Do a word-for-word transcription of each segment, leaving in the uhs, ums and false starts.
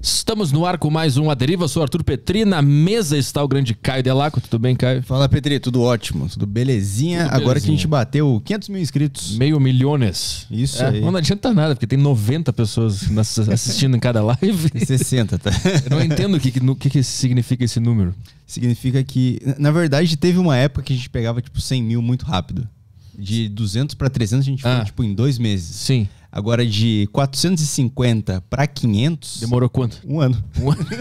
Estamos no ar com mais um A Deriva, eu sou o Arthur Petri, na mesa está o grande Caio Delaco. Tudo bem, Caio? Fala, Petri, tudo ótimo, tudo belezinha. Tudo Agora belezinha. Que a gente bateu quinhentos mil inscritos. Meio milhões. Isso é, aí. Não adianta nada, porque tem noventa pessoas assistindo em cada live. sessenta, tá? Eu não entendo o que, que, que, que significa esse número. Significa que, na verdade, teve uma época que a gente pegava tipo cem mil muito rápido. De duzentos para trezentos a gente foi ah, tipo em dois meses. Sim. Agora de quatrocentos e cinquenta para quinhentos... Demorou quanto? Um ano. Um ano.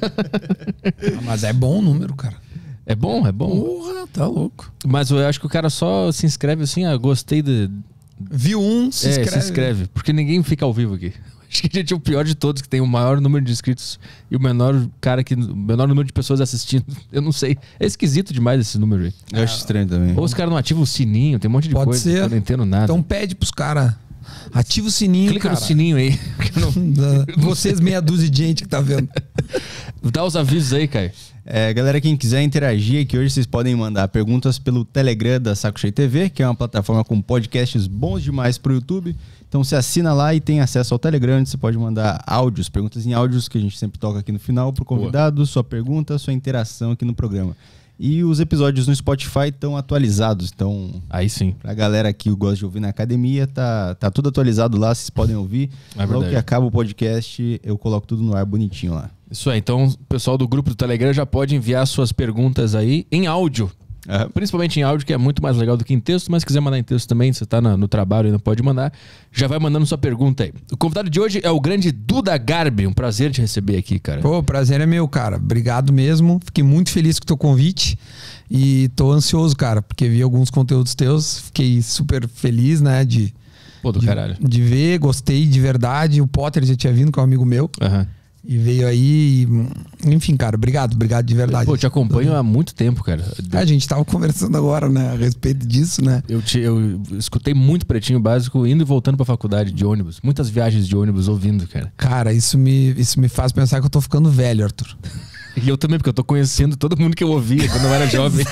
Ah, mas é bom o número, cara. É bom, é bom. Porra, tá louco. Mas eu acho que o cara só se inscreve assim, ah, gostei de... Viu um, se é, inscreve. se inscreve. Porque ninguém fica ao vivo aqui. Acho que a gente é o pior de todos, que tem o maior número de inscritos e o menor cara que... O menor número de pessoas assistindo. Eu não sei. É esquisito demais esse número aí. Eu acho estranho também. Ou os caras não ativam o sininho, tem um monte de Pode coisa. ser. Eu não entendo nada. Então pede pros caras. Ativa o sininho, Clica cara. no sininho aí. Vocês, meia dúzia de gente que tá vendo. Dá os avisos aí, Caio. É, galera, quem quiser interagir aqui hoje, vocês podem mandar perguntas pelo Telegram da Saco Cheio T V, que é uma plataforma com podcasts bons demais pro YouTube. Então você assina lá e tem acesso ao Telegram, onde você pode mandar áudios, perguntas em áudios, que a gente sempre toca aqui no final pro convidado, Boa. Sua pergunta, sua interação aqui no programa. E os episódios no Spotify estão atualizados, então... Aí sim. Pra galera que gosta de ouvir na academia, tá, tá tudo atualizado lá, vocês podem ouvir. É Logo que acaba o podcast, eu coloco tudo no ar bonitinho lá. Isso aí, então o pessoal do grupo do Telegram já pode enviar suas perguntas aí em áudio. Uhum. Principalmente em áudio, que é muito mais legal do que em texto, mas se quiser mandar em texto também, você tá na, no trabalho e não pode mandar, já vai mandando sua pergunta aí. O convidado de hoje é o grande Duda Garbi, um prazer te receber aqui, cara. Pô, o prazer é meu, cara. Obrigado mesmo, fiquei muito feliz com o teu convite e tô ansioso, cara, porque vi alguns conteúdos teus, fiquei super feliz, né, de, Pô, do de, caralho. de ver, gostei de verdade. O Potter já tinha vindo, que é um amigo meu. Aham. Uhum. E veio aí, enfim, cara, obrigado, obrigado de verdade. Pô, eu te acompanho há muito tempo, cara. A gente tava conversando agora, né, a respeito disso, né? Eu, te, eu escutei muito Pretinho Básico indo e voltando pra faculdade de ônibus. Muitas viagens de ônibus ouvindo, cara. Cara, isso me, isso me faz pensar que eu tô ficando velho, Arthur. E eu também, porque eu tô conhecendo todo mundo que eu ouvia quando eu era jovem.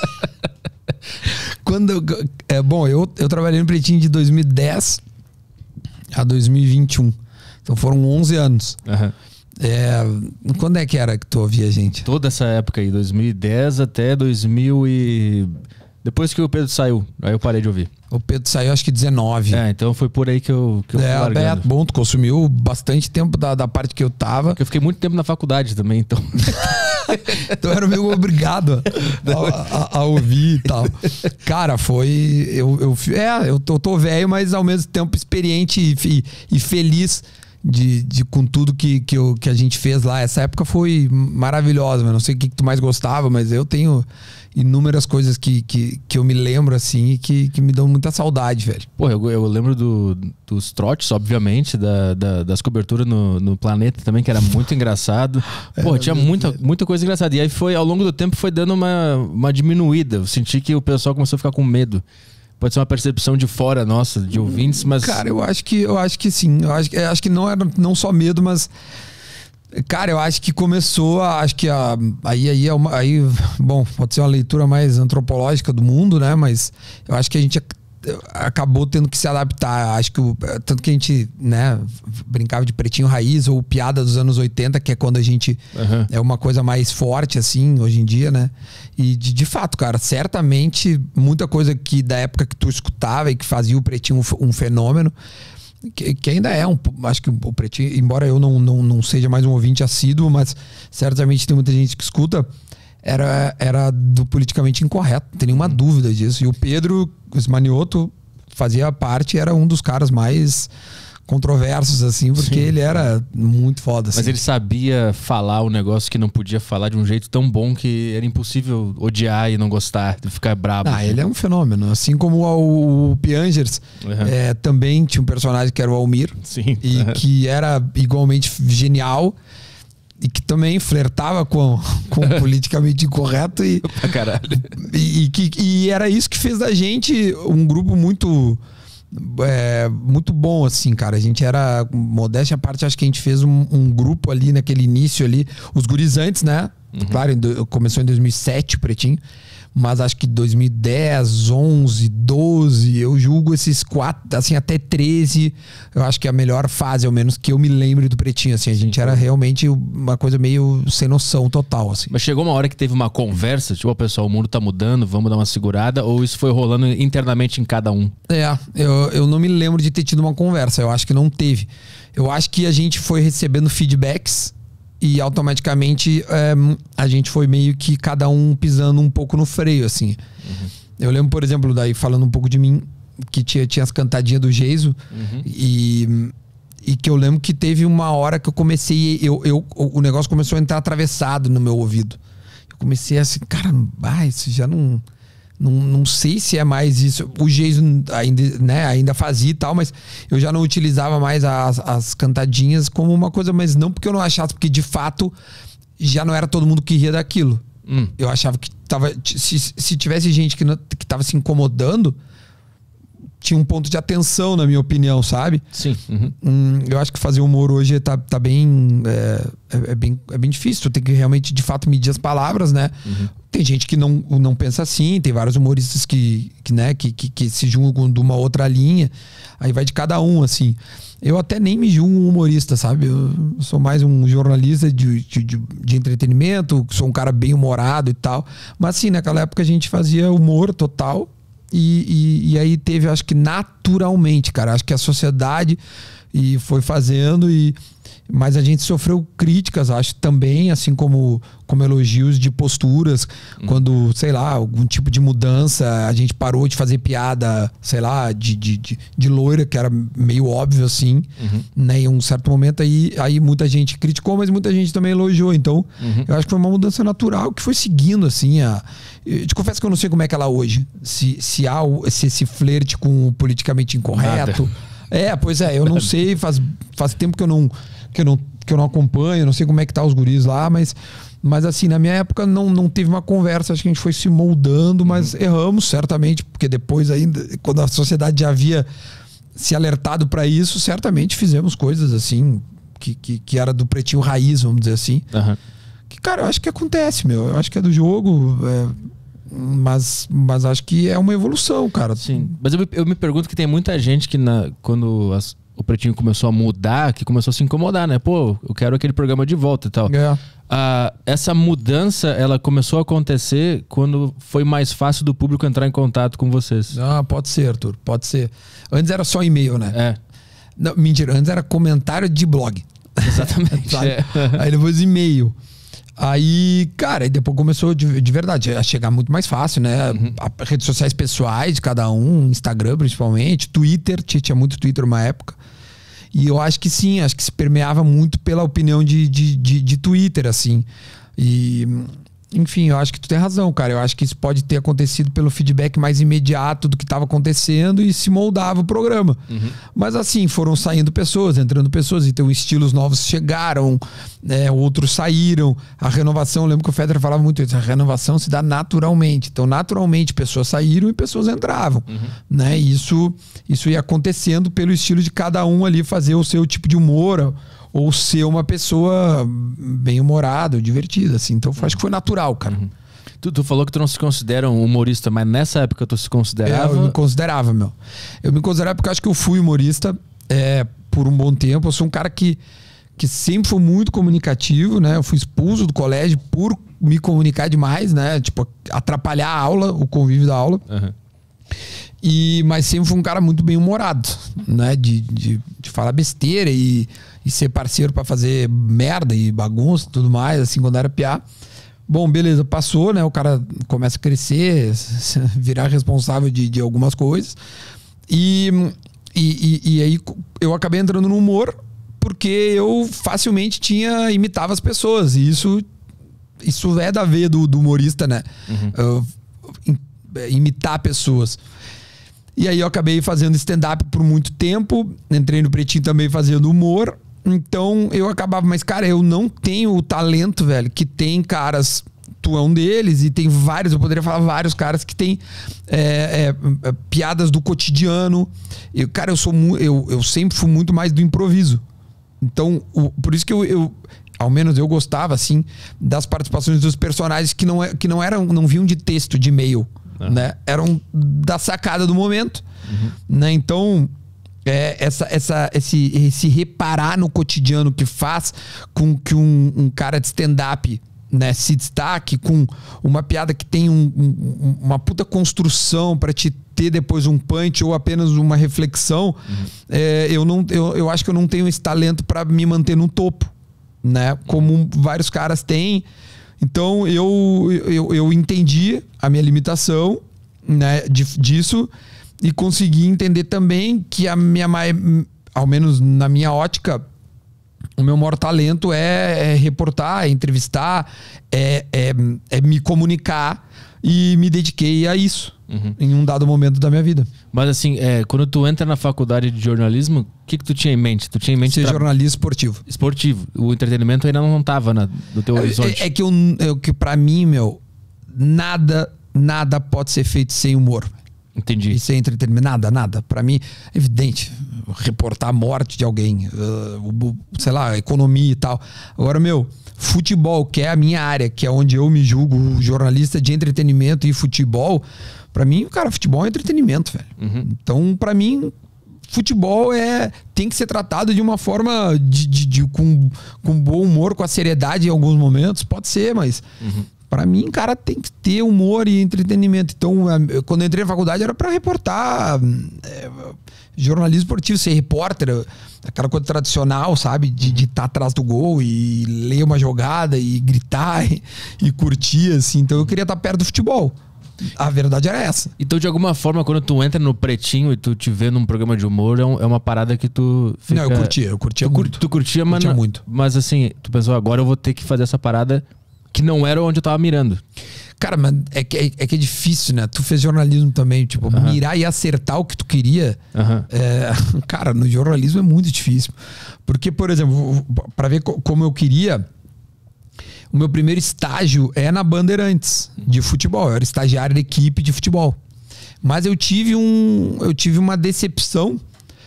Quando eu, é, bom, eu, eu trabalhei no Pretinho de dois mil e dez a dois mil e vinte e um. Então foram onze anos. Aham. Uhum. É, quando é que era que tu ouvia a gente? Toda essa época aí, dois mil e dez até dois mil e... Depois que o Pedro saiu, aí eu parei de ouvir. O Pedro saiu acho que dezenove. É, então foi por aí que eu, que eu fui é, largando. É, bom, tu consumiu bastante tempo da, da parte que eu tava. Porque eu fiquei muito tempo na faculdade também, então... Então era meio obrigado a, a, a ouvir e tal. Cara, foi... Eu, eu, é, eu tô, tô velho, mas ao mesmo tempo experiente e, e, e feliz... De, de, com tudo que, que, eu, que a gente fez lá. Essa época foi maravilhosa, mas não sei o que, que tu mais gostava, mas eu tenho inúmeras coisas que, que, que eu me lembro assim e que, que me dão muita saudade, velho. Pô, eu, eu lembro do, dos trotes, obviamente, da, da, das coberturas no, no Planeta também, que era muito engraçado. Pô, é, tinha muita, muita coisa engraçada. E aí foi, ao longo do tempo foi dando uma, uma diminuída. Eu senti que o pessoal começou a ficar com medo. Pode ser uma percepção de fora nossa, de ouvintes, mas... Cara, eu acho que, eu acho que sim. Eu acho, eu acho que não era não só medo, mas... Cara, eu acho que começou a... Acho que a, aí, aí, é uma, aí... Bom, pode ser uma leitura mais antropológica do mundo, né? Mas eu acho que a gente acabou tendo que se adaptar. Acho que o, tanto que a gente, né, brincava de Pretinho Raiz ou piada dos anos oitenta, que é quando a gente uhum. é uma coisa mais forte assim hoje em dia, né? E de, de fato, cara, certamente muita coisa que da época que tu escutava e que fazia o Pretinho um, um fenômeno, que, que ainda é um, acho que o Pretinho, embora eu não, não, não seja mais um ouvinte assíduo, mas certamente tem muita gente que escuta. Era, era do politicamente incorreto, não tem nenhuma dúvida disso. E o Pedro Smanioto fazia parte, era um dos caras mais controversos, assim, porque Sim. ele era muito foda. Assim. Mas ele sabia falar o negócio que não podia falar de um jeito tão bom que era impossível odiar e não gostar, ficar brabo. Ah, assim. Ele é um fenômeno. Assim como o, o Piangers, uhum. é, também tinha um personagem que era o Almir, Sim. e uhum. que era igualmente genial. E que também flertava com, com o politicamente incorreto e, caralho. E, e, e era isso que fez da gente um grupo muito é, muito bom, assim, cara. A gente era, modéstia à parte, acho que a gente fez um, um grupo ali naquele início ali, os gurizantes, né? Uhum. Claro, começou em dois mil e sete o Pretinho, Mas acho que dois mil e dez, onze, doze, eu julgo esses quatro, assim, até treze, eu acho que é a melhor fase, ao menos que eu me lembre do Pretinho, assim. A gente era realmente uma coisa meio sem noção total, assim. Mas chegou uma hora que teve uma conversa, tipo, o pessoal, o mundo tá mudando, vamos dar uma segurada, ou isso foi rolando internamente em cada um? É, eu, eu não me lembro de ter tido uma conversa, eu acho que não teve. Eu acho que a gente foi recebendo feedbacks e automaticamente é, a gente foi meio que cada um pisando um pouco no freio, assim. Uhum. Eu lembro, por exemplo, daí falando um pouco de mim, que tinha, tinha as cantadinhas do Geiso, uhum. e, e que eu lembro que teve uma hora que eu comecei, eu, eu, o negócio começou a entrar atravessado no meu ouvido. Eu comecei assim, cara, ah, isso já não... Não, não sei se é mais isso. O Geiso ainda, né, ainda fazia e tal, mas eu já não utilizava mais as, as cantadinhas como uma coisa, mas não porque eu não achasse, porque de fato já não era todo mundo que ria daquilo. Hum. Eu achava que tava, se, se tivesse gente que, não, que tava se incomodando, tinha um ponto de atenção, na minha opinião, sabe? Sim. Uhum. Hum, eu acho que fazer humor hoje tá, tá bem, é, é, é bem. É bem difícil. Tu tem que realmente, de fato, medir as palavras, né? Uhum. Tem gente que não, não pensa assim, tem vários humoristas que, que, né, que, que, que se julgam de uma outra linha. Aí vai de cada um, assim. Eu até nem me julgo um humorista, sabe? Eu sou mais um jornalista de, de, de, de entretenimento, sou um cara bem humorado e tal. Mas, assim, naquela época a gente fazia humor total. E, e, e aí teve, acho que naturalmente, cara, acho que a sociedade e foi fazendo, e mas a gente sofreu críticas, acho, também, assim como, como elogios de posturas, hum. quando, sei lá, algum tipo de mudança, a gente parou de fazer piada, sei lá, de, de, de, de loira, que era meio óbvio, assim, uhum. né? Em um certo momento aí, aí muita gente criticou, mas muita gente também elogiou, então uhum. eu acho que foi uma mudança natural que foi seguindo, assim, a... Eu te confesso que eu não sei como é que ela hoje, se, se há se esse flerte com o politicamente incorreto. Nada. É, pois é, eu não sei, faz, faz tempo que eu não, que eu não, que eu não acompanho, não sei como é que tá os guris lá, mas, mas assim, na minha época não, não teve uma conversa, acho que a gente foi se moldando, mas uhum. erramos certamente, porque depois ainda, quando a sociedade já havia se alertado para isso, certamente fizemos coisas assim, que, que, que era do Pretinho raiz, vamos dizer assim. Uhum. Que, cara, eu acho que acontece, meu, eu acho que é do jogo, é... Mas, mas acho que é uma evolução, cara. Sim. Mas eu me, eu me pergunto que tem muita gente que na, quando as, o Pretinho começou a mudar, que começou a se incomodar, né? Pô, eu quero aquele programa de volta e tal. É. Ah, essa mudança, ela começou a acontecer quando foi mais fácil do público entrar em contato com vocês. Ah, pode ser, Arthur, pode ser. Antes era só e-mail, né? É. Não, mentira, antes era comentário de blog. Exatamente. é. Aí depois e-mail. Aí, cara, e depois começou de, de verdade a chegar muito mais fácil, né? Uhum. A, redes sociais pessoais de cada um, Instagram principalmente, Twitter, tinha muito Twitter uma época. E eu acho que sim, acho que se permeava muito pela opinião de, de, de, de Twitter, assim. E... Enfim, eu acho que tu tem razão, cara. Eu acho que isso pode ter acontecido pelo feedback mais imediato do que estava acontecendo e se moldava o programa. Uhum. Mas assim, foram saindo pessoas, entrando pessoas, então estilos novos chegaram, né, outros saíram. A renovação, eu lembro que o Federer falava muito isso, a renovação se dá naturalmente. Então, naturalmente, pessoas saíram e pessoas entravam. Uhum. Né? E isso, isso ia acontecendo pelo estilo de cada um ali fazer o seu tipo de humor, ou ser uma pessoa bem humorada, divertida, assim. Então, acho que foi natural, cara. Uhum. Tu, tu falou que tu não se considera um humorista, mas nessa época tu se considerava? É, eu me considerava, meu. Eu me considerava porque eu acho que eu fui humorista é, por um bom tempo. Eu sou um cara que, que sempre foi muito comunicativo, né? Eu fui expulso do colégio por me comunicar demais, né? Tipo, atrapalhar a aula, o convívio da aula. Uhum. E, mas sempre fui um cara muito bem humorado, né? De, de, de falar besteira e, e ser parceiro pra fazer merda e bagunça e tudo mais, assim, quando era piá. Bom, beleza, passou, né? O cara começa a crescer, virar responsável de, de algumas coisas. E, e, e, e aí eu acabei entrando no humor porque eu facilmente tinha, imitava as pessoas. E isso, isso é da veia do, do humorista, né? Uhum. Uh, imitar pessoas. E aí eu acabei fazendo stand-up por muito tempo. Entrei no Pretinho também fazendo humor. Então eu acabava... Mas, cara, eu não tenho o talento, velho, que tem caras... Tu é um deles e tem vários... Eu poderia falar vários caras que tem é, é, piadas do cotidiano. Eu, cara, eu, sou, eu, eu sempre fui muito mais do improviso. Então, o, por isso que eu, eu, ao menos eu gostava, assim, das participações dos personagens que não, que não eram, não vinham de texto, de e-mail, ah. né? Eram da sacada do momento, uhum. né? Então, é, essa, essa, esse, esse reparar no cotidiano que faz com que um, um cara de stand-up, né, se destaque com uma piada que tem um, um, uma puta construção para te ter depois um punch ou apenas uma reflexão, uhum. é, eu, não, eu, eu acho que eu não tenho esse talento para me manter no topo, né? Como uhum. vários caras têm. Então eu, eu, eu entendi a minha limitação, né, disso, e consegui entender também que a minha, ao menos na minha ótica, o meu maior talento é, é reportar, é entrevistar, é, é, é me comunicar, e me dediquei a isso uhum. em um dado momento da minha vida. Mas assim, é, quando tu entra na faculdade de jornalismo, o que, que tu tinha em mente? Tu tinha em mente ser tra... jornalista esportivo. Esportivo. O entretenimento ainda não estava no teu horizonte. É, é que, eu, é que pra mim, meu, nada, nada pode ser feito sem humor. Entendi. E sem entretenimento, nada, nada. Pra mim, é evidente, reportar a morte de alguém, uh, sei lá, economia e tal. Agora, meu, futebol, que é a minha área, que é onde eu me julgo jornalista de entretenimento e futebol, pra mim, cara, futebol é entretenimento, velho. Uhum. Então, pra mim, futebol é, tem que ser tratado de uma forma de, de, de, com, com bom humor, com a seriedade em alguns momentos, pode ser, mas... Uhum. Pra mim, cara, tem que ter humor e entretenimento. Então, quando eu entrei na faculdade, era pra reportar é, jornalismo esportivo, ser repórter, aquela coisa tradicional, sabe? De estar tá atrás do gol e ler uma jogada e gritar e, e curtir, assim. Então, eu queria estar perto do futebol. A verdade era essa. Então, de alguma forma, quando tu entra no Pretinho e tu te vê num programa de humor, é, um, é uma parada que tu fica... Não, eu curtia, eu curtia tu, muito. Tu curtia, curtia mas, muito. Mas assim, tu pensou, agora eu vou ter que fazer essa parada... que não era onde eu tava mirando. Cara, mas é que é, é, que é difícil, né? Tu fez jornalismo também, tipo, uhum. mirar e acertar o que tu queria. Uhum. É, cara, no jornalismo é muito difícil. Porque, por exemplo, pra ver como eu queria, o meu primeiro estágio é na Bandeirantes, de futebol. Eu era estagiário da equipe de futebol. Mas eu tive um, eu tive uma decepção,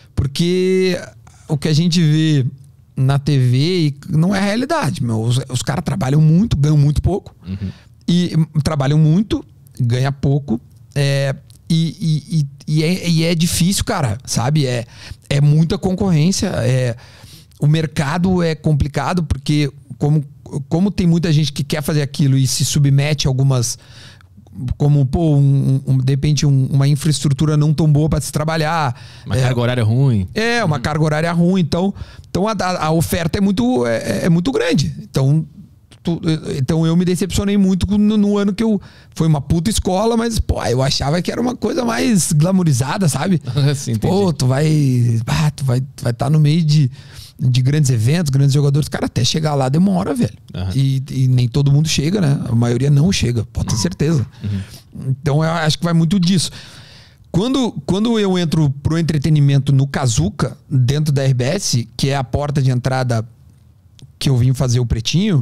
porque o que a gente vê na T V não é a realidade, meu. Os, os caras trabalham muito, ganham muito pouco. Uhum. E trabalham muito, ganham pouco. É, e, e, e, é, e é difícil, cara, sabe? É, é muita concorrência. É, o mercado é complicado porque como, como tem muita gente que quer fazer aquilo e se submete a algumas... Como, pô, um, um, de repente um, uma infraestrutura não tão boa para se trabalhar. Uma é, carga horária ruim. É, uma uhum. carga horária ruim. Então, então a, a oferta é muito, é, é muito grande. Então, tu, então eu me decepcionei muito no, no ano que eu... Foi uma puta escola, mas, pô, eu achava que era uma coisa mais glamourizada, sabe? Sim, pô, tu vai... Ah, tu vai estar vai tá no meio de... de grandes eventos, grandes jogadores, cara, até chegar lá demora, velho. Uhum. E, e nem todo mundo chega, né? A maioria não chega, pode ter certeza. Uhum. Então eu acho que vai muito disso. Quando, quando eu entro pro entretenimento no Kazuca, dentro da R B S, que é a porta de entrada que eu vim fazer o Pretinho,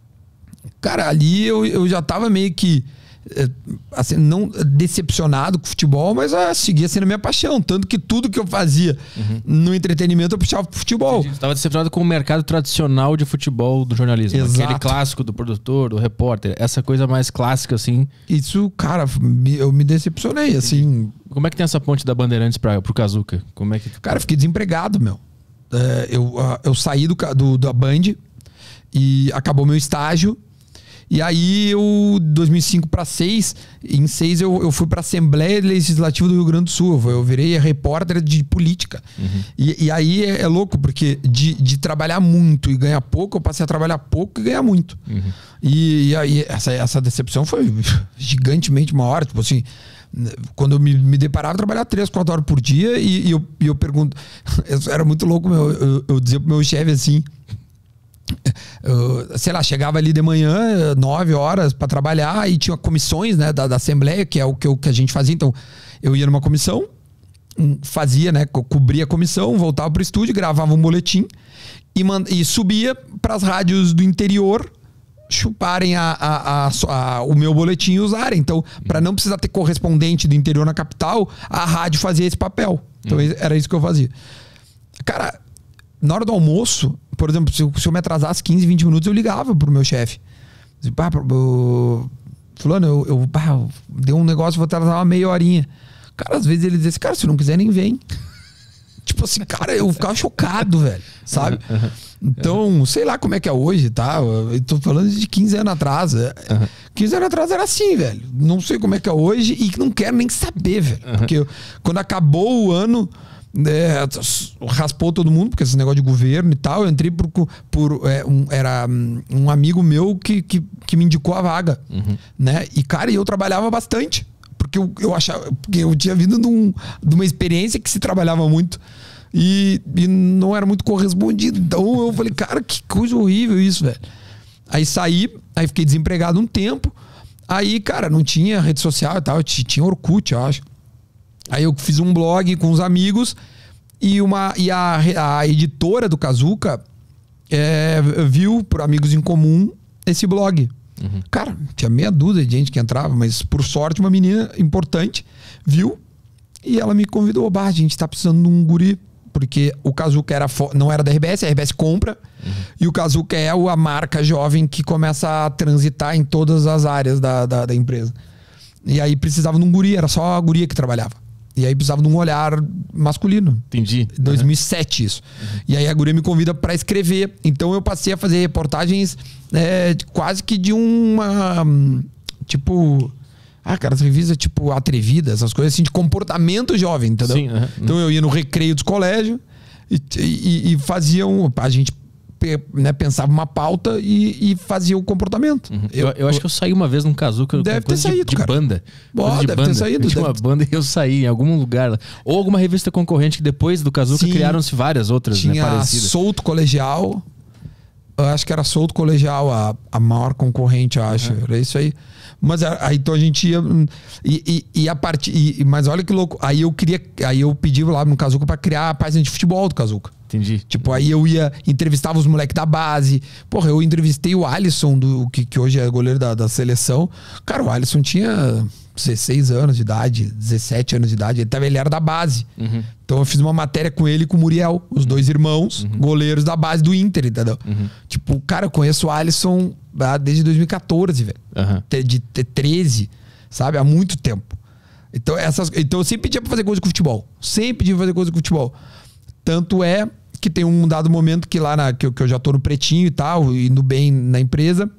cara, ali eu, eu já tava meio que assim, não decepcionado com o futebol, mas ah, seguia sendo a minha paixão. Tanto que tudo que eu fazia uhum. no entretenimento eu puxava pro futebol. Você estava decepcionado com o mercado tradicional de futebol do jornalismo. Exato. Aquele clássico do produtor, do repórter. Essa coisa mais clássica, assim. Isso, cara, eu me decepcionei, assim. Como é que tem essa ponte da Bandeirantes para pro Kazuca? Como é que... Cara, eu fiquei desempregado, meu. É, eu, eu saí do, do, da Band e acabou meu estágio. E aí, eu, dois mil e cinco para seis, em seis eu, eu fui para a Assembleia Legislativa do Rio Grande do Sul. Eu virei repórter de política. Uhum. E, e aí é, é louco, porque de, de trabalhar muito e ganhar pouco, eu passei a trabalhar pouco e ganhar muito. Uhum. E, e aí, essa, essa decepção foi gigantemente maior. Tipo assim, quando eu me, me deparava, eu trabalhava três, quatro horas por dia. E, e, eu, e eu pergunto, eu era muito louco, meu, eu, eu dizia pro meu chefe assim... Eu, sei lá, chegava ali de manhã, nove horas para trabalhar, e tinha comissões, né, da, da Assembleia, que é o que, o que a gente fazia. Então, eu ia numa comissão, fazia, né, co cobria a comissão, voltava pro estúdio, gravava um boletim e, e subia para as rádios do interior chuparem a, a, a, a, o meu boletim e usarem. Então, para não precisar ter correspondente do interior na capital, a rádio fazia esse papel. Então, hum. era isso que eu fazia. Cara, na hora do almoço, por exemplo, se eu, se eu me atrasasse quinze, vinte minutos, eu ligava pro meu chefe. Pá, eu, fulano, eu, eu pá, deu um negócio, vou atrasar uma meia horinha. Cara, às vezes ele dizia assim, cara, se não quiser, nem vem. Tipo assim, cara, eu ficava chocado, velho, sabe? Então, sei lá como é que é hoje, tá? Eu tô falando de quinze anos atrás. quinze anos atrás era assim, velho. Não sei como é que é hoje e não quero nem saber, velho. Porque eu, quando acabou o ano... É, raspou todo mundo, porque esse negócio de governo e tal. Eu entrei por, por é, um, era um amigo meu que, que, que me indicou a vaga, uhum. né? E cara, eu trabalhava bastante, porque eu, eu achava, porque eu tinha vindo de, um, de uma experiência que se trabalhava muito e, e não era muito correspondido. Então eu falei, cara, que coisa horrível isso, velho. Aí saí, aí fiquei desempregado um tempo. Aí, cara, não tinha rede social e tal, tinha Orkut, eu acho. Aí eu fiz um blog com os amigos e, uma, e a, a editora do Kazuca é, viu, por amigos em comum, esse blog. Uhum. Cara, tinha meia dúzia de gente que entrava, mas por sorte uma menina importante viu e ela me convidou. Bah, a gente tá precisando de um guri, porque o Kazuca era não era da R B S, a R B S compra, uhum. e o Kazuca é a marca jovem que começa a transitar em todas as áreas da, da, da empresa. E aí precisava de um guri, era só a guria que trabalhava. E aí precisava de um olhar masculino. Entendi. dois mil e sete isso. Uhum. E aí a guria me convida para escrever. Então eu passei a fazer reportagens é, quase que de uma... Tipo... Ah, cara, as revistas tipo Atrevida, essas coisas assim de comportamento jovem, entendeu? Sim, uhum. Então eu ia no recreio dos colégios e, e, e fazia um... A gente... Né, pensava uma pauta e, e fazia o comportamento. Uhum. Eu, eu, eu acho que eu saí uma vez num Kazuca. Deve ter saído, de, de cara. banda. Boa, de deve banda. ter saído. Tinha uma deve... banda e eu saí em algum lugar lá. Ou alguma revista concorrente que depois do Kazuca criaram-se várias outras, tinha, né, parecidas. Solto Colegial. Eu acho que era Solto Colegial a, a maior concorrente, eu acho. Uhum. Era isso aí. Mas aí então a gente ia. E, e, e a parte. E, mas olha que louco. Aí eu queria. Aí eu pedi lá no Kazuca pra criar a página de futebol do Kazuca. Entendi. Tipo, aí eu ia, entrevistava os moleques da base. Porra, eu entrevistei o Alisson, do, que, que hoje é goleiro da, da seleção. Cara, o Alisson tinha dezesseis anos de idade, dezessete anos de idade. Ele, tava, ele era da base. Uhum. Então eu fiz uma matéria com ele e com o Muriel, os dois irmãos, uhum. goleiros da base do Inter, entendeu? Uhum. Tipo, cara, eu conheço o Alisson desde dois mil e quatorze, velho. Uhum. De, de treze, sabe? Há muito tempo. Então, essas, então eu sempre pedia pra fazer coisa com futebol. Sempre pedia pra fazer coisa com futebol. Tanto é que tem um dado momento que lá na, que, eu, que eu já tô no pretinho e tal, indo bem na empresa.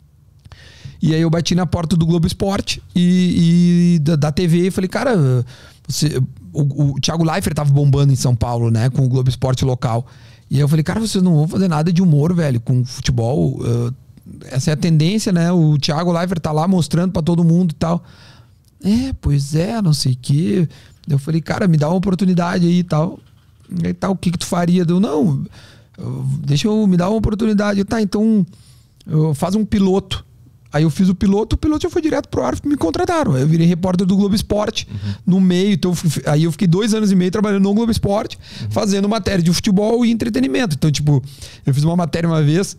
E aí eu bati na porta do Globo Esporte e, e da, da T V e falei, cara, você, o, o Thiago Leifert tava bombando em São Paulo, né, com o Globo Esporte local. E aí eu falei, cara, vocês não vão fazer nada de humor, velho, com futebol. Uh, essa é a tendência, né? O Thiago Leifert tá lá mostrando pra todo mundo e tal. É, pois é, não sei o quê. Eu falei, cara, me dá uma oportunidade aí e tal. E aí, tá, o que que tu faria? Eu, não, eu, deixa eu me dar uma oportunidade. Eu, tá, então eu, faz um piloto. Aí eu fiz o piloto, o piloto já foi direto pro ar, me contrataram. Eu virei repórter do Globo Esporte, uhum. no meio. Então, aí eu fiquei dois anos e meio trabalhando no Globo Esporte, uhum. fazendo matéria de futebol e entretenimento. Então, tipo, eu fiz uma matéria uma vez,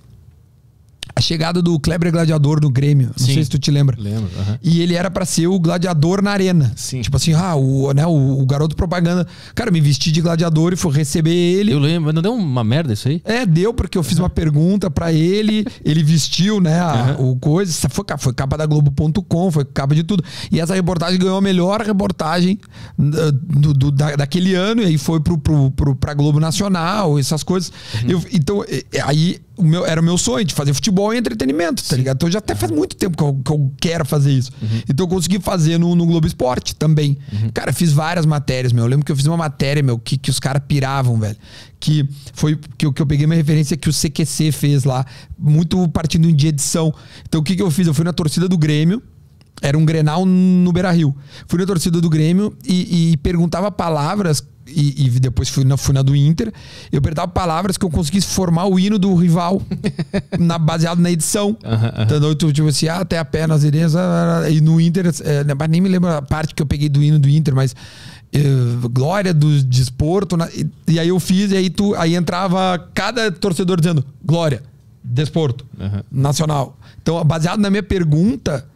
a chegada do Kleber Gladiador no Grêmio. Não Sim. sei se tu te lembra. Lembro. Uhum. E ele era pra ser o gladiador na arena. Sim. Tipo assim, ah, o, né, o, o garoto propaganda. Cara, eu me vesti de gladiador e fui receber ele. Eu lembro, mas não deu uma merda isso aí? É, deu, porque eu fiz uma pergunta pra ele, ele vestiu, né, a, uhum. o coisa. Foi, foi capa da Globo ponto com, foi capa de tudo. E essa reportagem ganhou a melhor reportagem do, do, da, daquele ano, e aí foi pro, pro, pro, pra Globo Nacional, essas coisas. Uhum. Eu, então, aí. O meu, era o meu sonho de fazer futebol e entretenimento, tá Sim. ligado? Então já até faz muito tempo que eu, que eu quero fazer isso. Uhum. Então eu consegui fazer no, no Globo Esporte também. Uhum. Cara, fiz várias matérias, meu. Eu lembro que eu fiz uma matéria, meu, que, que os caras piravam, velho. Que foi que eu, que eu peguei uma referência que o C Q C fez lá, muito partindo de edição. Então o que, que eu fiz? Eu fui na torcida do Grêmio. Era um Grenal no Beira-Rio. Fui na torcida do Grêmio e, e perguntava palavras. E, e depois fui na, fui na do Inter. Eu perguntava palavras que eu conseguisse formar o hino do rival na, baseado na edição. Uhum, uhum. Então, tipo assim, ah, até a pé nas ideias. E no Inter, é, nem me lembro a parte que eu peguei do hino do Inter, mas uh, glória do desporto. Na, e, e aí eu fiz, e aí, tu, aí entrava cada torcedor dizendo glória, desporto, uhum. nacional. Então, baseado na minha pergunta,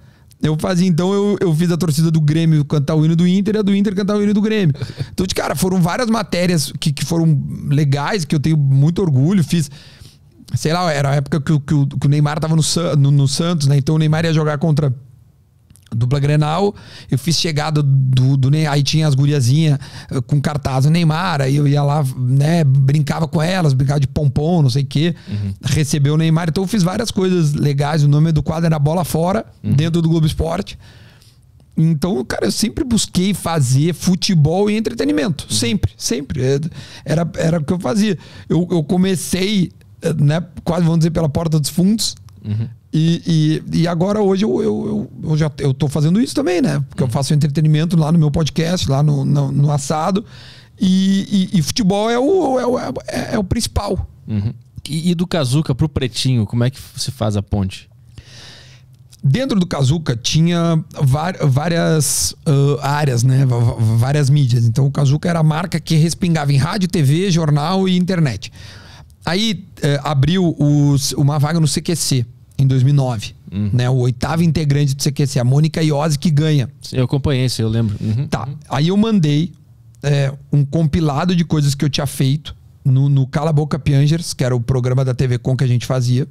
Eu fazia, então eu, eu fiz a torcida do Grêmio cantar o hino do Inter e a do Inter cantar o hino do Grêmio. Então, de cara, foram várias matérias que, que foram legais, que eu tenho muito orgulho. Fiz, sei lá, era a época que, o, que o, que o Neymar tava no, no, no Santos, né? Então o Neymar ia jogar contra a dupla Grenal. Eu fiz chegada do, do Neymar, aí tinha as guriazinhas com cartaz do Neymar, aí eu ia lá, né, brincava com elas, brincava de pompom, não sei o quê, uhum. recebeu o Neymar. Então eu fiz várias coisas legais. O nome do quadro era Bola Fora, uhum. dentro do Globo Esporte. Então, cara, eu sempre busquei fazer futebol e entretenimento. Uhum. Sempre, sempre. Era, era o que eu fazia. Eu, eu comecei, né, quase, vamos dizer, pela porta dos fundos. Uhum. E, e, e agora, hoje, eu, eu, eu, eu já eu tô fazendo isso também, né? Porque uhum. eu faço entretenimento lá no meu podcast, lá no, no, no Assado. E, e, e futebol é o, é o, é, é o principal. Uhum. E, e do Kazuca pro Pretinho, como é que se faz a ponte? Dentro do Kazuca tinha várias uh, áreas, né? Várias mídias. Então o Kazuca era a marca que respingava em rádio, T V, jornal e internet. Aí uh, abriu os, uma vaga no C Q C em dois mil e nove. Uhum. Né? O oitavo integrante do C Q C, a Mônica Iose, que ganha. Eu acompanhei isso, eu lembro. Uhum. Tá. Aí eu mandei é, um compilado de coisas que eu tinha feito no, no Cala a Boca Piangers, que era o programa da T V Com que a gente fazia.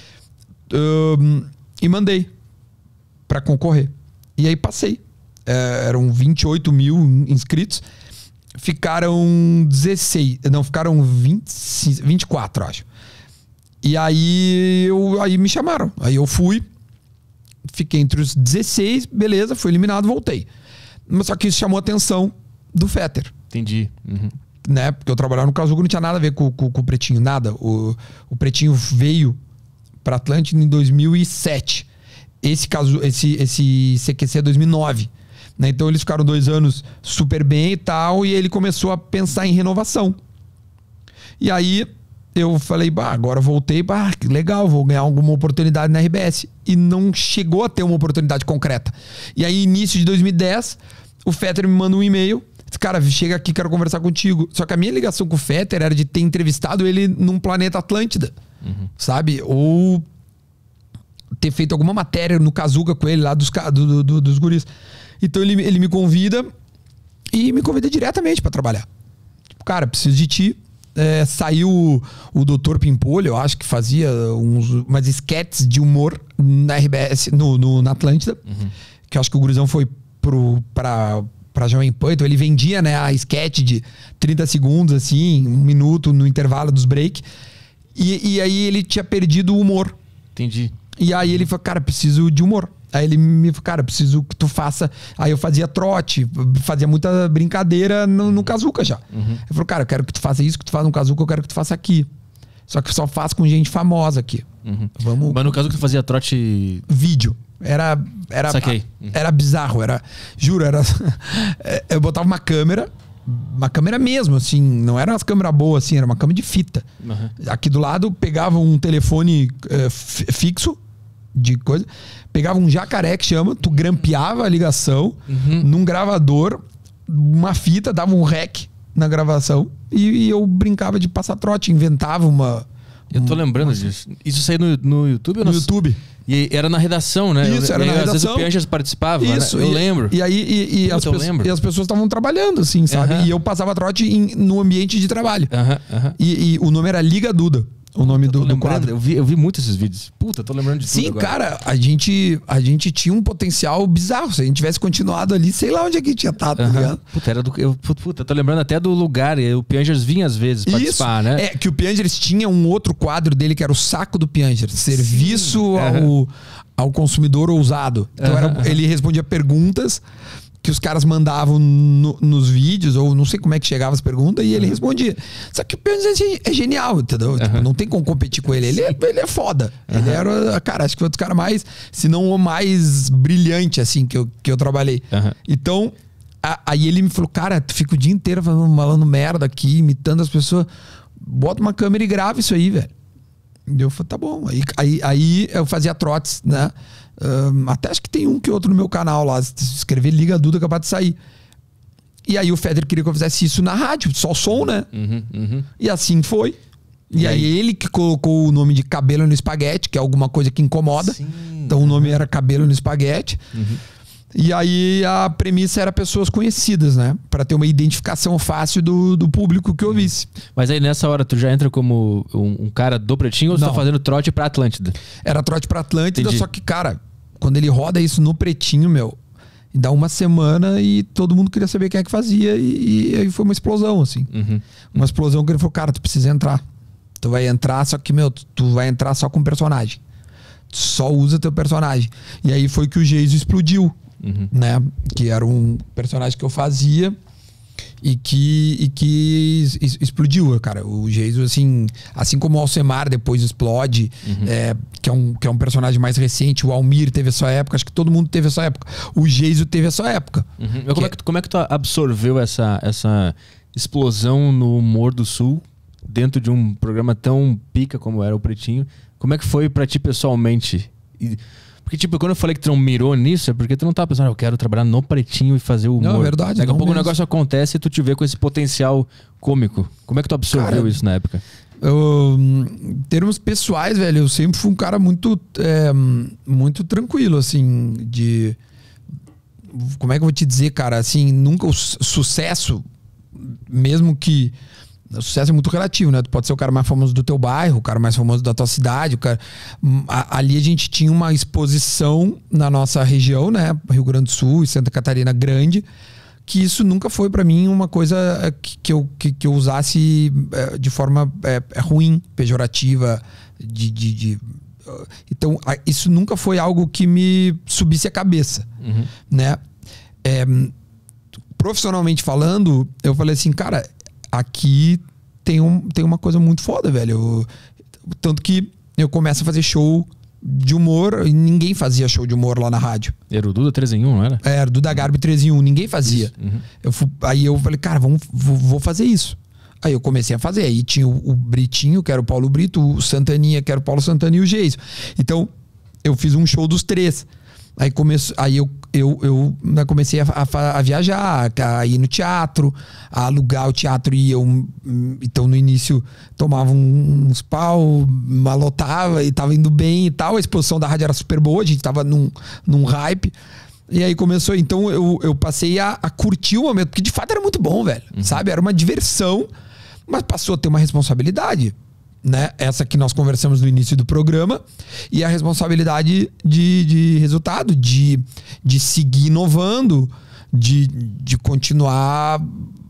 Um, e mandei para concorrer. E aí passei. É, eram vinte e oito mil inscritos. Ficaram dezesseis. Não, ficaram vinte, vinte e quatro, acho. E aí, eu, aí me chamaram. Aí eu fui. Fiquei entre os dezesseis. Beleza, fui eliminado, voltei. Mas só que isso chamou a atenção do Fetter. Entendi. Uhum. Né? Porque eu trabalhava no Kazuca, não tinha nada a ver com, com, com o Pretinho. Nada. O, o Pretinho veio para Atlântida em dois mil e sete. Esse caso, esse, esse C Q C é dois mil e nove, né? Então eles ficaram dois anos super bem e tal, e ele começou a pensar em renovação. E aí eu falei, bah, agora voltei, bah, que legal, vou ganhar alguma oportunidade na R B S. E não chegou a ter uma oportunidade concreta. E aí, início de dois mil e dez, o Fetter me manda um e-mail, disse, cara, chega aqui, quero conversar contigo. Só que a minha ligação com o Fetter era de ter entrevistado ele num planeta Atlântida, uhum. sabe? Ou ter feito alguma matéria no Kazuca com ele lá dos, do, do, dos guris. Então ele, ele me convida e me convida diretamente pra trabalhar. Tipo, cara, preciso de ti. É, saiu o, o doutor Pimpolho, eu acho que fazia uns, umas sketches de humor na R B S, no, no, na Atlântida. Uhum. Que eu acho que o gurizão foi pro, pra, pra Jovem Pan. Então ele vendia, né, a sketch de trinta segundos, assim, um minuto no intervalo dos break. E, e aí ele tinha perdido o humor. Entendi. E aí ele falou, cara, preciso de humor. Aí ele me falou, cara, preciso que tu faça... Aí eu fazia trote, fazia muita brincadeira no, no Kazuca já. Uhum. Ele falou, cara, eu quero que tu faça isso que tu faz no Kazuca, eu quero que tu faça aqui. Só que só faz com gente famosa aqui. Uhum. Vamos... Mas no Kazuca tu fazia trote... Vídeo. Era... Era, Saquei. Uhum. Era bizarro, era... Juro, era... Eu botava uma câmera... Uma câmera mesmo, assim, não era uma câmera boa, assim, era uma câmera de fita. Uhum. Aqui do lado pegava um telefone uh, fixo de coisa, pegava um jacaré que chama, tu grampeava a ligação uhum. num gravador, uma fita, dava um rec na gravação e, e eu brincava de passar trote, inventava uma... Eu tô lembrando disso. Isso saiu no, no YouTube? Ou no não? YouTube. E era na redação, né? Isso, era e, na às redação. Vezes o Piangers participava, Isso, né? Eu e, lembro. E aí e, e, as, eu pe lembro. e as pessoas estavam trabalhando, assim, sabe? Uh-huh. E eu passava trote em, no ambiente de trabalho. Uh-huh, uh-huh. E, e o nome era Liga Duda. O nome do, do quadro. Eu vi, eu vi muito esses vídeos. Puta, tô lembrando de Sim, tudo agora. cara, a gente, a gente tinha um potencial bizarro. Se a gente tivesse continuado ali, sei lá onde é que tinha estado, uhum. tá ligado? Puta, era do, eu, puta, tô lembrando até do lugar. E o Piangers vinha às vezes participar, Isso. né? É, que o Piangers tinha um outro quadro dele que era o Saco do Piangers. Serviço uhum. ao, ao consumidor ousado. Então uhum. era, ele respondia perguntas que os caras mandavam no, nos vídeos, ou não sei como é que chegava as perguntas, e ele uhum. respondia. Só que o Piangers é genial, entendeu? Uhum. Tipo, não tem como competir com ele. Ele é, ele é foda. Uhum. Ele era, cara, acho que foi um dos caras mais, se não o mais brilhante, assim, que eu, que eu trabalhei. Uhum. Então, a, aí ele me falou, cara, tu fica o dia inteiro falando, falando merda aqui, imitando as pessoas. Bota uma câmera e grava isso aí, velho. E eu falei, tá bom. Aí, aí, aí eu fazia trotes, né? Um, até acho que tem um que outro no meu canal lá. Se escrever Liga Duda, capaz de sair. E aí o Fetter queria que eu fizesse isso na rádio, só som, né? Uhum, uhum. E assim foi. E, e aí? aí ele que colocou o nome de Cabelo no Espaguete, que é alguma coisa que incomoda. Sim. Então o nome era Cabelo no Espaguete. Uhum. E aí a premissa era pessoas conhecidas, né? Pra ter uma identificação fácil do, do público que ouvisse. Mas aí nessa hora tu já entra como um, um cara do Pretinho ou tu Não. tá fazendo trote pra Atlântida? Era trote pra Atlântida, Entendi. só que, cara, quando ele roda isso no Pretinho, meu, dá uma semana e todo mundo queria saber quem é que fazia. E, e aí foi uma explosão, assim. Uhum. Uma explosão que ele falou, cara, tu precisa entrar. Tu vai entrar, só que, meu, tu, tu vai entrar só com personagem. Tu só usa teu personagem. E aí foi que o Geiso explodiu. Uhum. Né? Que era um personagem que eu fazia e que, e que es- es- explodiu, cara. O Geiso, assim, assim como o Alcemar depois explode, Uhum. é, que, é um, que é um personagem mais recente, o Almir teve a sua época, acho que todo mundo teve a sua época. O Geiso teve a sua época. Uhum. Mas Como, é que, tu- como é que tu absorveu essa, essa explosão no humor do Sul dentro de um programa tão pica como era o Pretinho? Como é que foi pra ti pessoalmente? E- porque, tipo, quando eu falei que tu não mirou nisso, é porque tu não tava pensando, ah, eu quero trabalhar no Pretinho e fazer o humor. Não, é verdade, Daqui a não pouco o mesmo. negócio acontece e tu te vê com esse potencial cômico. Como é que tu absorveu Cara, isso na época? Eu, em termos pessoais, velho, eu sempre fui um cara muito, é, muito tranquilo, assim, de... Como é que eu vou te dizer, cara? Assim, nunca o su- sucesso, mesmo que... O sucesso é muito relativo, né? Tu pode ser o cara mais famoso do teu bairro, o cara mais famoso da tua cidade. O cara... A- Ali a gente tinha uma exposição na nossa região, né? Rio Grande do Sul e Santa Catarina grande, que isso nunca foi pra mim uma coisa que, que, eu, que, que eu usasse eh, de forma eh, ruim, pejorativa, de... de, de... Então, a- isso nunca foi algo que me subisse a cabeça, Uhum. né? É, profissionalmente falando, eu falei assim, cara, aqui tem, um, tem uma coisa muito foda, velho. Eu- tanto que eu começo a fazer show de humor e ninguém fazia show de humor lá na rádio. Era o Duda três em um, não era? Era do da Garbi três em um, ninguém fazia. Uhum. Eu fu- aí eu falei, cara, vamos, vou, vou fazer isso. Aí eu comecei a fazer. Aí tinha o, o Britinho, que era o Paulo Brito, o Santaninha, que era o Paulo Santana, e o Geiso. Então, eu fiz um show dos três. Aí, começo, aí eu, eu, eu né, comecei a, a, a viajar, a ir no teatro, a alugar o teatro. E eu, hum, então, no início, tomava um- uns pau, malotava e tava indo bem e tal. A exposição da rádio era super boa, a gente tava num, num hype. E aí começou, então eu, eu passei a, a curtir o momento, porque de fato era muito bom, velho. Sabe? Era uma diversão, mas passou a ter uma responsabilidade, né? Essa que nós conversamos no início do programa, e a responsabilidade de, de resultado, de, de seguir inovando, de, de continuar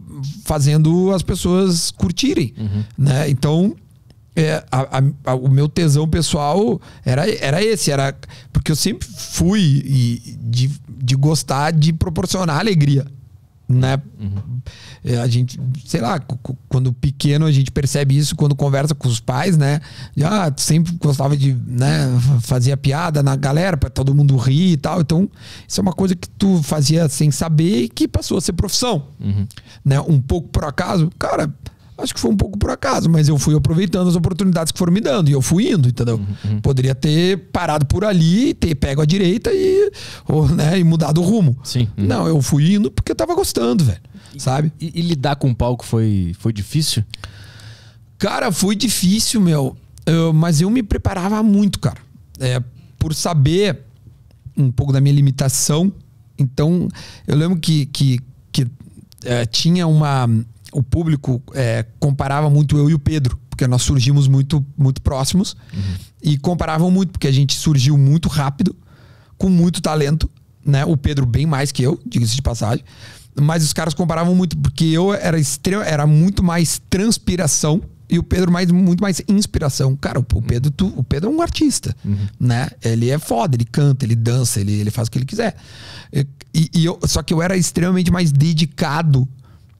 fazendo as pessoas curtirem, né? Então, é, a- a- a- o meu tesão pessoal era, era esse, era porque eu sempre fui e- de, de gostar de proporcionar alegria, né? É, a gente, sei lá, cu- cu- quando pequeno a gente percebe isso quando conversa com os pais, né? E, ah, tu sempre gostava de, né, fazia piada na galera pra todo mundo rir e tal. Então, isso é uma coisa que tu fazia sem saber e que passou a ser profissão, né? Um pouco por acaso, cara, acho que foi um pouco por acaso, mas eu fui aproveitando as oportunidades que foram me dando e eu fui indo, entendeu? Poderia ter parado por ali, ter pego a direita e, ou, né, e mudado o rumo. Sim. Uhum. Não, eu fui indo porque eu tava gostando, velho. Sabe? E, e lidar com o palco foi, foi difícil? Cara, foi difícil, meu. Eu- mas eu me preparava muito, cara. É, por saber um pouco da minha limitação. Então, eu lembro que, que, que é, tinha uma... O público é, comparava muito eu e o Pedro, porque nós surgimos muito, muito próximos. E comparavam muito, porque a gente surgiu muito rápido, com muito talento, né? O Pedro bem mais que eu, diga-se de passagem. Mas os caras comparavam muito, porque eu era extremo, era muito mais transpiração e o Pedro mais, muito mais inspiração. Cara, o Pedro, tu, o Pedro é um artista, né? Ele é foda, ele canta, ele dança, ele, ele faz o que ele quiser. E, e eu, só que eu era extremamente mais dedicado,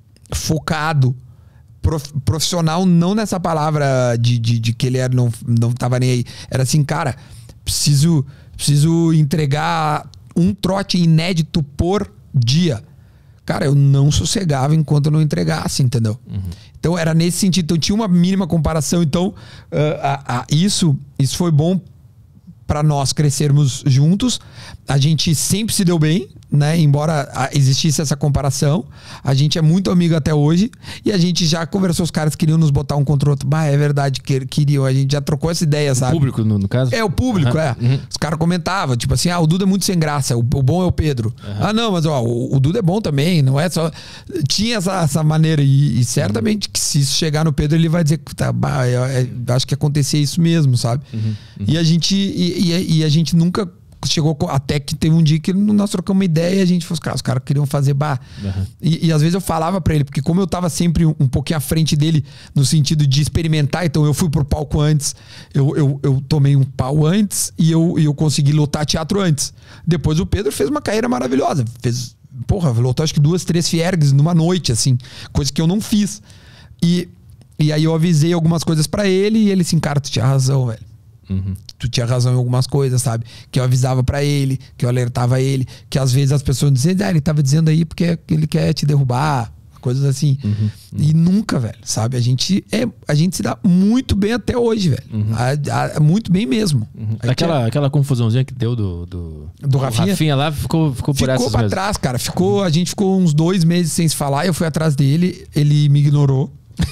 focado, prof- profissional, não nessa palavra de, de, de que ele era, não, não tava nem aí. Era assim, cara, preciso, preciso entregar um trote inédito por dia. Cara, eu não sossegava enquanto eu não entregasse, entendeu? Então era nesse sentido. Então tinha uma mínima comparação. Então uh, a, a, isso, isso foi bom para nós crescermos juntos. A gente sempre se deu bem, né? Embora existisse essa comparação, a gente é muito amigo até hoje e a gente já conversou, os caras queriam nos botar um contra o outro. Bah, é verdade que queriam, a gente já trocou essa ideia, sabe? O público, no, no caso? É, o público, uhum. é. Uhum. Os caras comentavam, tipo assim, ah, o Duda é muito sem graça, o, o bom é o Pedro. Uhum. Ah, não, mas ó, o, o Duda é bom também, não é só... Tinha essa, essa maneira e, e certamente que se isso chegar no Pedro, ele vai dizer que tá, bah, eu, eu, eu acho que acontecia isso mesmo, sabe? Uhum. Uhum. E a gente e, e, e a gente nunca chegou até que teve um dia que nós trocamos uma ideia e a gente falou, cara, os caras queriam fazer bar. Uhum. E, e às vezes eu falava pra ele, porque como eu tava sempre um, um pouquinho à frente dele no sentido de experimentar, então eu fui pro palco antes, eu, eu, eu tomei um pau antes e eu, eu consegui lotar teatro antes. Depois o Pedro fez uma carreira maravilhosa, fez, porra, lotou acho que duas, três Fiergs numa noite, assim, coisa que eu não fiz. E, e aí eu avisei algumas coisas pra ele e ele assim, cara, tu tinha razão, velho. Uhum. Tu tinha razão em algumas coisas, sabe? Que eu avisava pra ele, que eu alertava ele, que às vezes as pessoas diziam, ah, ele tava dizendo aí porque ele quer te derrubar, coisas assim. Uhum. Uhum. E nunca, velho, sabe? A gente, é, a gente se dá muito bem até hoje, velho. Uhum. A, a, muito bem mesmo. Uhum. Aquela, é... aquela confusãozinha que deu do... Do, do Rafinha? Rafinha lá ficou, ficou por essas Ficou pra mesmo. trás, cara. Ficou, a gente ficou uns dois meses sem se falar, eu fui atrás dele, ele me ignorou.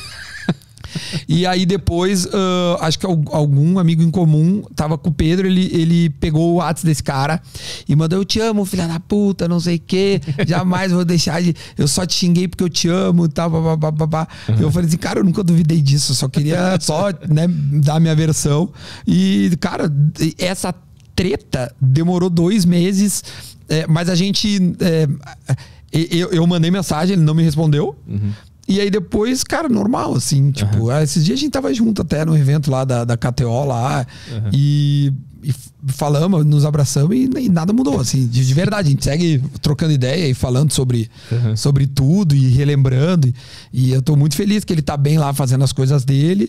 E aí depois, uh, acho que algum amigo em comum tava com o Pedro, ele, ele pegou o WhatsApp desse cara e mandou, eu te amo, filha da puta, não sei o quê, jamais vou deixar de... Eu só te xinguei porque eu te amo e tal, babá. Uhum. Eu falei assim, cara, eu nunca duvidei disso, eu só queria só, né, dar minha versão. E, cara, essa treta demorou dois meses, é, mas a gente... É, eu, eu mandei mensagem, ele não me respondeu. Uhum. E aí depois, cara, normal, assim, tipo, uhum. esses dias a gente tava junto até no evento lá da, da K T O lá, uhum. e, e falamos, nos abraçamos e, e nada mudou, assim, de, de verdade, a gente segue trocando ideia e falando sobre, uhum. sobre tudo e relembrando, e, e eu tô muito feliz que ele tá bem lá fazendo as coisas dele.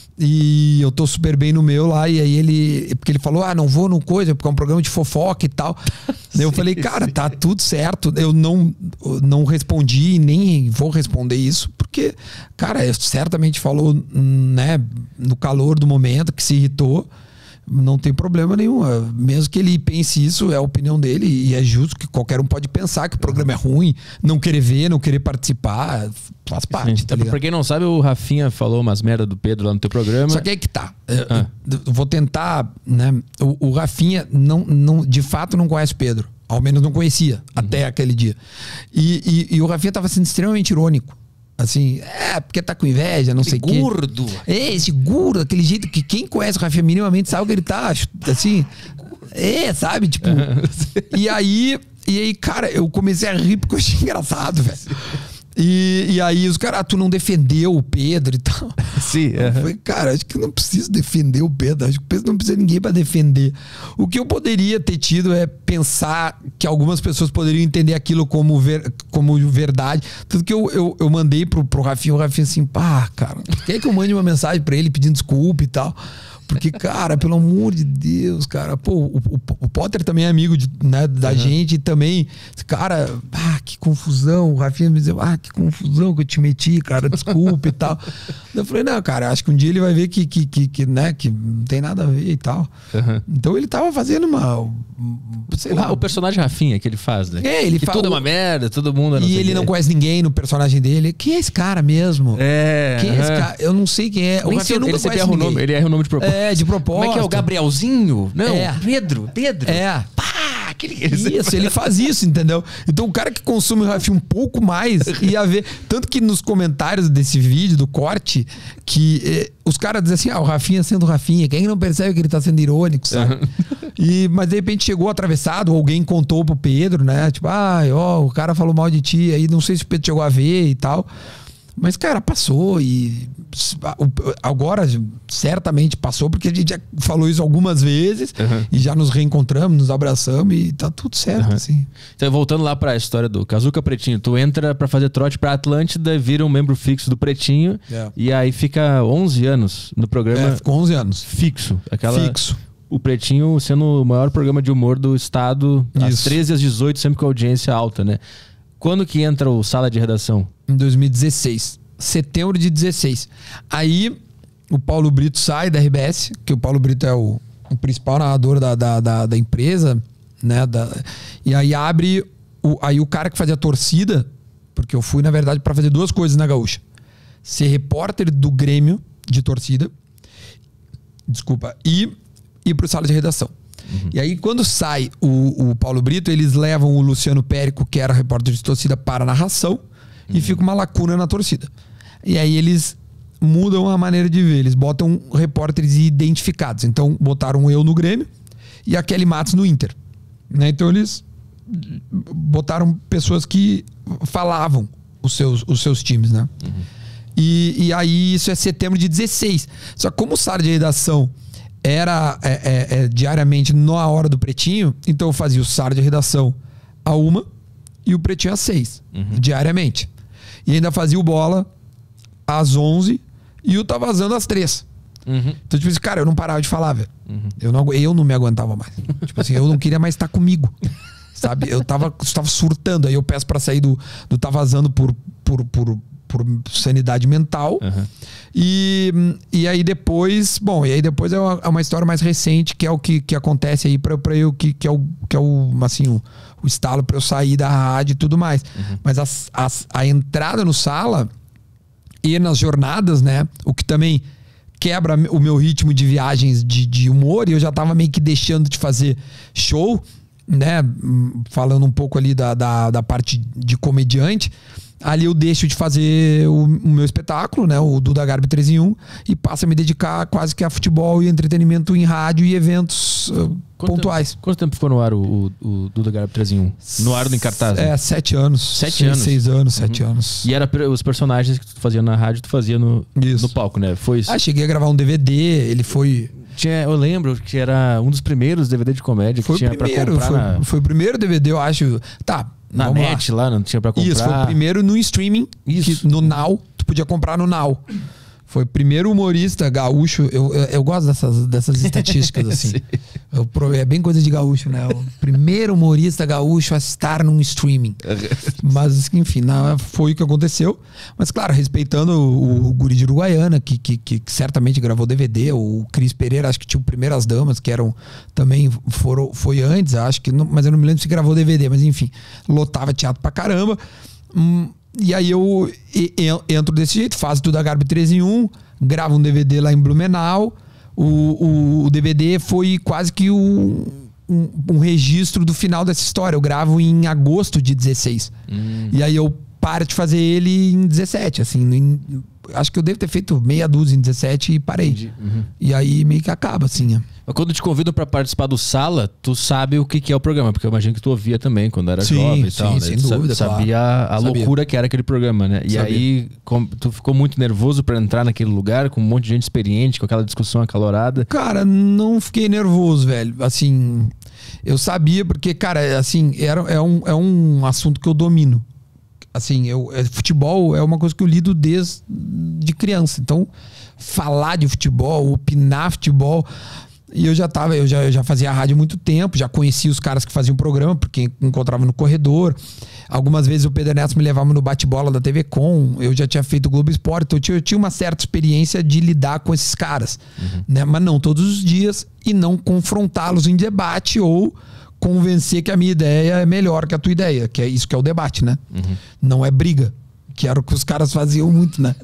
E eu tô super bem no meu lá. E aí ele... Porque ele falou, ah, não vou no coisa, porque é um programa de fofoca e tal. Sim, eu falei, cara, sim. Tá tudo certo. Eu não, não respondi e nem vou responder isso. Porque, cara, certamente falou, né, no calor do momento, que se irritou. Não tem problema nenhum. Mesmo que ele pense isso, é a opinião dele. E é justo que qualquer um pode pensar que o programa é ruim, não querer ver, não querer participar. Faz parte. Tá pra quem não sabe, o Rafinha falou umas merda do Pedro lá no teu programa. Só que aí que tá. Ah. Eu, eu vou tentar, né? O, o Rafinha não, não, de fato não conhece o Pedro. Ao menos não conhecia, uhum. até aquele dia. E, e, e o Rafinha tava sendo extremamente irônico. Assim, é, porque tá com inveja, não sei o quê. Gordo. É, esse gordo, aquele jeito que quem conhece o Rafinha minimamente sabe o que ele tá, assim. É, sabe? Tipo. e aí, e aí, cara, eu comecei a rir porque eu achei engraçado, velho. E, e aí os caras, ah, tu não defendeu o Pedro e tal. Sim, eu falei, cara, acho que eu não preciso defender o Pedro. Acho que o Pedro não precisa de ninguém pra defender. O que eu poderia ter tido é pensar que algumas pessoas poderiam entender aquilo como, ver, como verdade. Tanto que eu, eu, eu mandei pro, pro Rafinha, o Rafinha assim, pá, cara, quer que eu mande uma mensagem pra ele pedindo desculpa e tal? Porque, cara, pelo amor de Deus, cara, pô, o, o, o Potter também é amigo de, né, da uhum. gente e também, cara, ah, que confusão, o Rafinha me dizia, ah, que confusão que eu te meti, cara, desculpa e tal. Eu falei, não, cara, acho que um dia ele vai ver que, que, que, que, né, que não tem nada a ver e tal. Uhum. Então ele tava fazendo uma... Sei o, lá, o personagem Rafinha que ele faz, né? É, ele que fala, tudo é uma merda, todo mundo... E ele não conhece ninguém no personagem dele. Quem é esse cara mesmo? É. Quem é esse cara? Eu não sei quem é. O Rafinha nunca ele conhece erra o nome, ele erra o nome de propósito. É, de propósito. Como é que é? O Gabrielzinho? Não, é. Pedro, Pedro. É. Pá, aquele... Isso, ele faz isso, entendeu? Então o cara que consome o Rafinha um pouco mais ia ver... Tanto que nos comentários desse vídeo, do corte, que eh, os caras dizem assim, ah, o Rafinha sendo Rafinha, quem não percebe que ele tá sendo irônico, sabe? Uhum. E, mas de repente chegou atravessado, alguém contou pro Pedro, né? Tipo, ah, ó, o cara falou mal de ti, aí não sei se o Pedro chegou a ver e tal. Mas, cara, passou e agora certamente passou, porque a gente já falou isso algumas vezes uhum. e já nos reencontramos, nos abraçamos e tá tudo certo, uhum. assim. Então, voltando lá pra história do Kazuca Pretinho, tu entra pra fazer trote pra Atlântida, vira um membro fixo do Pretinho yeah. e aí fica onze anos no programa. É, ficou onze anos. Fixo. Aquela... Fixo. O Pretinho sendo o maior programa de humor do estado, isso. Às treze às dezoito, sempre com audiência alta, né? Quando que entra o Sala de Redação? Em dois mil e dezesseis. Setembro de dezesseis. Aí o Paulo Brito sai da R B S, que o Paulo Brito é o, o principal narrador da, da, da, da empresa, né? Da, e aí abre, o, aí o cara que fazia a torcida, porque eu fui, na verdade, para fazer duas coisas na Gaúcha. Ser repórter do Grêmio de torcida, desculpa, e ir pro sala de redação. Uhum. E aí, quando sai o, o Paulo Brito, eles levam o Luciano Périco, que era repórter de torcida, para a narração, uhum. e fica uma lacuna na torcida. E aí eles mudam a maneira de ver, eles botam repórteres identificados. Então, botaram eu no Grêmio e a Kelly Matos no Inter. Né? Então, eles botaram pessoas que falavam os seus, os seus times, né? Uhum. E, e aí, isso é setembro de dezesseis. Só que como o sala de redação era é, é, é, diariamente na hora do Pretinho, então eu fazia o sala de redação a uma e o Pretinho às seis, uhum. diariamente. E ainda fazia o Bola às onze e o Tá Vazando às três. Uhum. Então, tipo assim, cara, eu não parava de falar, velho. Uhum. Eu, não, eu não me aguentava mais. Tipo assim, eu não queria mais estar comigo. Sabe? Eu tava, tava surtando. Aí eu peço pra sair do, do Tá Vazando por, por, por, por sanidade mental. Uhum. E, e aí depois... Bom, e aí depois é uma, é uma história mais recente, que é o que, que acontece aí pra, pra eu... Que, que é o, que é o assim, o, o estalo pra eu sair da rádio e tudo mais. Uhum. Mas as, as, a entrada no Sala e nas jornadas, né? O que também quebra o meu ritmo de viagens de, de humor. E eu já tava meio que deixando de fazer show, né? Falando um pouco ali da, da, da parte de comediante. Ali eu deixo de fazer o, o meu espetáculo, né? O Duda Garbi três em um, e passo a me dedicar quase que a futebol e entretenimento em rádio e eventos uh, pontuais. Tempo, quanto tempo ficou no ar o, o, o Duda Garbi três em um? No ar do Encartaz? É, sete anos. Sete seis, anos? Seis anos, uhum. sete anos. E era os personagens que tu fazia na rádio, tu fazia no, no palco, né? Foi isso? Ah, cheguei a gravar um D V D, ele foi... Tinha, eu lembro que era um dos primeiros D V D de comédia que foi tinha primeiro, pra comprar. Foi, na... foi o primeiro D V D, eu acho. Tá. Na net lá. lá, não tinha pra comprar. Isso, foi o primeiro no streaming. Isso. Que no Now, tu podia comprar no Now. Foi o primeiro humorista gaúcho. Eu, eu, eu gosto dessas, dessas estatísticas, assim. Eu, é bem coisa de gaúcho, né? O primeiro humorista gaúcho a estar num streaming. Mas, enfim, não, foi o que aconteceu. Mas, claro, respeitando o, o guri de Uruguaiana, que, que, que certamente gravou D V D. O Cris Pereira, acho que tinha o Primeiras Damas, que eram também foram, foi antes, acho que. Não, mas eu não me lembro se gravou D V D. Mas, enfim, lotava teatro pra caramba. Hum, E aí eu entro desse jeito, faço tudo da Garbi três em um, gravo um D V D lá em Blumenau. O, o, o D V D foi quase que um, um, um registro do final dessa história. Eu gravo em agosto de dezesseis. Hum. E aí eu paro de fazer ele em dezessete, assim. Em, acho que eu devo ter feito meia dúzia em dezessete e parei. Uhum. E aí meio que acaba, assim. Mas quando te convidam pra participar do Sala, tu sabe o que, que é o programa, porque eu imagino que tu ouvia também quando era sim, jovem e sim, tal. Né? Sem tu dúvida, sabia claro. a sabia. loucura que era aquele programa, né? E sabia. Aí tu ficou muito nervoso pra entrar naquele lugar, com um monte de gente experiente, com aquela discussão acalorada? Cara, não fiquei nervoso, velho. Assim, eu sabia, porque, cara, assim, era, é, um, é um assunto que eu domino. Assim, eu, é, futebol é uma coisa que eu lido desde de criança. Então, falar de futebol, opinar futebol... E eu já tava, eu já, eu já fazia rádio há muito tempo, já conhecia os caras que faziam o programa, porque encontrava no corredor. Algumas vezes o Pedro Ernesto me levava no bate-bola da T V Com, eu já tinha feito o Globo Esporte, então eu tinha, eu tinha uma certa experiência de lidar com esses caras. Uhum. Né? Mas não todos os dias, e não confrontá-los em debate ou convencer que a minha ideia é melhor que a tua ideia, que é isso que é o debate, né? Uhum. Não é briga. Que era o que os caras faziam muito, né?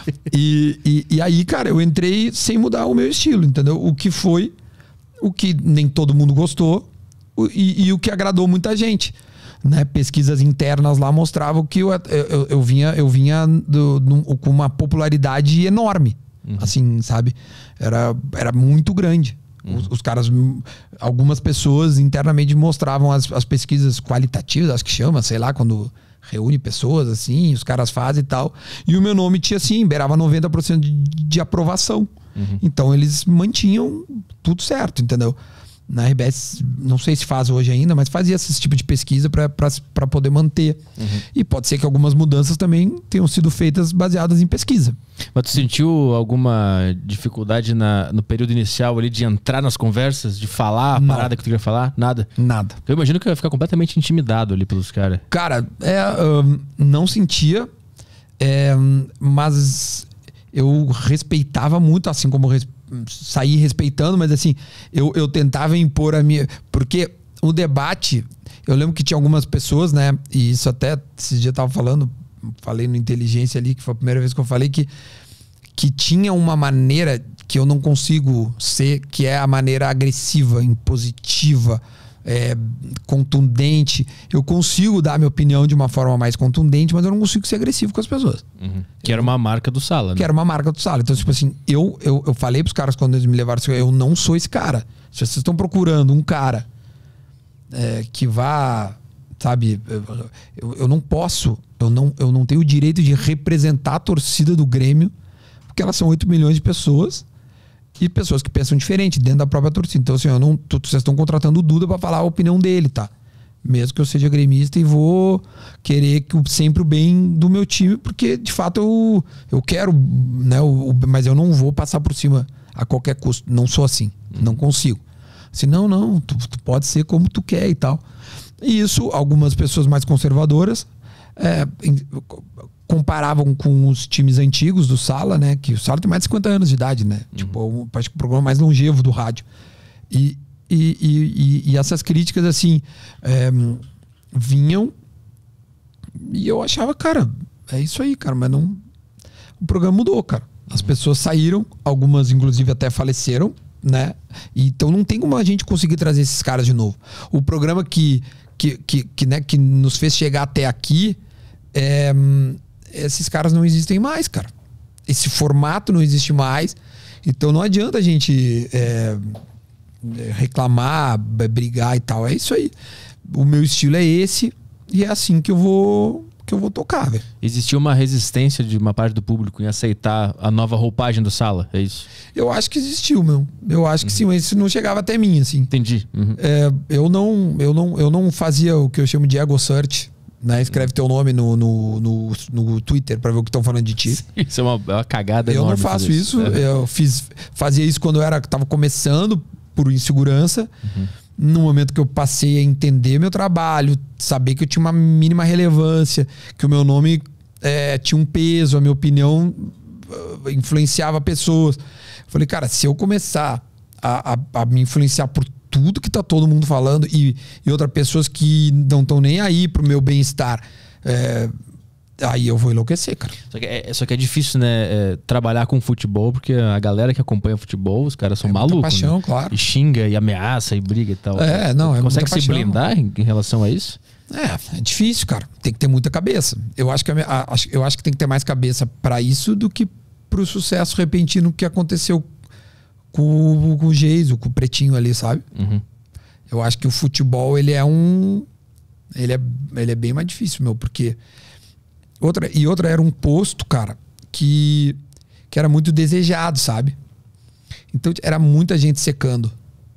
E, e, e aí, cara, eu entrei sem mudar o meu estilo, entendeu? O que foi, o que nem todo mundo gostou e, e o que agradou muita gente. Né? Pesquisas internas lá mostravam que eu, eu, eu vinha, eu vinha do, do, com uma popularidade enorme. Uhum. Assim, sabe? Era, era muito grande. Uhum. Os, os caras, algumas pessoas internamente mostravam as, as pesquisas qualitativas, acho que chama, sei lá, quando... reúne pessoas, assim, os caras fazem e tal. E o meu nome tinha, assim, beirava noventa por cento de, de aprovação. Uhum. Então, eles mantinham tudo certo, entendeu? Na R B S, não sei se faz hoje ainda, mas fazia esse tipo de pesquisa para poder manter. Uhum. E pode ser que algumas mudanças também tenham sido feitas baseadas em pesquisa. Mas tu sentiu alguma dificuldade na, no período inicial ali de entrar nas conversas, de falar a não. parada que tu queria falar? Nada? Nada. Eu imagino que eu ia ficar completamente intimidado ali pelos caras. Cara, é, um, não sentia, é, mas eu respeitava muito, assim como res, sair respeitando, mas assim, eu, eu tentava impor a minha... Porque o debate, eu lembro que tinha algumas pessoas, né? E isso até, esse dia eu tava falando, falei no Inteligência ali, que foi a primeira vez que eu falei, que, que tinha uma maneira que eu não consigo ser, que é a maneira agressiva, impositiva, é, contundente. Eu consigo dar minha opinião de uma forma mais contundente, mas eu não consigo ser agressivo com as pessoas. Uhum. Que era uma marca do Sala, né? Que era uma marca do Sala. Então, tipo assim, eu, eu, eu falei pros caras quando eles me levaram, eu não sou esse cara. Se vocês estão procurando um cara é, que vá, sabe, eu, eu, eu não posso, eu não, eu não tenho o direito de representar a torcida do Grêmio, porque elas são oito milhões de pessoas e pessoas que pensam diferente dentro da própria torcida. Então, assim, eu não, vocês estão contratando o Duda para falar a opinião dele, tá? Mesmo que eu seja gremista e vou querer que, sempre o bem do meu time, porque de fato eu, eu quero, né? O, mas eu não vou passar por cima a qualquer custo. Não sou assim, uhum. Não consigo. Assim, não, não, tu, tu pode ser como tu quer e tal. E isso, algumas pessoas mais conservadoras é, comparavam com os times antigos do Sala, né? Que o Sala tem mais de cinquenta anos de idade, né? Uhum. Tipo, acho que o programa mais longevo do rádio. E, e, e, e essas críticas, assim, é, vinham e eu achava, cara, é isso aí, cara, mas não... O programa mudou, cara. As uhum. pessoas saíram, algumas inclusive até faleceram, né? Então não tem como a gente conseguir trazer esses caras de novo. O programa que, que, que, que, né, que nos fez chegar até aqui, é, esses caras não existem mais, cara. Esse formato não existe mais. Então não adianta a gente é, reclamar, brigar e tal. É isso aí. O meu estilo é esse e é assim que eu vou... que eu vou tocar, velho. Existiu uma resistência de uma parte do público em aceitar a nova roupagem do Sala, é isso? Eu acho que existiu, meu. Eu acho que uhum. sim, mas isso não chegava até mim, assim. Entendi. Uhum. É, eu, não, eu, não, eu não fazia o que eu chamo de ego search, né? Escreve teu nome no, no, no, no Twitter pra ver o que estão falando de ti. Isso é uma, é uma cagada eu enorme. Eu não faço isso. isso. É. Eu fiz, fazia isso quando eu era, tava começando por insegurança. Uhum. No momento que eu passei a entender meu trabalho, saber que eu tinha uma mínima relevância, que o meu nome é, tinha um peso, a minha opinião uh, influenciava pessoas. Eu falei, cara, se eu começar a, a, a me influenciar por tudo que tá todo mundo falando e, e outras pessoas que não estão nem aí pro meu bem-estar, é, aí eu vou enlouquecer, cara. Só que é, só que é difícil, né, é, trabalhar com futebol, porque a galera que acompanha futebol, os caras são é malucos. Paixão, né? Claro. E xinga, e ameaça, e briga e tal. É, não, é Consegue se paixão. blindar em, em relação a isso? É, é difícil, cara. Tem que ter muita cabeça. Eu acho que, a, a, eu acho que tem que ter mais cabeça pra isso do que pro sucesso repentino que aconteceu com, com o Geiso, com o Pretinho ali, sabe? Uhum. Eu acho que o futebol, ele é um... Ele é, ele é bem mais difícil, meu, porque... Outra, e outra era um posto, cara, que, que era muito desejado, sabe? Então era muita gente secando.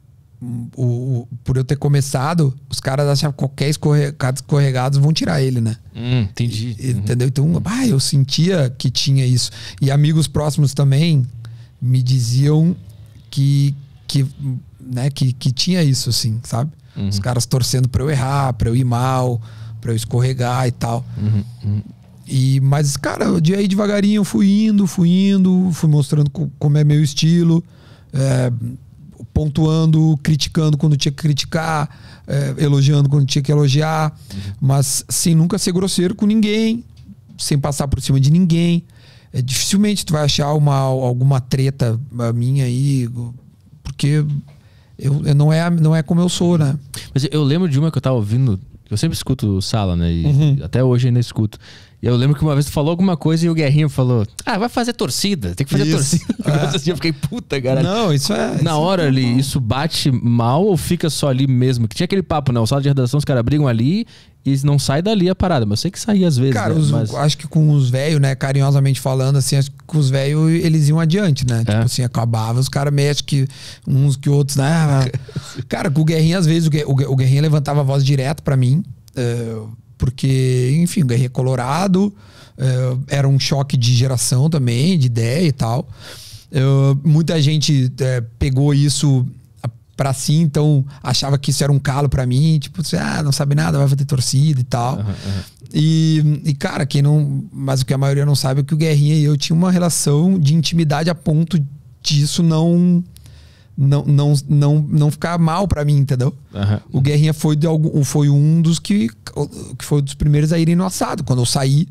O, o, por eu ter começado, os caras achavam que qualquer escorregado, escorregados vão tirar ele, né? Hum, entendi. E, entendeu? Então, ah, eu sentia que tinha isso. E amigos próximos também me diziam que, que, né, que, que tinha isso, assim, sabe? Uhum. Os caras torcendo pra eu errar, pra eu ir mal, pra eu escorregar e tal. Uhum, uhum. E, mas, cara, de aí devagarinho eu fui indo, fui indo, fui mostrando como é meu estilo, é, pontuando, criticando quando tinha que criticar, é, elogiando quando tinha que elogiar, uhum. mas sem nunca ser grosseiro com ninguém, sem passar por cima de ninguém. É, dificilmente tu vai achar uma, alguma treta minha aí, porque eu, eu não, é, não é como eu sou, né? Mas eu lembro de uma que eu tava ouvindo, eu sempre escuto o Sala, né? E uhum. até hoje ainda escuto. E eu lembro que uma vez tu falou alguma coisa e o Guerrinho falou: ah, vai fazer torcida, tem que fazer isso. torcida. É. Assim, eu fiquei, puta, cara. Não, isso é. Na isso hora é ali, mal. Isso bate mal ou fica só ali mesmo? Que tinha aquele papo, né? O sala de redação, os caras brigam ali e não sai dali a parada. Mas eu sei que saía às vezes. Cara, né? os, Mas... acho que com os velhos, né, carinhosamente falando, assim, acho que com os velhos eles iam adiante, né? É. Tipo assim, acabava, os caras mexem que uns que outros, né? Cara, com o Guerrinha, às vezes, o, o, o Guerrinha levantava a voz direto pra mim, uh, porque, enfim, o Guerrinha é colorado, uh, era um choque de geração também, de ideia e tal. Uh, muita gente uh, pegou isso pra si, então achava que isso era um calo pra mim, tipo, assim, ah, não sabe nada, vai fazer torcida e tal. Uhum, uhum. E, e, cara, quem não. Mas o que a maioria não sabe é que o Guerrinha e eu tinha uma relação de intimidade a ponto disso não não, não, não, não ficar mal pra mim, entendeu? Uhum. O Guerrinha foi, de algum, foi um dos que, que foi um dos primeiros a irem no assado. Quando eu saí,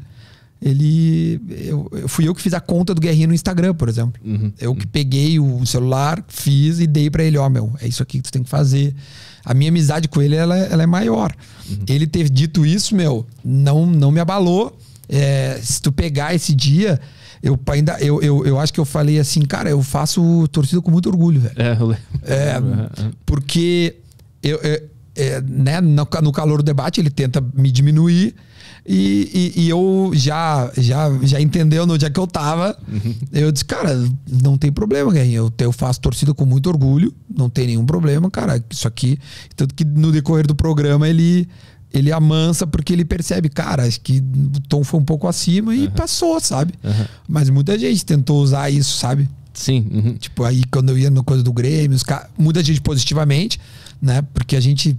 ele eu, eu fui eu que fiz a conta do Guerrinha no Instagram, por exemplo. Uhum. Eu que peguei o celular, fiz e dei pra ele, ó, meu, é isso aqui que tu tem que fazer. A minha amizade com ele, ela, ela é maior. Uhum. Ele ter dito isso, meu, não, não me abalou. É, se tu pegar esse dia, eu ainda eu, eu, eu acho que eu falei assim, cara, eu faço torcida com muito orgulho, velho. É, eu lembro. É, porque eu, eu, é, né, no, no calor do debate ele tenta me diminuir e, e, e eu já, já, já entendeu no dia que eu tava. Uhum. Eu disse, cara, não tem problema, Guerrinha. Eu, eu faço torcida com muito orgulho, não tem nenhum problema, cara. Isso aqui, tanto que no decorrer do programa ele ele amansa porque ele percebe, cara, acho que o tom foi um pouco acima e uhum. passou, sabe? Uhum. Mas muita gente tentou usar isso, sabe? Sim. Uhum. Tipo, aí quando eu ia no coisa do Grêmio, os cara, muita gente positivamente, né? Porque a gente,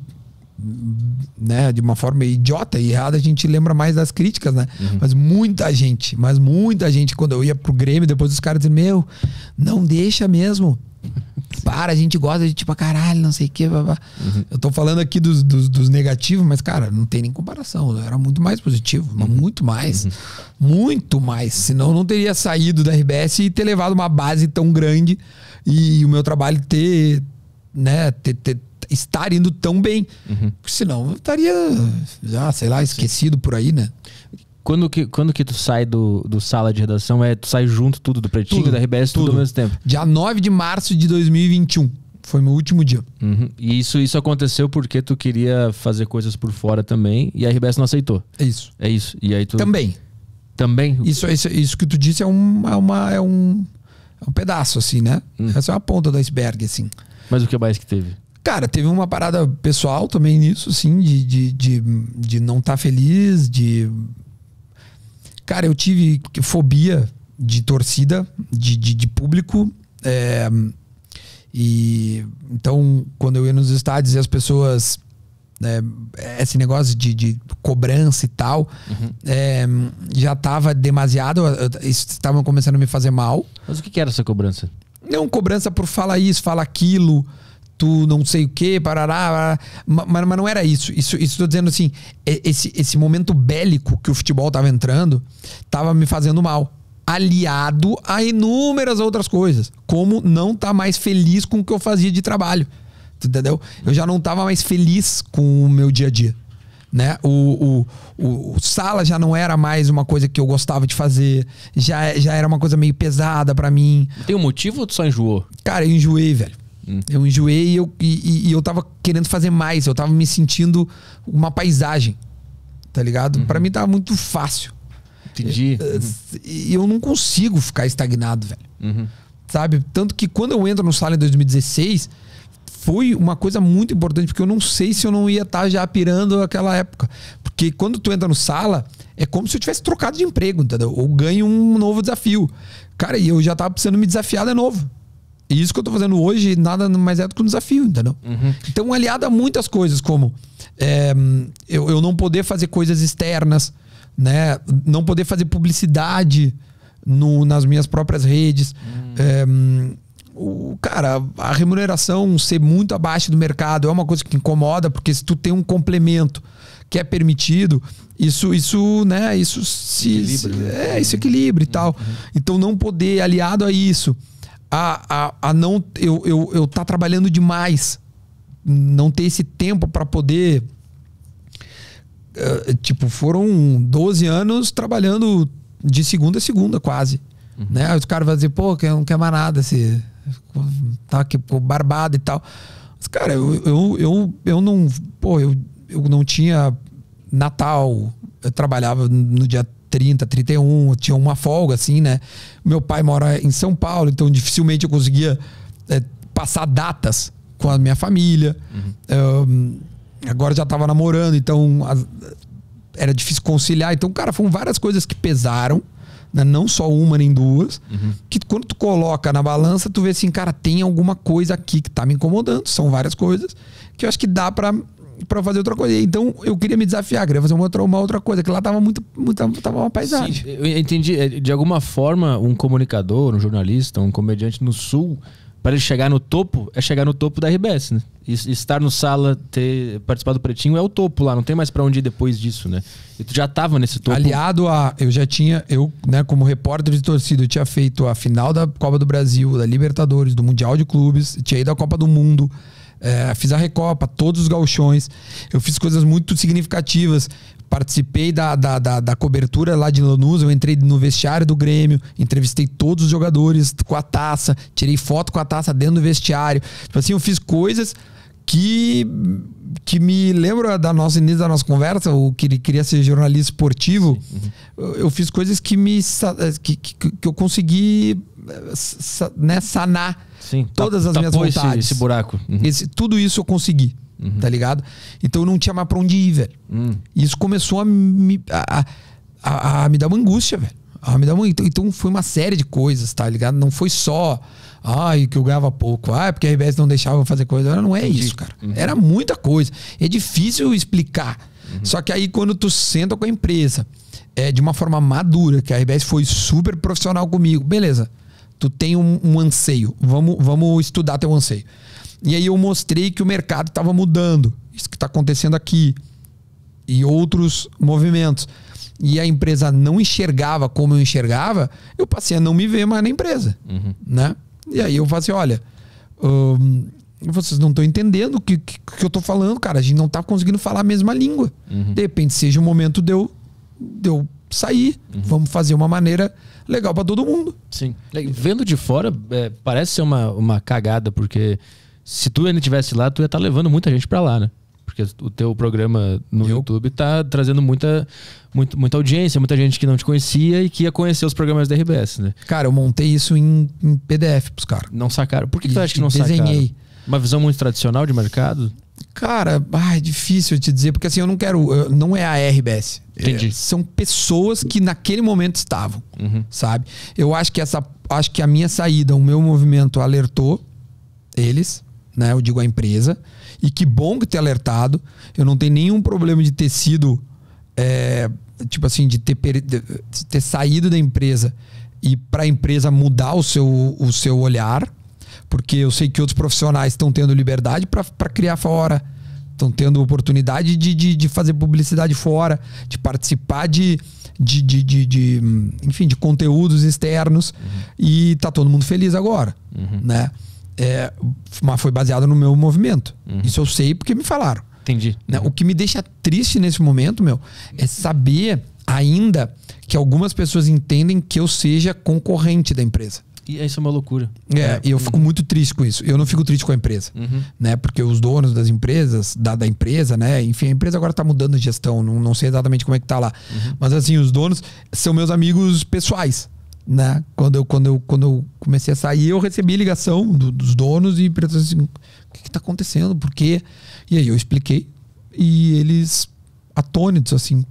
né, de uma forma idiota e errada, a gente lembra mais das críticas, né? Uhum. Mas muita gente, mas muita gente, quando eu ia pro Grêmio, depois os caras diziam, meu, não deixa mesmo. Para, a gente gosta de tipo, caralho, não sei o que. Uhum. Eu tô falando aqui dos, dos, dos negativos, mas, cara, não tem nem comparação. Eu era muito mais positivo, uhum. mas muito mais. Uhum. Muito mais. Senão eu não teria saído da R B S e ter levado uma base tão grande e o meu trabalho ter, né, ter, ter, estar indo tão bem. Uhum. Senão eu estaria já, sei lá, esquecido por aí, né? Quando que, quando que tu sai do, do sala de redação, é tu sai junto tudo, do Pretinho, tudo, da R B S, tudo. tudo ao mesmo tempo? Dia nove de março de dois mil e vinte e um. Foi meu último dia. Uhum. E isso, isso aconteceu porque tu queria fazer coisas por fora também e a R B S não aceitou. É isso. É isso. E aí tu... Também. Também? Isso, isso, isso que tu disse é, um, é, uma, é, um, é um pedaço, assim, né? Hum. Essa é uma ponta do iceberg, assim. Mas o que mais que teve? Cara, teve uma parada pessoal também nisso, assim, de, de, de, de não estar tá feliz, de... Cara, eu tive fobia de torcida, de, de, de público. É, e então, quando eu ia nos estádios e as pessoas... É, esse negócio de, de cobrança e tal, uhum. é, já tava demasiado... Estavam começando a me fazer mal. Mas o que era essa cobrança? Não, cobrança por fala isso, fala aquilo... tu não sei o que, parará, mas, mas não era isso. Isso, isso tô dizendo assim, esse, esse momento bélico que o futebol tava entrando, tava me fazendo mal. Aliado a inúmeras outras coisas. Como não tá mais feliz com o que eu fazia de trabalho. Entendeu? Eu já não tava mais feliz com o meu dia a dia. Né? O, o, o, o sala já não era mais uma coisa que eu gostava de fazer. Já, já era uma coisa meio pesada pra mim. Tem um motivo ou tu só enjoou? Cara, eu enjoei, velho. Eu enjoei e eu, e, e eu tava querendo fazer mais. Eu tava me sentindo uma paisagem. Tá ligado? Uhum. Pra mim tava muito fácil. Entendi. E eu, eu não consigo ficar estagnado, velho. Uhum. Sabe? Tanto que quando eu entro no Sala em dois mil e dezesseis, foi uma coisa muito importante, porque eu não sei se eu não ia estar já pirando aquela época. Porque quando tu entra no Sala, é como se eu tivesse trocado de emprego, entendeu? Ou ganho um novo desafio. Cara, e eu já tava precisando me desafiar de novo. E isso que eu tô fazendo hoje, nada mais é do que um desafio, entendeu? Uhum. Então, aliado a muitas coisas, como é, eu, eu não poder fazer coisas externas, né? Não poder fazer publicidade no, nas minhas próprias redes. Uhum. É, o, cara, a remuneração ser muito abaixo do mercado é uma coisa que incomoda, porque se tu tem um complemento que é permitido, isso, isso, né? Isso se, se, né? É, isso equilibra e uhum. tal. Então, não poder, aliado a isso, A, a, a não eu, eu, eu tá trabalhando demais, não ter esse tempo para poder uh, tipo, foram doze anos trabalhando de segunda a segunda quase, uhum. né? Aí os caras vão dizer, pô, que não quer mais nada, se tá aqui, pô, barbado e tal. Mas, cara, eu, eu, eu, eu não, pô, eu, eu não tinha Natal, eu trabalhava no dia trinta, trinta e um, tinha uma folga assim, né? Meu pai mora em São Paulo, então dificilmente eu conseguia é, passar datas com a minha família. Uhum. Um, agora já tava namorando, então a, era difícil conciliar. Então, cara, foram várias coisas que pesaram, né? Não só uma nem duas, uhum. que quando tu coloca na balança, tu vê assim, cara, tem alguma coisa aqui que tá me incomodando. São várias coisas que eu acho que dá pra pra fazer outra coisa. Então eu queria me desafiar, queria fazer uma outra, uma outra coisa, que lá tava muito, muito tava uma paisagem. Sim, eu entendi. De alguma forma, um comunicador, um jornalista, um comediante no Sul, para ele chegar no topo, é chegar no topo da R B S, né? E estar no Sala, ter participado do Pretinho é o topo lá, não tem mais pra onde ir depois disso, né? E tu já tava nesse topo. Aliado a, eu já tinha, eu, né, como repórter de torcida, eu tinha feito a final da Copa do Brasil, da Libertadores, do Mundial de Clubes, tinha ido à Copa do Mundo, é, fiz a Recopa, todos os gauchões, eu fiz coisas muito significativas. Participei da, da, da, da cobertura lá de Lanús, eu entrei no vestiário do Grêmio, entrevistei todos os jogadores com a taça, tirei foto com a taça dentro do vestiário. Tipo assim, eu fiz coisas que, que me lembro da nossa início da nossa conversa, o que ele queria ser jornalista esportivo. Uhum. Eu fiz coisas que me que, que, que eu consegui, né, sanar. Sim, todas as minhas vontades. Esse, esse buraco. Uhum. Esse, tudo isso eu consegui. Uhum. Tá ligado? Então eu não tinha mais pra onde ir, velho. Uhum. Isso começou a me, a, a, a me dar uma angústia, velho. A me dar uma, então, então foi uma série de coisas, tá ligado? Não foi só, ai, que eu ganhava pouco, ah, porque a R B S não deixava eu fazer coisa. Não é Entendi. Isso, cara. Uhum. Era muita coisa. É difícil explicar. Uhum. Só que aí quando tu senta com a empresa, é, de uma forma madura, que a R B S foi super profissional comigo, beleza. Tu tem um, um anseio. Vamos, vamos estudar teu anseio. E aí eu mostrei que o mercado estava mudando. Isso que está acontecendo aqui. E outros movimentos. E a empresa não enxergava como eu enxergava, eu passei a não me ver mais na empresa. Uhum. Né? E aí eu falei assim, olha, hum, vocês não estão entendendo o que, que, que eu estou falando, cara. A gente não está conseguindo falar a mesma língua. Uhum. De repente seja o momento de eu, de eu sair. Uhum. Vamos fazer uma maneira legal para todo mundo. Sim. Vendo de fora, é, parece ser uma, uma cagada, porque... Se tu ainda estivesse lá, tu ia estar tá levando muita gente pra lá, né? Porque o teu programa no eu? YouTube tá trazendo muita, muita, muita audiência, muita gente que não te conhecia e que ia conhecer os programas da R B S, né? Cara, eu montei isso em, em P D F pros caras. Não sacaram? Por que, que tu acha que não desenhei. sacaram? Uma visão muito tradicional de mercado? Cara, ah, é difícil te dizer, porque assim, eu não quero... Eu, não é a R B S. Entendi. É, são pessoas que naquele momento estavam, uhum. sabe? Eu acho que, essa, acho que a minha saída, o meu movimento alertou eles... Né, eu digo a empresa, e que bom que ter alertado. Eu não tenho nenhum problema de ter sido é, tipo assim, de ter, de ter saído da empresa e para a empresa mudar o seu, o seu olhar, porque eu sei que outros profissionais estão tendo liberdade para criar fora, estão tendo oportunidade de, de, de fazer publicidade fora, de participar de, de, de, de, de enfim, de conteúdos externos, uhum. e tá todo mundo feliz agora, uhum. né? É, mas foi baseado no meu movimento. Uhum. Isso eu sei porque me falaram. Entendi. Né? Uhum. O que me deixa triste nesse momento, meu, é saber ainda que algumas pessoas entendem que eu seja concorrente da empresa. E isso é uma loucura. É, é. E eu fico muito triste com isso. Eu não fico triste com a empresa. Uhum. Né? Porque os donos das empresas, da, da empresa, né? Enfim, a empresa agora tá mudando de gestão. Não, não sei exatamente como é que tá lá. Uhum. Mas assim, os donos são meus amigos pessoais. Né? Quando, eu, quando, eu, quando eu comecei a sair, eu recebi ligação do, dos donos e perguntaram assim, o que está acontecendo? Por quê? E aí eu expliquei e eles atônitos assim,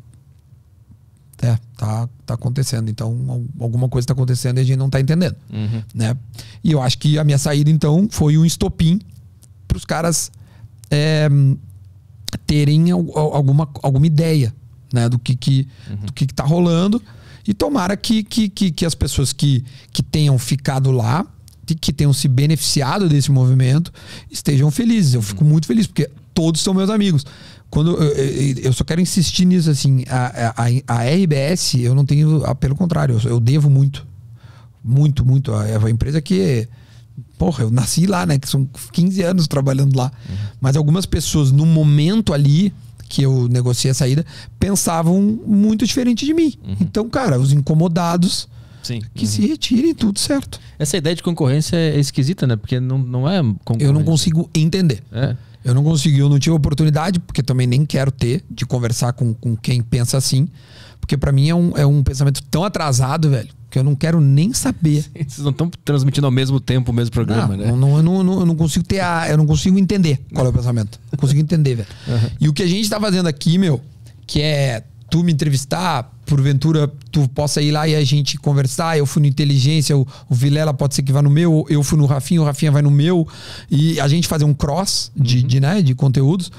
é, tá, tá acontecendo, então alguma coisa está acontecendo e a gente não está entendendo. Uhum. Né? E eu acho que a minha saída então foi um estopim para os caras é, terem alguma, alguma ideia, né? do que que, uhum. do que que tá rolando. E tomara que, que, que, que as pessoas que, que tenham ficado lá, que tenham se beneficiado desse movimento, estejam felizes. Eu fico muito feliz, porque todos são meus amigos. Quando eu, eu, eu só quero insistir nisso, assim, a, a, a R B S, eu não tenho, pelo contrário, eu, eu devo muito. Muito, muito. É uma empresa que, porra, eu nasci lá, né? Que são quinze anos trabalhando lá. Uhum. Mas algumas pessoas, no momento ali que eu negociei a saída, pensavam muito diferente de mim. Uhum. Então, cara, os incomodados, sim, que uhum. se retirem, tudo certo. Essa ideia de concorrência é esquisita, né? Porque não, não é concorrência. Eu não consigo entender. É. Eu não consigo, eu não tive oportunidade, porque também nem quero ter, de conversar com, com quem pensa assim. Porque pra mim é um, é um pensamento tão atrasado, velho, que eu não quero nem saber. Vocês não estão transmitindo ao mesmo tempo o mesmo programa, não, né? Não, eu, não, eu não consigo ter a, eu não consigo entender qual é o pensamento. Não consigo entender, velho. Uhum. E o que a gente tá fazendo aqui, meu, que é tu me entrevistar, porventura tu possa ir lá e a gente conversar, eu fui no Inteligência, o, o Vilela pode ser que vá no meu, eu fui no Rafinha, o Rafinha vai no meu, e a gente fazer um cross de, uhum. de, né, de conteúdos.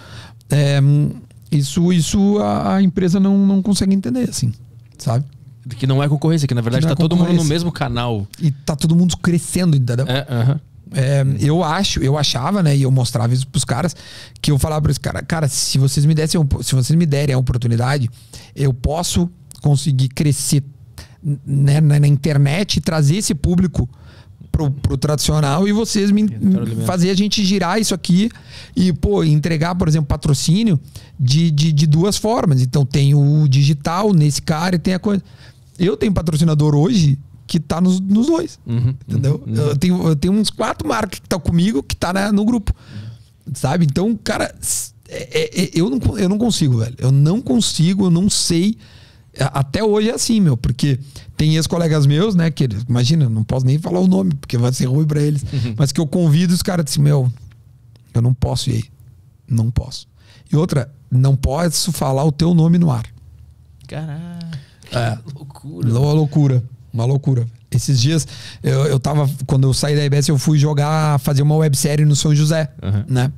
é, isso, isso a, a empresa não, não consegue entender, assim, sabe? Que não é concorrência, que na verdade que tá é todo mundo no mesmo canal. E tá todo mundo crescendo, entendeu? É, aham. Uh-huh. É, eu acho, eu achava, né, e eu mostrava isso pros caras, que eu falava para os caras, cara, se vocês me dessem, se vocês me derem a oportunidade, eu posso conseguir crescer, né, na, na internet e trazer esse público pro, pro tradicional e vocês me, me fazer a gente girar isso aqui e, pô, entregar, por exemplo, patrocínio de, de, de duas formas. Então tem o digital nesse cara e tem a coisa. Eu tenho patrocinador hoje que tá nos, nos dois, uhum, entendeu? Uhum. Eu, tenho, eu tenho uns quatro marcas que tá comigo, que tá na, no grupo, uhum. Sabe? Então, cara, é, é, eu, não, eu não consigo, velho. Eu não consigo, eu não sei. Até hoje é assim, meu, porque tem ex-colegas meus, né, que imagina, eu não posso nem falar o nome, porque vai ser ruim pra eles, uhum. Mas que eu convido os caras, assim, meu, eu não posso ir aí. Não posso. E outra, não posso falar o teu nome no ar. Caralho, é, que loucura. Uma loucura. Uma loucura. Esses dias, eu, eu tava... Quando eu saí da I B S, eu fui jogar... Fazer uma websérie no São José, uhum. Né?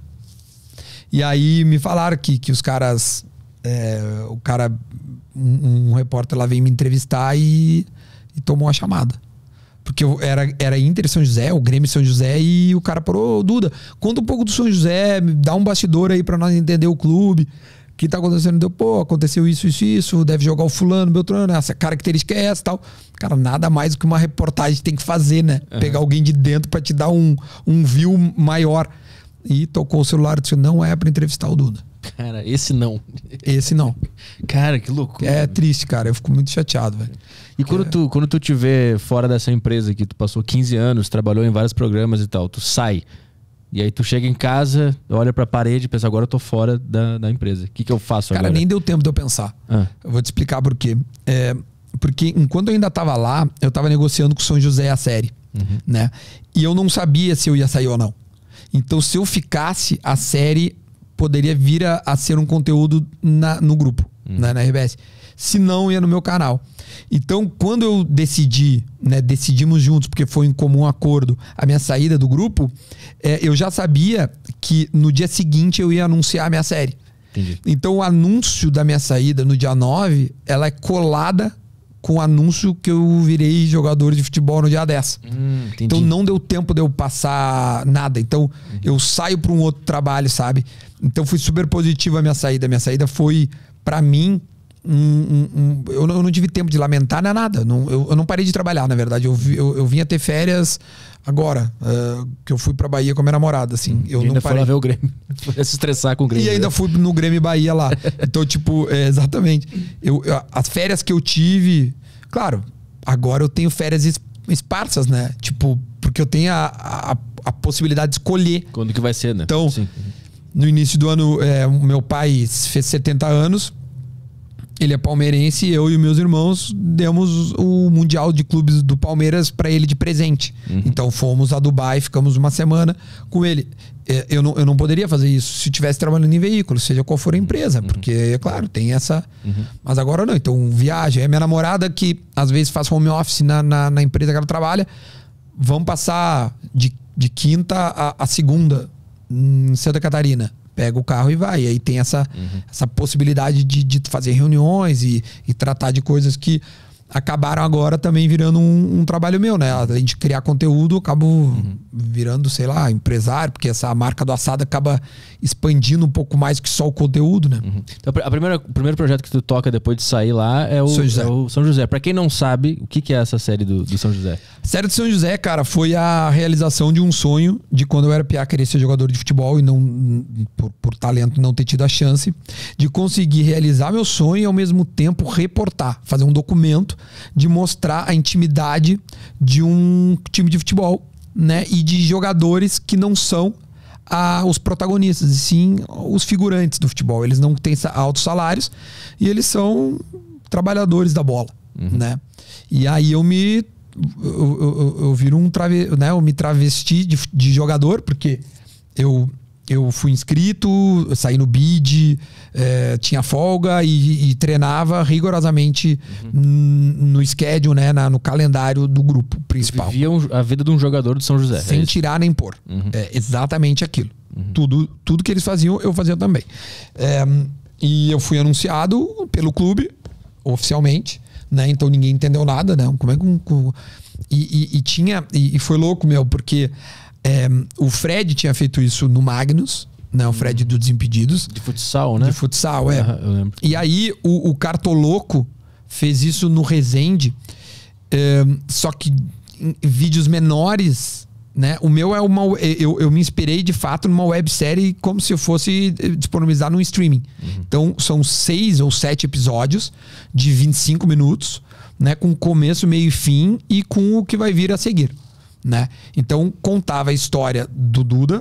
E aí me falaram que, que os caras... É, o cara... Um, um repórter lá veio me entrevistar e, e tomou a chamada. Porque eu era, era Inter São José, o Grêmio São José, e o cara parou, ô, Duda, conta um pouco do São José, dá um bastidor aí pra nós entender o clube. O que tá acontecendo? Deu, pô, aconteceu isso, isso, isso, deve jogar o fulano, Beltrano, essa característica é essa e tal. Cara, nada mais do que uma reportagem tem que fazer, né? Uhum. Pegar alguém de dentro pra te dar um, um view maior. E tocou o celular e disse, não é pra entrevistar o Duda. Cara, esse não. Esse não. Cara, que loucura. É triste, cara. Eu fico muito chateado, velho. E quando, é... tu, quando tu te vê fora dessa empresa que tu passou quinze anos, trabalhou em vários programas e tal, tu sai... E aí tu chega em casa, olha pra parede e pensa, agora eu tô fora da, da empresa. O que que eu faço Cara, agora? Cara, nem deu tempo de eu pensar. Ah. Eu vou te explicar por quê. É, porque enquanto eu ainda tava lá, eu tava negociando com o São José a série. Uhum. Né? E eu não sabia se eu ia sair ou não. Então se eu ficasse, a série poderia vir a, a ser um conteúdo na, no grupo, uhum. Né, na R B S. Se não, ia no meu canal. Então, quando eu decidi, né, decidimos juntos, porque foi em comum acordo, a minha saída do grupo, é, eu já sabia que no dia seguinte eu ia anunciar a minha série. Entendi. Então, o anúncio da minha saída no dia nove, ela é colada com o anúncio que eu virei jogador de futebol no dia dez. Hum, então, não deu tempo de eu passar nada. Então, uhum. Eu saio para um outro trabalho, sabe? Então, foi super positiva a minha saída. A minha saída foi, para mim... Um, um, um, eu, não, eu não tive tempo de lamentar, não é nada. Não, eu, eu não parei de trabalhar, na verdade. Eu, eu, eu vinha ter férias agora, uh, que eu fui pra Bahia com a minha namorada. Assim, eu e ainda não foi lá ver o Grêmio. Foi se estressar com o Grêmio. E ainda fui no Grêmio Bahia lá. Então, tipo, é, exatamente. Eu, eu, as férias que eu tive... Claro, agora eu tenho férias esparsas, né? Tipo, porque eu tenho a, a, a possibilidade de escolher. Quando que vai ser, né? Então, sim. No início do ano, é, meu pai fez setenta anos. Ele é palmeirense e eu e meus irmãos demos o Mundial de Clubes do Palmeiras para ele de presente. Uhum. Então fomos a Dubai, ficamos uma semana com ele. Eu não, eu não poderia fazer isso se eu estivesse trabalhando em veículo, seja qual for a empresa, uhum. Porque, é claro, tem essa... Uhum. Mas agora não. Então viagem. É minha namorada que às vezes faz home office na, na, na empresa que ela trabalha. Vamos passar de, de quinta a, a segunda em Santa Catarina. Pega o carro e vai. E aí tem essa, uhum. essa possibilidade de, de fazer reuniões e, e tratar de coisas que acabaram agora também virando um, um trabalho meu, né? Além de criar conteúdo, eu acabo uhum. virando, sei lá, empresário, porque essa marca do assado acaba expandindo um pouco mais que só o conteúdo, né? Uhum. Então, a primeira, o primeiro projeto que tu toca depois de sair lá é o São José. É o São José. Pra quem não sabe, o que, que é essa série do, do São José? A série do São José, cara, foi a realização de um sonho de quando eu era piá, querer ser jogador de futebol e não, por, por talento, não ter tido a chance de conseguir realizar meu sonho e ao mesmo tempo reportar, fazer um documento de mostrar a intimidade de um time de futebol, né? E de jogadores que não são ah, os protagonistas, e sim os figurantes do futebol. Eles não têm altos salários e eles são trabalhadores da bola, uhum. Né? E aí eu me eu, eu, eu viro um trave, né? Eu me travesti de, de jogador, porque eu Eu fui inscrito, eu saí no bid, é, tinha folga e, e treinava rigorosamente uhum. no schedule, né, na, no calendário do grupo principal. Vivia a vida de um jogador do São José. Sem é tirar nem pôr. Uhum. É exatamente aquilo. Uhum. Tudo, tudo que eles faziam, eu fazia também. É, e eu fui anunciado pelo clube, oficialmente, né? Então ninguém entendeu nada, né? Como é que... Um, e, e, e tinha... E, e foi louco, meu, porque é, o Fred tinha feito isso no Magnus, né? O Fred do Desimpedidos. De futsal, né? De futsal, é. Uhum, eu lembro. E aí o, o Cartoloco fez isso no Resende, é, só que em vídeos menores, né? O meu é uma... Eu, eu me inspirei, de fato, numa websérie como se eu fosse disponibilizar num streaming. Uhum. Então, são seis ou sete episódios de vinte e cinco minutos, né? Com começo, meio e fim e com o que vai vir a seguir, né? Então, contava a história do Duda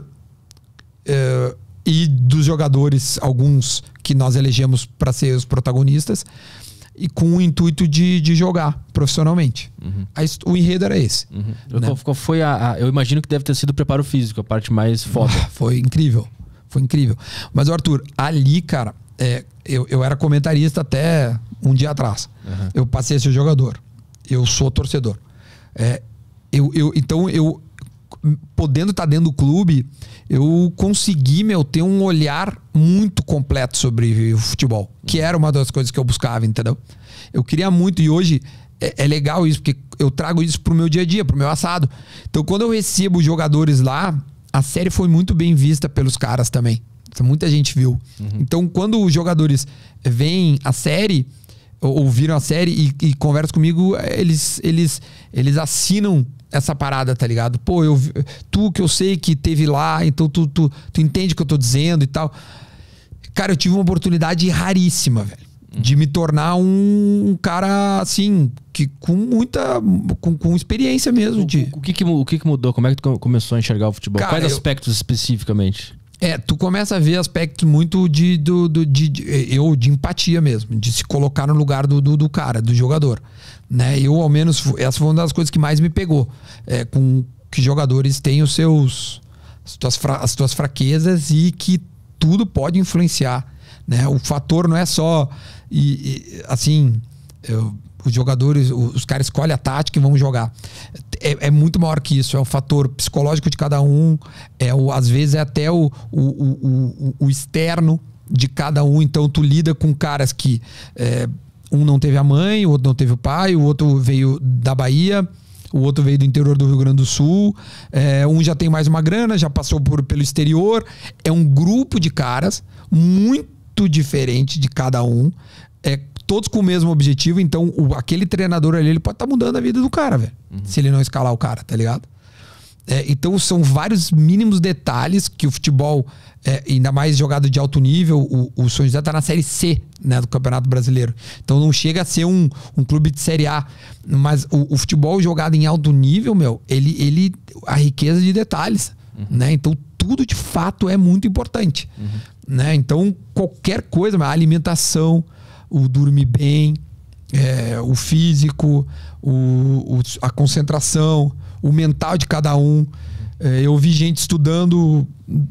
uh, e dos jogadores, alguns que nós elegemos para ser os protagonistas, e com o intuito de, de jogar profissionalmente. Uhum. A, o enredo era esse. Uhum. Né? Qual foi a, a... Eu imagino que deve ter sido o preparo físico, a parte mais foda. Ah, foi incrível. Foi incrível. Mas, Arthur, ali, cara, é, eu, eu era comentarista até um dia atrás. Uhum. Eu passei a ser jogador. Eu sou torcedor. É, eu, eu, então, eu... podendo estar dentro do clube, eu consegui, meu, ter um olhar muito completo sobre o futebol, que era uma das coisas que eu buscava, entendeu? Eu queria muito, e hoje é, é legal isso, porque eu trago isso pro meu dia a dia, pro meu assado. Então, quando eu recebo os jogadores lá, a série foi muito bem vista pelos caras também. Muita gente viu. Uhum. Então, quando os jogadores veem a série, ou viram a série e, e conversam comigo, eles, eles, eles assinam essa parada, tá ligado? Pô, eu, tu que eu sei que teve lá, então tu, tu, tu entende o que eu tô dizendo e tal. Cara, eu tive uma oportunidade raríssima, velho, de me tornar um, um cara, assim, que com muita... Com, com experiência mesmo. O, de... o, que que, o que que mudou? Como é que tu começou a enxergar o futebol? Cara, Quais eu... aspectos especificamente? É, tu começa a ver aspectos muito de, do, do, de, de, eu, de empatia mesmo, de se colocar no lugar do, do, do cara, do jogador, né? Eu, ao menos, essa foi uma das coisas que mais me pegou, é, com que jogadores têm os seus, as tuas, fra, as tuas fraquezas e que tudo pode influenciar, né? O fator não é só, e, e, assim, eu, os jogadores, os caras escolhem a tática e vão jogar. É, é muito maior que isso. É o fator psicológico de cada um. É o, às vezes é até o, o, o, o, o externo de cada um. Então tu lida com caras que é, um não teve a mãe, o outro não teve o pai, o outro veio da Bahia, o outro veio do interior do Rio Grande do Sul. É, um já tem mais uma grana, já passou por, pelo exterior. É um grupo de caras muito diferente de cada um. É todos com o mesmo objetivo, então o, aquele treinador ali, ele pode estar tá mudando a vida do cara, velho. Uhum. Se ele não escalar o cara, tá ligado? É, então são vários mínimos detalhes que o futebol, é, ainda mais jogado de alto nível, o, o São José tá na Série C, né, do Campeonato Brasileiro. Então não chega a ser um, um clube de Série A, mas o, o futebol jogado em alto nível, meu, ele, ele a riqueza de detalhes, uhum. né? Então tudo de fato é muito importante, uhum. né? Então qualquer coisa, a alimentação, o dormir bem, é, o físico, o, o, a concentração, o mental de cada um. É, eu vi gente estudando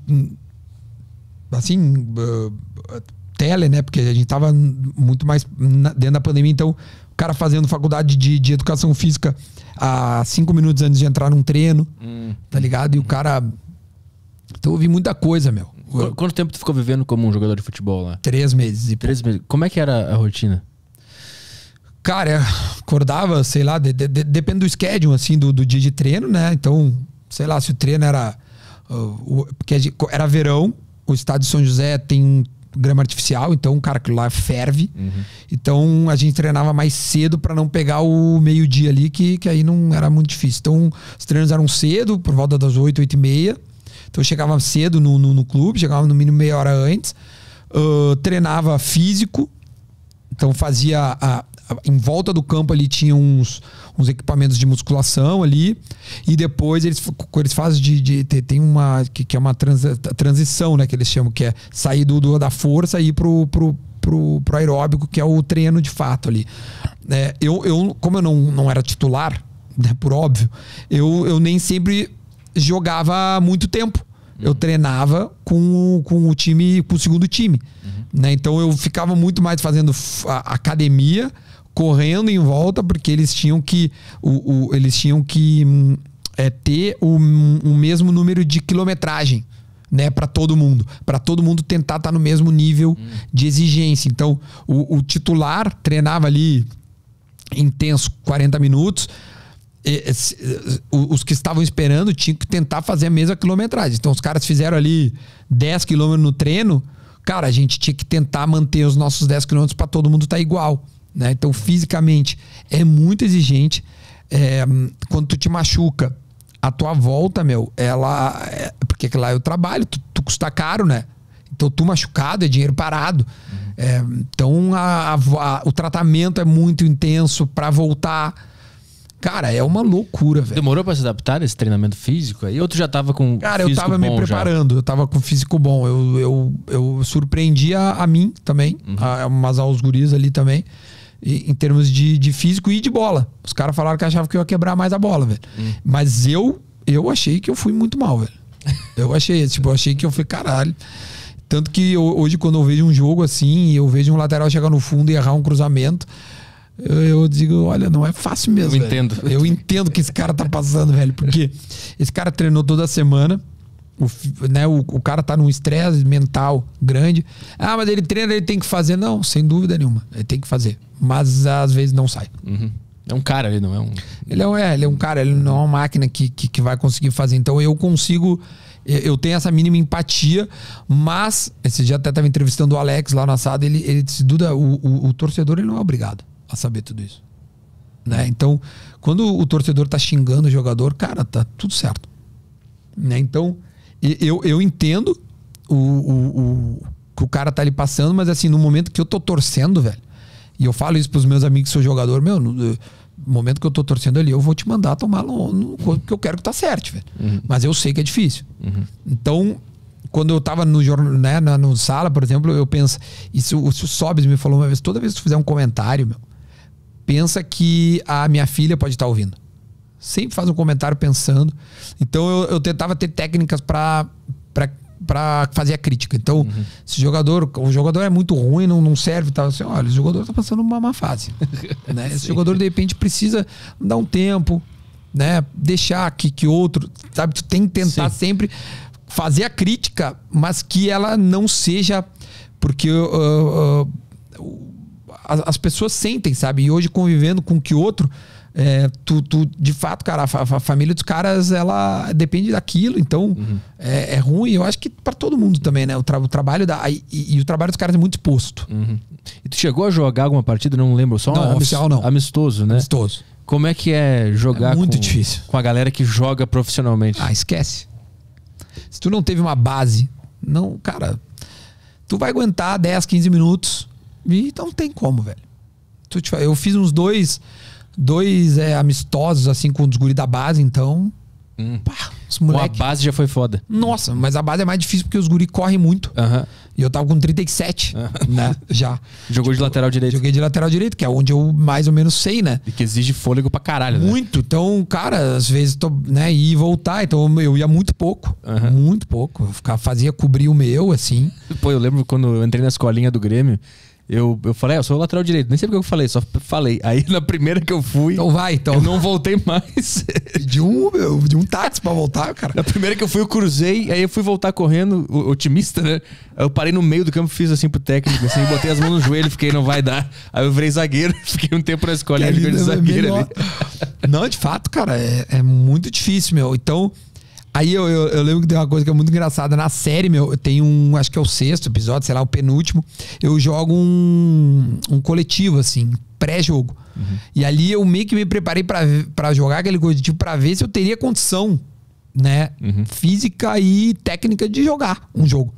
assim, uh, tele, né? Porque a gente tava muito mais na, dentro da pandemia, então o cara fazendo faculdade de, de educação física a cinco minutos antes de entrar num treino, hum. tá ligado? E o cara... Então eu vi muita coisa, meu. Qu Quanto tempo tu ficou vivendo como um jogador de futebol lá? Três meses. E Três meses. Como é que era a rotina? Cara, acordava, sei lá, de, de, de, depende do schedule, assim, do, do dia de treino, né? Então, sei lá, se o treino era... Uh, o, porque era verão, o estádio de São José tem grama artificial, então, cara, aquilo lá ferve. Uhum. Então, a gente treinava mais cedo para não pegar o meio-dia ali, que, que aí não era muito difícil. Então, os treinos eram cedo, por volta das oito, oito e meia. Então eu chegava cedo no, no, no clube, chegava no mínimo meia hora antes, uh, treinava físico, então fazia a, a, em volta do campo ali tinha uns, uns equipamentos de musculação ali, e depois eles, eles fazem de, de tem uma que, que é uma trans, transição, né, que eles chamam, que é sair do, do da força e ir pro, pro, pro, pro aeróbico, que é o treino de fato ali. É, eu, eu, como eu não, não era titular, né, por óbvio, eu, eu nem sempre jogava muito tempo. Uhum. Eu treinava com, com o time, com o segundo time. Uhum. Né? Então eu ficava muito mais fazendo a academia, correndo em volta, porque eles tinham que, o, o, eles tinham que é, ter o, o mesmo número de quilometragem. né, para todo mundo. Para todo mundo tentar estar tá no mesmo nível hum. de exigência. Então, o, o titular treinava ali intenso quarenta minutos. E, e, os que estavam esperando tinham que tentar fazer a mesma quilometragem. Então, os caras fizeram ali dez quilômetros no treino. Cara, a gente tinha que tentar manter os nossos dez quilômetros para todo mundo estar tá igual, né? Então, fisicamente, é muito exigente. É, quando tu te machuca, a tua volta, meu, ela... É, porque lá eu trabalho, tu, tu custa caro, né? Então, tu machucado é dinheiro parado. Uhum. É, então, a, a, o tratamento é muito intenso para voltar. Cara, é uma loucura, velho. Demorou pra se adaptar nesse treinamento físico aí? Ou tu já tava com Cara, físico bom? Cara, eu tava me preparando. Já? Eu tava com físico bom. Eu, eu, eu surpreendi a, a mim também. Uhum. A, mas aos guris ali também. E, em termos de, de físico e de bola. Os caras falaram que achavam que eu ia quebrar mais a bola, velho. Uhum. Mas eu, eu achei que eu fui muito mal, velho. Eu achei, tipo, eu achei que eu fui caralho. Tanto que eu, hoje, quando eu vejo um jogo assim, eu vejo um lateral chegar no fundo e errar um cruzamento... Eu, eu digo, olha, não é fácil mesmo. Eu velho. entendo. Eu entendo o que esse cara tá passando, velho. Porque esse cara treinou toda semana. O, né, o, o cara tá num estresse mental grande. Ah, mas ele treina, ele tem que fazer. Não, sem dúvida nenhuma. Ele tem que fazer. Mas às vezes não sai. Uhum. É um cara, ele não é um. Ele é um, é, ele é um cara, ele não é uma máquina que, que, que vai conseguir fazer. Então eu consigo. Eu tenho essa mínima empatia, mas esse dia até tava entrevistando o Alex lá na assada. Ele, ele disse: Duda, o, o, o torcedor ele não é obrigado a saber tudo isso, né? Então, quando o torcedor tá xingando o jogador, cara, tá tudo certo, né? Então, eu, eu entendo o, o, o que o cara tá ali passando, mas assim, no momento que eu tô torcendo, velho, e eu falo isso pros meus amigos que sou jogador, meu, no, no momento que eu tô torcendo ali, eu vou te mandar tomar no, no porque eu quero que tá certo, velho. Uhum. Mas eu sei que é difícil. Uhum. Então, quando eu tava no jornal, né, na no sala, por exemplo, eu penso, isso o Sobis me falou uma vez, toda vez que tu fizer um comentário, meu, pensa que a minha filha pode estar ouvindo. Sempre faz um comentário pensando. Então eu, eu tentava ter técnicas para para fazer a crítica. Então, uhum. esse jogador, o jogador é muito ruim, não, não serve, tá assim, olha, o jogador tá passando uma má fase. Né? Esse jogador de repente precisa dar um tempo, né? Deixar que que outro, sabe, tu tem que tentar Sim. sempre fazer a crítica, mas que ela não seja porque uh, uh, as, as pessoas sentem, sabe? E hoje convivendo com que outro, é, tu, tu, de fato, cara, a, a família dos caras, ela depende daquilo, então uhum. é, é ruim. Eu acho que para todo mundo também, né? O, tra o trabalho da e, e o trabalho dos caras é muito exposto. Uhum. E tu chegou a jogar alguma partida? Não lembro, só não, oficial não. Amistoso, né? Amistoso. Como é que é jogar é muito com, difícil. com a galera que joga profissionalmente? Ah, esquece. Se tu não teve uma base, não, cara, tu vai aguentar dez, quinze minutos e não tem como, velho. Tu, eu fiz uns dois, dois é, amistosos assim com os guri da base, então hum. pá, os moleque... A base já foi foda. Nossa, mas a base é mais difícil porque os guri correm muito. Uhum. E eu tava com trinta e sete, uhum. né, já. Jogou tipo, de lateral direito. Joguei de lateral direito, que é onde eu mais ou menos sei, né? E que exige fôlego pra caralho, né? Muito. Então, cara, às vezes tô, né, ir e voltar, então eu ia muito pouco. Uhum. Muito pouco. Eu ficava, fazia cobrir o meu, assim. Pô, eu lembro quando eu entrei na escolinha do Grêmio, Eu, eu falei, ah, eu sou lateral direito. Nem sei porque eu falei, só falei. Aí na primeira que eu fui, então vai, então. eu não voltei mais. De um, de um táxi pra voltar, cara. Na primeira que eu fui, eu cruzei. Aí eu fui voltar correndo, otimista, né? Aí eu parei no meio do campo, fiz assim pro técnico, assim, botei as mãos no joelho, fiquei, não vai dar. Aí eu virei zagueiro, fiquei um tempo na escolinha de zagueiro ali. Não, de fato, cara, é, é muito difícil, meu. Então... Aí eu, eu, eu lembro que tem uma coisa que é muito engraçada. Na série, meu, tem um... Acho que é o sexto episódio, sei lá, o penúltimo. Eu jogo um, um coletivo, assim, pré-jogo. Uhum. E ali eu meio que me preparei pra, pra jogar aquele coletivo pra ver se eu teria condição, né? Uhum. Física e técnica de jogar um jogo.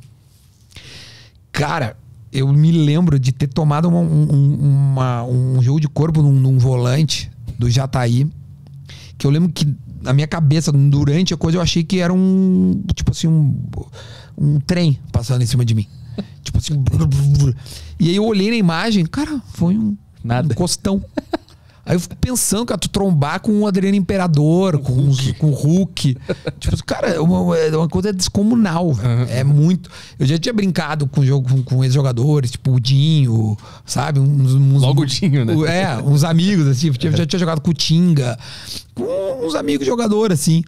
Cara, eu me lembro de ter tomado uma, um, uma, um jogo de corpo num, num volante do Jataí. Que eu lembro que na minha cabeça, durante a coisa, eu achei que era um... Tipo assim, um, um trem passando em cima de mim. Tipo assim... Brr, brr, brr. E aí eu olhei na imagem, cara, foi um... Nada. Um costão. Aí eu fico pensando, cara, tu trombar com o Adriano Imperador, com, uns, com o Hulk. Tipo, cara, é uma, é uma coisa descomunal, velho. Uhum. É muito... Eu já tinha brincado com, jogo, com, com ex-jogadores, tipo o Dinho, sabe? Uns, uns, Logo o Dinho, né? É, uns amigos, assim. Já, já tinha jogado com o Tinga. Com uns amigos jogadores, assim.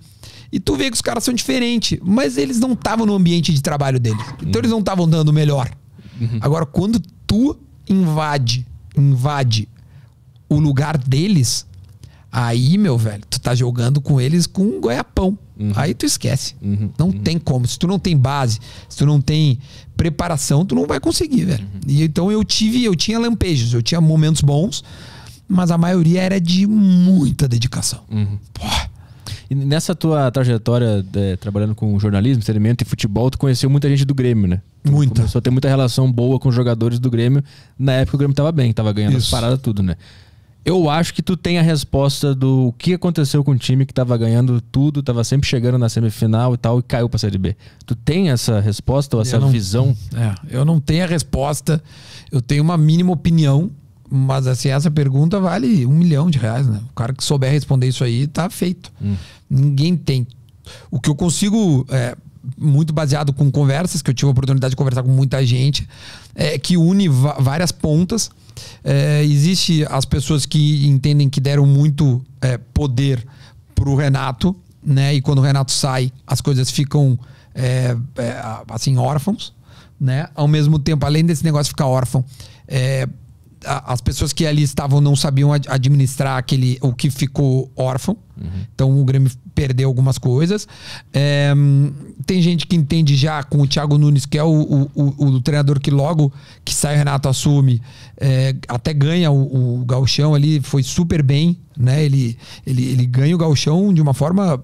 E tu vê que os caras são diferentes, mas eles não estavam no ambiente de trabalho deles. Então uhum. eles não estavam dando o melhor. Uhum. Agora, quando tu invade, invade o lugar deles, aí, meu velho, tu tá jogando com eles com um goiapão. Uhum. Aí tu esquece. Uhum. Não uhum. tem como. Se tu não tem base, se tu não tem preparação, tu não vai conseguir, velho. Uhum. E então eu tive, eu tinha lampejos, eu tinha momentos bons, mas a maioria era de muita dedicação. Uhum. E nessa tua trajetória de, trabalhando com jornalismo, entretenimento e futebol, tu conheceu muita gente do Grêmio, né? Tu muita. Começou a ter muita relação boa com os jogadores do Grêmio. Na época o Grêmio tava bem, tava ganhando Isso. as paradas tudo, né? Eu acho que tu tem a resposta do que aconteceu com o time que tava ganhando tudo, tava sempre chegando na semifinal e tal, e caiu pra Série B. Tu tem essa resposta ou essa não, visão? É, eu não tenho a resposta, eu tenho uma mínima opinião, mas assim, essa pergunta vale um milhão de reais, né? O cara que souber responder isso aí, tá feito. Hum. Ninguém tem. O que eu consigo, é, muito baseado com conversas, que eu tive a oportunidade de conversar com muita gente, é, que une várias pontas. É, existe as pessoas que entendem que deram muito é, poder pro Renato, né? E quando o Renato sai, as coisas ficam é, é, assim, órfãos, né? Ao mesmo tempo, além desse negócio de ficar órfão, é, as pessoas que ali estavam não sabiam administrar aquele, o que ficou órfão. Uhum. Então o Grêmio perdeu algumas coisas. É, tem gente que entende já com o Thiago Nunes, que é o, o, o, o treinador que logo que sai o Renato assume, é, até ganha o, o gauchão ali, foi super bem, né? Ele, ele, ele ganha o gauchão de uma forma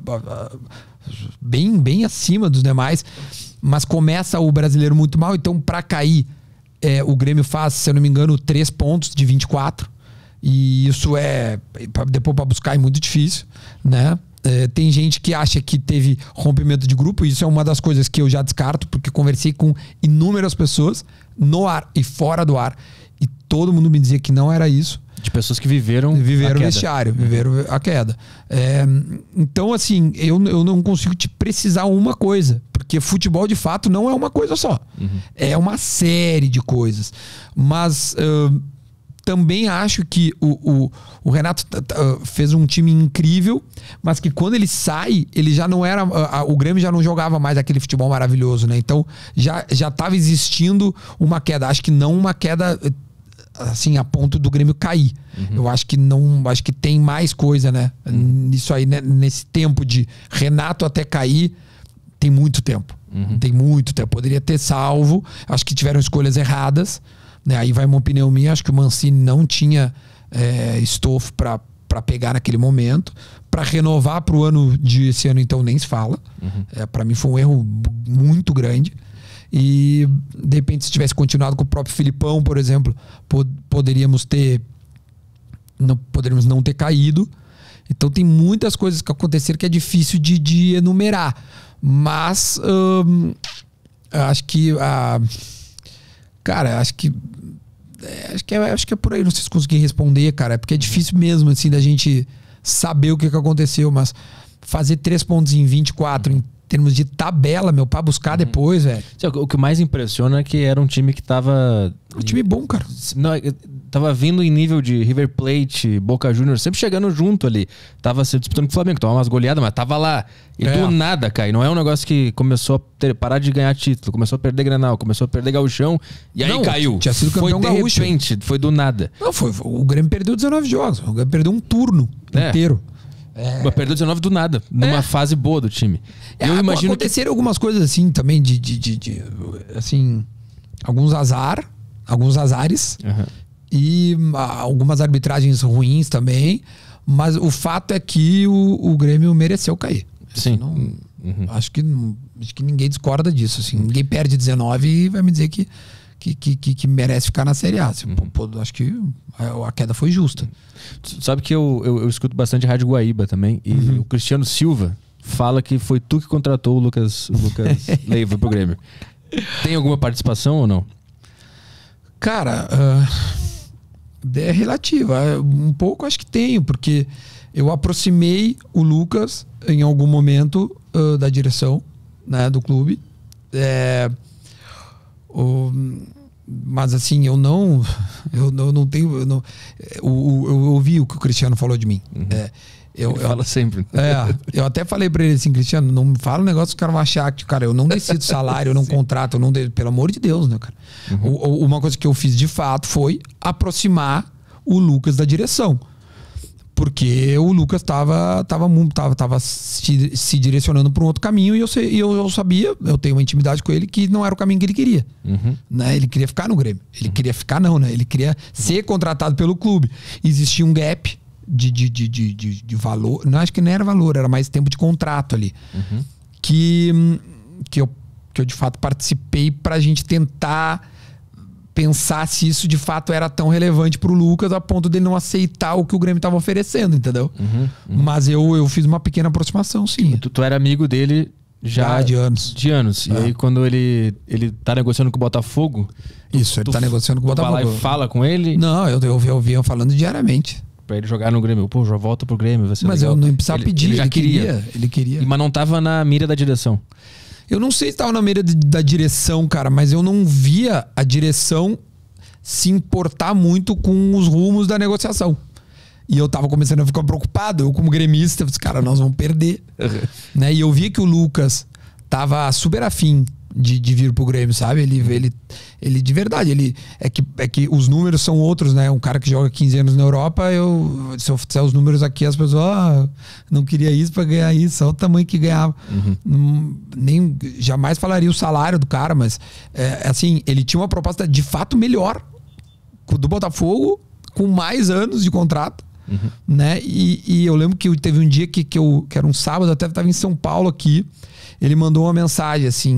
bem, bem acima dos demais, mas começa o brasileiro muito mal, então para cair, É, o Grêmio faz, se eu não me engano, três pontos de vinte e quatro. E isso é, depois para buscar, é muito difícil, né? É, tem gente que acha que teve rompimento de grupo. Isso é uma das coisas que eu já descarto, porque conversei com inúmeras pessoas no ar e fora do ar. E todo mundo me dizia que não era isso. De pessoas que viveram Viveram o vestiário, viveram a queda. É, então, assim, eu, eu não consigo te precisar uma coisa. Porque futebol, de fato, não é uma coisa só. Uhum. É uma série de coisas. Mas uh, também acho que o, o, o Renato uh, fez um time incrível, mas que quando ele sai, ele já não era... Uh, o Grêmio já não jogava mais aquele futebol maravilhoso, né? Então, já já estava existindo uma queda. Acho que não uma queda... assim, a ponto do Grêmio cair. Uhum. Eu acho que não, acho que tem mais coisa, né? Uhum. Nisso aí, né? Nesse tempo de Renato até cair, tem muito tempo. Uhum. Tem muito tempo. Poderia ter salvo. Acho que tiveram escolhas erradas, né? Aí vai uma opinião minha. Acho que o Mancini não tinha é, estofo para para pegar naquele momento. Para renovar para o ano de esse ano, então, nem se fala. Uhum. É, para mim foi um erro muito grande. E, de repente, se tivesse continuado com o próprio Filipão, por exemplo, pod poderíamos ter não, poderíamos não ter caído. Então tem muitas coisas que aconteceram que é difícil de, de enumerar. Mas hum, acho que a cara, acho que é, acho que é, acho que é por aí. Não sei se consegui responder, cara, porque é difícil mesmo assim da gente saber o que, que aconteceu, mas fazer três pontos em vinte e quatro em termos de tabela, meu, pra buscar depois, velho. O que mais impressiona é que era um time que tava... Um time bom, cara. Não, tava vindo em nível de River Plate, Boca Juniors, sempre chegando junto ali. Tava se disputando com o Flamengo, tava umas goleadas, mas tava lá. E é. do nada, cai. Não é um negócio que começou a ter, parar de ganhar título, começou a perder Grenal, começou a perder Gauchão, e aí não, caiu. Tinha sido campeão foi de gaúcho. repente, foi do nada. Não, foi, foi. O Grêmio perdeu dezenove jogos. O Grêmio perdeu um turno é. inteiro. É. Mas perdeu dezenove do nada, numa é. fase boa do time. É, eu imagino aconteceram que... algumas coisas assim também de, de, de, de assim, alguns azar, alguns azares uhum. e ah, algumas arbitragens ruins também, mas o fato é que o, o Grêmio mereceu cair. Sim. Não, uhum. acho, que, acho que ninguém discorda disso. Assim. Ninguém perde dezenove e vai me dizer que, que, que, que merece ficar na Série A. Assim, uhum. pô, acho que a, a queda foi justa. Sabe que eu, eu, eu escuto bastante Rádio Guaíba também. E uhum. o Cristiano Silva fala que foi tu que contratou o Lucas, o Lucas Leiva pro Grêmio. Tem alguma participação ou não? Cara, uh, é relativa. Um pouco acho que tenho, porque eu aproximei o Lucas em algum momento uh, da direção, né, do clube. É, o, mas assim, eu não. Eu não, eu não tenho. Eu, não, eu, eu ouvi o que o Cristiano falou de mim. Uhum. É, eu, Ele fala eu, sempre. É, eu até falei pra ele assim, Cristiano, não me fala um negócio que os caras vão achar que, cara, eu não decido salário, eu não contrato, eu não de, pelo amor de Deus, né, cara? Uhum. O, o, uma coisa que eu fiz de fato foi aproximar o Lucas da direção. Porque o Lucas tava, tava, tava, tava se, se direcionando para um outro caminho e eu, sei, eu, eu sabia, eu tenho uma intimidade com ele, que não era o caminho que ele queria. Uhum. Né? Ele queria ficar no Grêmio. Ele uhum. queria ficar, não, né? Ele queria uhum. ser contratado pelo clube. Existia um gap de, de, de, de, de, de valor. Não, acho que não era valor, era mais tempo de contrato ali. Uhum. Que, que, eu, que eu de fato participei pra gente tentar pensar se isso de fato era tão relevante pro Lucas a ponto dele não aceitar o que o Grêmio tava oferecendo, entendeu? Uhum, uhum. Mas eu, eu fiz uma pequena aproximação, sim. Tu, tu era amigo dele já ah, de anos. De anos. É. E aí quando ele, ele tá negociando com o Botafogo... Isso, ele tu, tá negociando com o Botafogo. Tu vai lá e fala com ele? Não, eu, eu, eu vinha falando diariamente. Pra ele jogar no Grêmio. Pô, já volta pro Grêmio, vai ser Mas legal. eu não precisava ele, pedir, ele já ele queria. queria. Ele queria. Mas não tava na mira da direção. Eu não sei se tava na mira de, da direção, cara, mas eu não via a direção se importar muito com os rumos da negociação. E eu tava começando a ficar preocupado. Eu, como gremista, eu disse, cara, nós vamos perder. Uhum. Né? E eu via que o Lucas tava super afim de, de vir pro Grêmio, sabe? Ele, ele, ele de verdade, ele é que, é que os números são outros, né? Um cara que joga quinze anos na Europa, eu, se eu fizer os números aqui, as pessoas, ah, não queria isso pra ganhar isso, olha o tamanho que ganhava. Uhum. Não, nem, jamais falaria o salário do cara, mas é, assim, ele tinha uma proposta de fato melhor do Botafogo, com mais anos de contrato. Uhum. Né? E, e eu lembro que teve um dia que, que, eu, que era um sábado, eu até estava em São Paulo aqui. Ele mandou uma mensagem assim: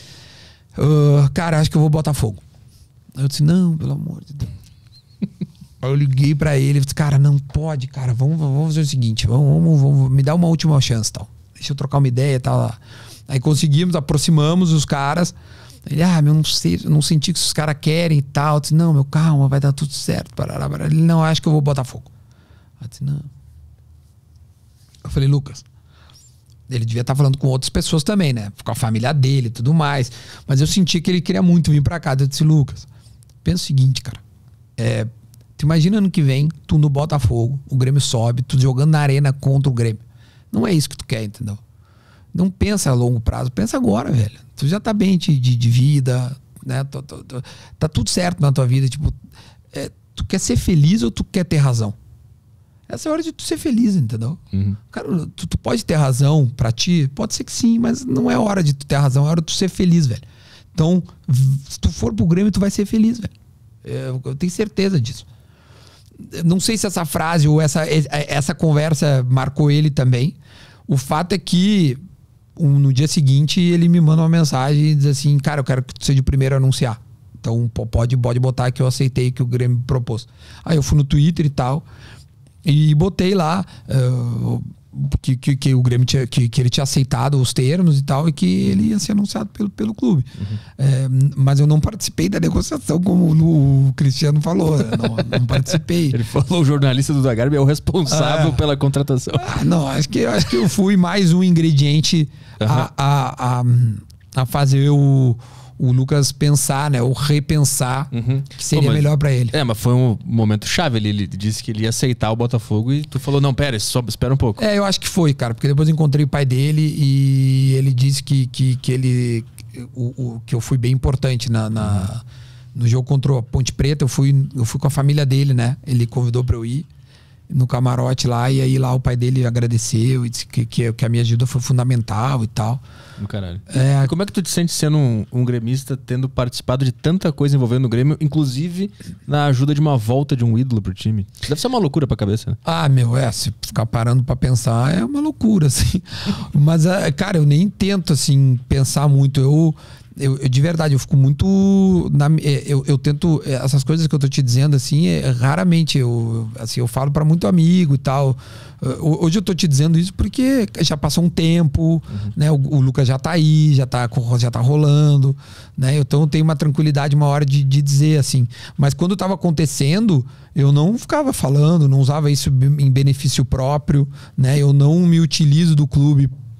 uh, cara, acho que eu vou Botafogo. Eu disse, não, pelo amor de Deus. Aí eu liguei pra ele e disse, cara, não pode, cara, vamos, vamos fazer o seguinte, vamos, vamos, vamos, me dá uma última chance, tal. Deixa eu trocar uma ideia e tal. Aí conseguimos, aproximamos os caras. Ele, ah, meu, não sei, eu não senti que os caras querem e tal. Eu disse, não, meu, calma, vai dar tudo certo. Parará, parará. Ele, não, acho que eu vou Botafogo. Eu disse, não. Eu falei, Lucas, ele devia estar falando com outras pessoas também, né? Com a família dele e tudo mais. Mas eu senti que ele queria muito vir pra cá. Eu disse, Lucas, pensa o seguinte, cara. É, tu imagina ano que vem, tu no Botafogo, o Grêmio sobe, tu jogando na arena contra o Grêmio. Não é isso que tu quer, entendeu? Não pensa a longo prazo, pensa agora, velho. Tu já tá bem de, de, de vida, né? Tô, tô, tô, tá tudo certo na tua vida. Tipo, é, tu quer ser feliz ou tu quer ter razão? Essa é a hora de tu ser feliz, entendeu? Uhum. Cara, tu, tu pode ter razão pra ti? Pode ser que sim, mas não é hora de tu ter razão, é hora de tu ser feliz, velho. Então, se tu for pro Grêmio, tu vai ser feliz, velho. Eu, eu tenho certeza disso. Não sei se essa frase ou essa, essa conversa marcou ele também. O fato é que um, no dia seguinte ele me manda uma mensagem e diz assim, cara, eu quero que tu seja o primeiro a anunciar. Então pode, pode botar que eu aceitei que o Grêmio propôs. Aí eu fui no Twitter e tal e botei lá uh, que, que, que o Grêmio tinha, que, que ele tinha aceitado os termos e tal, e que ele ia ser anunciado pelo, pelo clube. Uhum. É, mas eu não participei da negociação, como o Cristiano falou. Não, não participei. Ele falou, o jornalista do Zagarbi é o responsável ah, pela contratação. Ah, não, acho que, acho que eu fui mais um ingrediente uhum. a, a, a, a fazer o o Lucas pensar, né? Ou repensar uhum. que seria Pô, mas, melhor pra ele. É, mas foi um momento chave. Ele, ele disse que ele ia aceitar o Botafogo e tu falou, não, pera, só espera um pouco. É, eu acho que foi, cara. Porque depois eu encontrei o pai dele e ele disse que, que, que ele... O, o, que eu fui bem importante na, na, uhum. no jogo contra a Ponte Preta. Eu fui, eu fui com a família dele, né? Ele convidou pra eu ir no camarote lá, e aí lá o pai dele agradeceu e disse que, que, que a minha ajuda foi fundamental e tal. Do caralho. É, e como é que tu te sente sendo um, um gremista, tendo participado de tanta coisa envolvendo o Grêmio, inclusive na ajuda de uma volta de um ídolo pro time? Deve ser uma loucura pra cabeça, né? Ah, meu, é, se ficar parando pra pensar é uma loucura, assim. Mas, cara, eu nem tento, assim, pensar muito. Eu... Eu, eu, de verdade, eu fico muito... Na, eu, eu tento... Essas coisas que eu tô te dizendo, assim, é, raramente eu, assim, eu falo pra muito amigo e tal. Hoje eu tô te dizendo isso porque já passou um tempo, uhum. né? O, o Lucas já tá aí, já tá, já tá rolando, né? Então eu tenho uma tranquilidade, uma hora de, de dizer, assim. Mas quando tava acontecendo, eu não ficava falando, não usava isso em benefício próprio, né? Eu não me utilizo do clube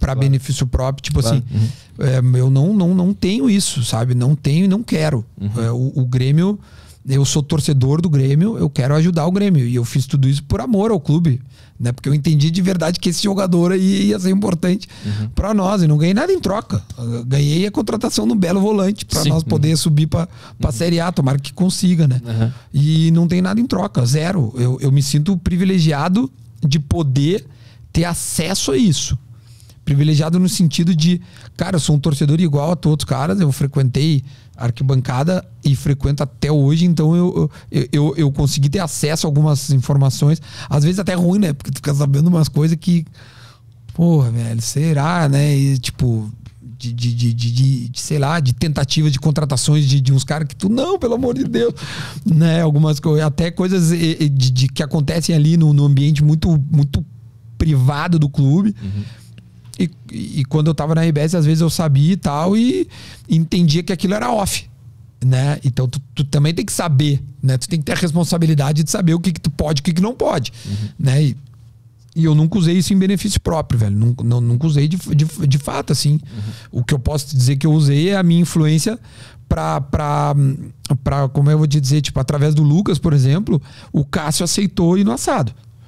pra claro. benefício próprio. Tipo Claro. assim, uhum. é, eu não, não, não tenho isso, sabe? Não tenho e não quero. Uhum. É, o, o Grêmio, eu sou torcedor do Grêmio, eu quero ajudar o Grêmio. E eu fiz tudo isso por amor ao clube. Né? Porque eu entendi de verdade que esse jogador aí ia ser importante uhum. pra nós. E não ganhei nada em troca. Eu ganhei a contratação do belo volante pra Sim. nós poder uhum. subir pra, pra uhum. Série A. Tomara que consiga, né? Uhum. E não tem nada em troca, zero. Eu, eu me sinto privilegiado de poder ter acesso a isso. Privilegiado no sentido de, cara, eu sou um torcedor igual a todos os caras, eu frequentei arquibancada e frequento até hoje, então eu, eu, eu, eu consegui ter acesso a algumas informações, às vezes até ruim, né? Porque tu fica sabendo umas coisas que, porra, velho, será, né? E, tipo, de, de, de, de, de, de sei lá, de tentativas de contratações de, de uns caras que tu, não, pelo amor de Deus, né? Algumas coisas, até coisas de, de, de, que acontecem ali no, no ambiente muito, muito privado do clube. Uhum. E, e quando eu tava na R B S, às vezes eu sabia e tal, e entendia que aquilo era off, né? Então tu, tu também tem que saber, né? Tu tem que ter a responsabilidade de saber o que, que tu pode e o que, que não pode, uhum. né? E, e eu nunca usei isso em benefício próprio, velho. Nunca, não, nunca usei de, de, de fato, assim. Uhum. O que eu posso dizer que eu usei é a minha influência pra, pra, pra, como eu vou te dizer, tipo, através do Lucas, por exemplo, o Cássio aceitou ir no assado.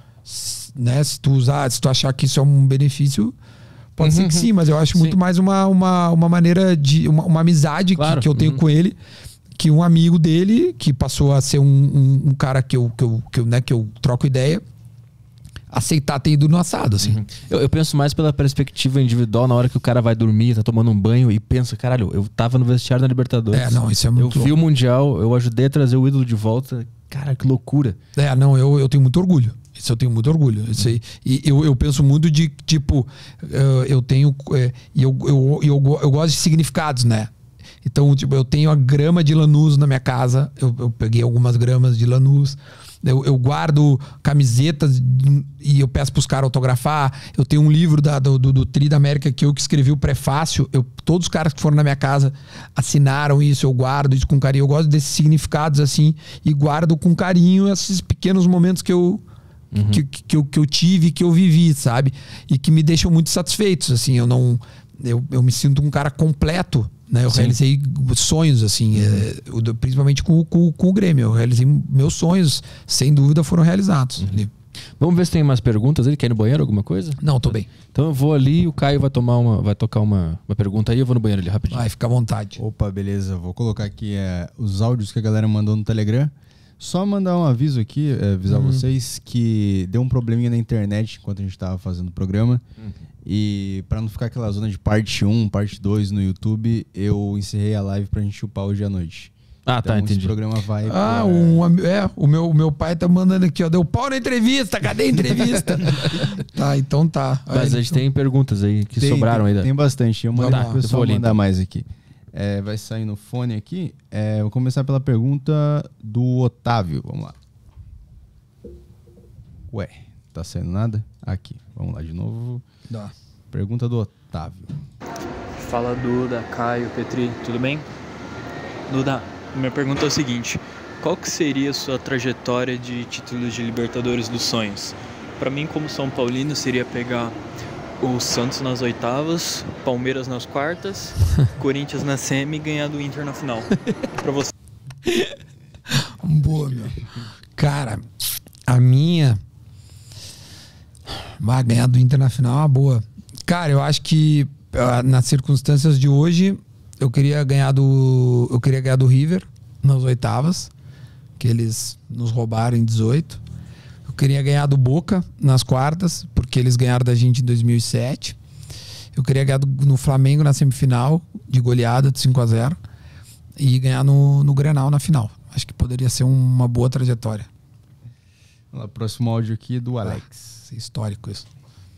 Né? Se tu usar, se tu achar que isso é um benefício, pode uhum. ser que sim, mas eu acho sim. muito mais uma, uma, uma maneira de. Uma, uma amizade claro. que, que eu tenho uhum. com ele, que um amigo dele, que passou a ser um, um, um cara que eu, que, eu, que, eu, né, que eu troco ideia, aceitar ter ido no assado, assim. Uhum. Eu, eu penso mais pela perspectiva individual, na hora que o cara vai dormir, tá tomando um banho e pensa, caralho, eu tava no vestiário da Libertadores. É, não, isso é muito Eu vi louco. o Mundial, eu ajudei a trazer o ídolo de volta. Cara, que loucura. É, não, eu, eu tenho muito orgulho. Isso eu tenho muito orgulho. Isso aí. E eu, eu penso muito de, tipo, eu tenho. E eu, eu, eu, eu gosto de significados, né? Então, tipo, eu tenho a grama de Lanús na minha casa. Eu, eu peguei algumas gramas de Lanús. Eu, eu guardo camisetas e eu peço pros caras autografar. Eu tenho um livro da, do, do, do Tri da América que eu que escrevi o prefácio. Eu, todos os caras que foram na minha casa assinaram isso. Eu guardo isso com carinho. Eu gosto desses significados assim. E guardo com carinho esses pequenos momentos que eu... Uhum. Que, que, eu, que eu tive, que eu vivi, sabe? E que me deixam muito satisfeitos, assim. Eu não... Eu, eu me sinto um cara completo, né? Eu Sim. realizei sonhos, assim. Uhum. É, principalmente com, com, com o Grêmio. Eu realizei meus sonhos, sem dúvida, foram realizados. Uhum. Vamos ver se tem mais perguntas. Ele quer ir no banheiro, alguma coisa? Não, tô bem. Então eu vou ali e o Caio vai tomar uma... Vai tocar uma, uma pergunta aí. Eu vou no banheiro ali, rapidinho. Vai, fica à vontade. Opa, beleza. Vou colocar aqui é, os áudios que a galera mandou no Telegram. Só mandar um aviso aqui, é, avisar uhum. vocês que deu um probleminha na internet enquanto a gente tava fazendo o programa. Uhum. E pra não ficar aquela zona de parte um, parte dois no YouTube, eu encerrei a live pra gente upar hoje à noite. Ah, então, tá, entendi. Esse programa vai... Ah, pra... um, é, o meu, meu pai tá mandando aqui, ó. Deu pau na entrevista, cadê a entrevista? Tá, então tá. Mas aí, a gente então... tem perguntas aí que tem, sobraram tem, ainda. Tem bastante. Eu mandei tá, pro pessoal mandar então. mais aqui. É, vai sair no fone aqui. É, vou começar pela pergunta do Otávio. Vamos lá. Ué, tá saindo nada? Aqui, vamos lá de novo. Dá. Pergunta do Otávio. Fala Duda, Caio, Petri, tudo bem? Duda, minha pergunta é o seguinte: qual que seria a sua trajetória de títulos de Libertadores dos sonhos? Para mim, como São Paulino, seria pegar o Santos nas oitavas, Palmeiras nas quartas, Corinthians na semi e ganhar do Inter na final. Pra você. Boa, meu. Cara, a minha... Vai ganhar do Inter na final é uma boa. Cara, eu acho que nas circunstâncias de hoje, eu queria ganhar do... Eu queria ganhar do River nas oitavas, que eles nos roubaram em dezoito. Eu queria ganhar do Boca nas quartas, porque eles ganharam da gente em dois mil e sete. Eu queria ganhar do, no Flamengo na semifinal, de goleada de cinco a zero. E ganhar no, no Grenal na final. Acho que poderia ser uma boa trajetória. Vamos lá, próximo áudio aqui do Alex. Ah, histórico isso.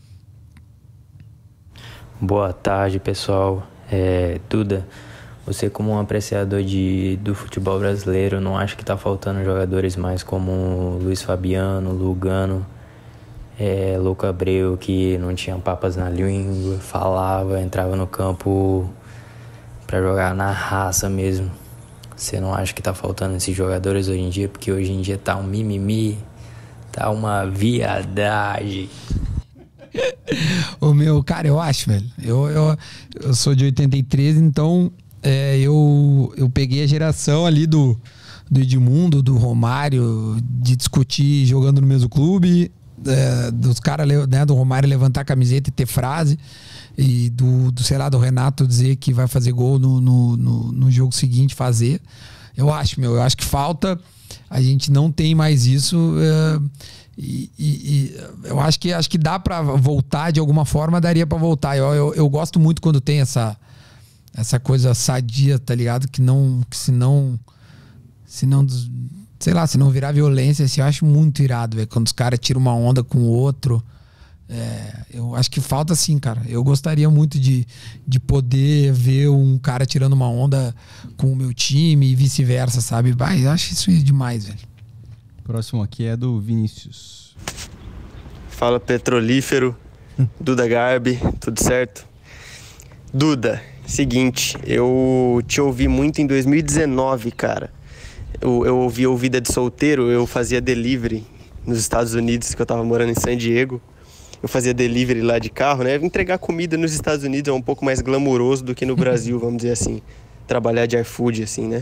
Boa tarde, pessoal. É, Duda, você como um apreciador de, do futebol brasileiro, não acha que tá faltando jogadores mais como Luiz Fabiano, Lugano, é, Louco Abreu, que não tinha papas na língua, falava, entrava no campo pra jogar na raça mesmo? Você não acha que tá faltando esses jogadores hoje em dia? Porque hoje em dia tá um mimimi, tá uma viadagem. O meu, cara, eu acho, velho. Eu, eu, eu sou de oitenta e três, então é, eu, eu peguei a geração ali do, do Edmundo, do Romário, de discutir jogando no mesmo clube, é, dos caras, né, do Romário levantar a camiseta e ter frase, e do, do, sei lá, do Renato dizer que vai fazer gol no, no, no, no jogo seguinte, fazer. Eu acho, meu, eu acho que falta, a gente não tem mais isso. É, E, e, e eu acho que, acho que dá pra voltar de alguma forma, daria pra voltar. Eu, eu, eu gosto muito quando tem essa, essa coisa sadia, tá ligado? Que não, que se não, se não, sei lá, se não virar violência, assim, eu acho muito irado, velho. Quando os caras tiram uma onda com o outro. É, eu acho que falta sim, cara. Eu gostaria muito de, de poder ver um cara tirando uma onda com o meu time e vice-versa, sabe? Bah, eu acho isso demais, velho. Próximo aqui é do Vinícius. Fala, Petrolífero, Duda Garbi, tudo certo? Duda, seguinte, eu te ouvi muito em dois mil e dezenove, cara. Eu, eu ouvi o Vida de Solteiro, eu fazia delivery nos Estados Unidos, que eu tava morando em San Diego. Eu fazia delivery lá de carro, né? Entregar comida nos Estados Unidos é um pouco mais glamouroso do que no Brasil, vamos dizer assim. Trabalhar de iFood, assim, né?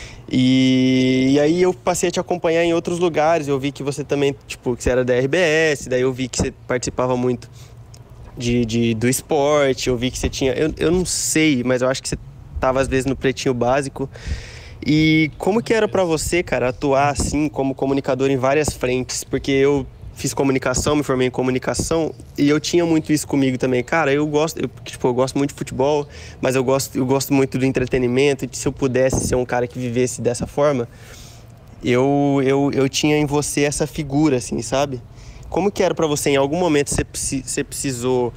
E, e aí eu passei a te acompanhar em outros lugares. Eu vi que você também, tipo, que você era da R B S. Daí eu vi que você participava muito de, de, do esporte. Eu vi que você tinha, eu, eu não sei, mas eu acho que você tava às vezes no Pretinho Básico. E como que era pra você, cara, atuar assim como comunicador em várias frentes? Porque eu fiz comunicação, me formei em comunicação, e eu tinha muito isso comigo também. Cara, eu gosto, eu, tipo, eu gosto muito de futebol, mas eu gosto, eu gosto muito do entretenimento, e se eu pudesse ser um cara que vivesse dessa forma, eu, eu, eu tinha em você essa figura, assim, sabe? Como que era pra você? Em algum momento você, você precisou...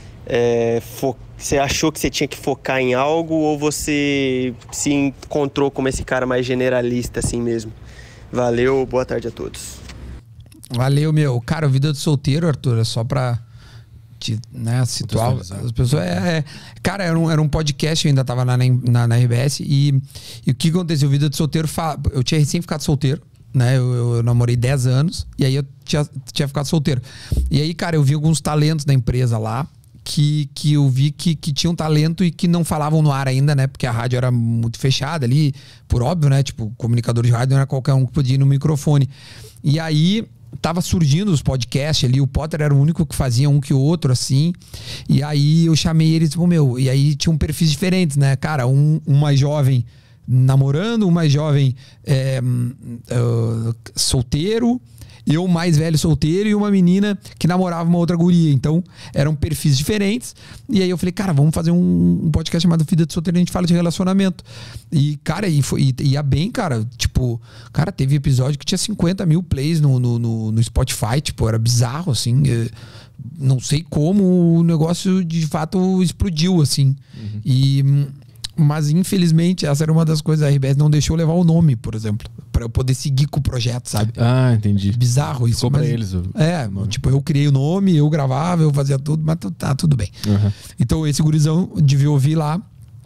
É, fo- você achou que você tinha que focar em algo, ou você se encontrou como esse cara mais generalista, assim mesmo? Valeu, boa tarde a todos. Valeu, meu. Cara, o Vida do Solteiro, Arthur, é só pra te, né, situar as pessoas. É, é, cara, era um, era um podcast, eu ainda tava na, na, na R B S, e, e o que aconteceu? O Vida do Solteiro, eu tinha recém ficado solteiro, né? Eu, eu, eu namorei dez anos, e aí eu tinha, tinha ficado solteiro. E aí, cara, eu vi alguns talentos da empresa lá, que, que eu vi que, que tinham talento e que não falavam no ar ainda, né? Porque a rádio era muito fechada ali, por óbvio, né? Tipo, comunicador de rádio não era qualquer um que podia ir no microfone. E aí tava surgindo os podcasts ali, o Potter era o único que fazia um que outro, assim, e aí eu chamei eles, tipo, meu, e aí tinham perfis diferentes, né, cara, um, um mais jovem namorando, um mais jovem é, uh, solteiro, eu mais velho solteiro e uma menina que namorava uma outra guria. Então eram perfis diferentes. E aí eu falei, cara, vamos fazer um, um podcast chamado Vida de Solteiro, a gente fala de relacionamento. E cara, e, foi, e ia bem, cara. Tipo, cara, teve episódio que tinha cinquenta mil plays no, no, no, no Spotify. Tipo, era bizarro, assim. Eu não sei como o negócio de fato explodiu, assim. Uhum. E... Mas infelizmente essa era uma das coisas. A R B S não deixou levar o nome, por exemplo, pra eu poder seguir com o projeto, sabe? Ah, entendi. Bizarro isso. Ficou mas, pra eles o É, nome. Tipo, eu criei o nome, eu gravava, eu fazia tudo, mas tá tudo bem. Uhum. Então esse gurizão devia ouvir lá.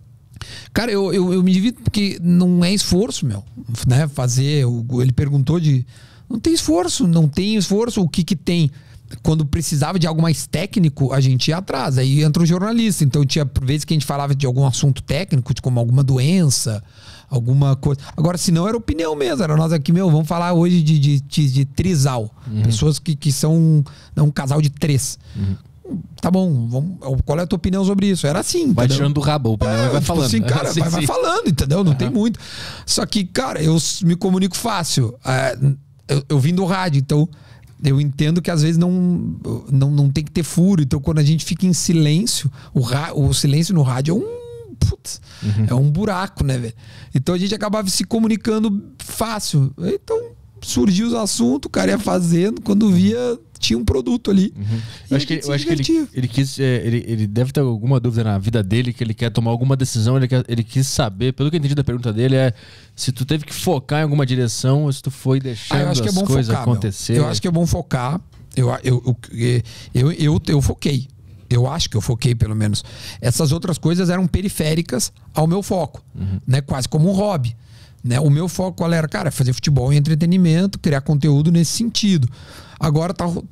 Cara, eu, eu, eu me divido porque não é esforço, meu, né? Fazer, ele perguntou de... Não tem esforço, não tem esforço. O que que tem? Quando precisava de algo mais técnico, a gente ia atrás. Aí entra o jornalista. Então tinha por vezes que a gente falava de algum assunto técnico, de como alguma doença, alguma coisa. Agora, se não, era opinião mesmo. Era nós aqui, meu, vamos falar hoje de, de, de, de trisal. Uhum. Pessoas que, que são um, um casal de três. Uhum. Tá bom, vamos, qual é a tua opinião sobre isso? Era assim, vai entendeu? tirando do rabo, o opinião é, vai tipo falando. assim, cara, sim, vai, vai sim. falando, entendeu? Não Uhum. tem muito. Só que, cara, eu me comunico fácil. É, eu, eu vim do rádio, então... Eu entendo que às vezes não, não, não tem que ter furo. Então quando a gente fica em silêncio, o, ra, o silêncio no rádio é um, putz, uhum. é um buraco, né, velho? Então a gente acabava se comunicando fácil. Então surgiu os assuntos, o cara ia fazendo, quando via tinha um produto ali. Uhum. Eu acho que, eu acho que ele, ele quis, é, ele, ele deve ter alguma dúvida na vida dele, que ele quer tomar alguma decisão, ele, quer, ele quis saber, pelo que eu entendi da pergunta dele, é se tu teve que focar em alguma direção ou se tu foi deixando ah, eu acho que é bom as coisas focar, acontecer. Meu. Eu acho que é bom focar. Eu, eu, eu, eu, eu, eu foquei. Eu acho que eu foquei, pelo menos. Essas outras coisas eram periféricas ao meu foco, uhum. né? Quase como um hobby. Né? O meu foco qual era? Cara, fazer futebol e entretenimento, criar conteúdo nesse sentido. Agora tá, tá,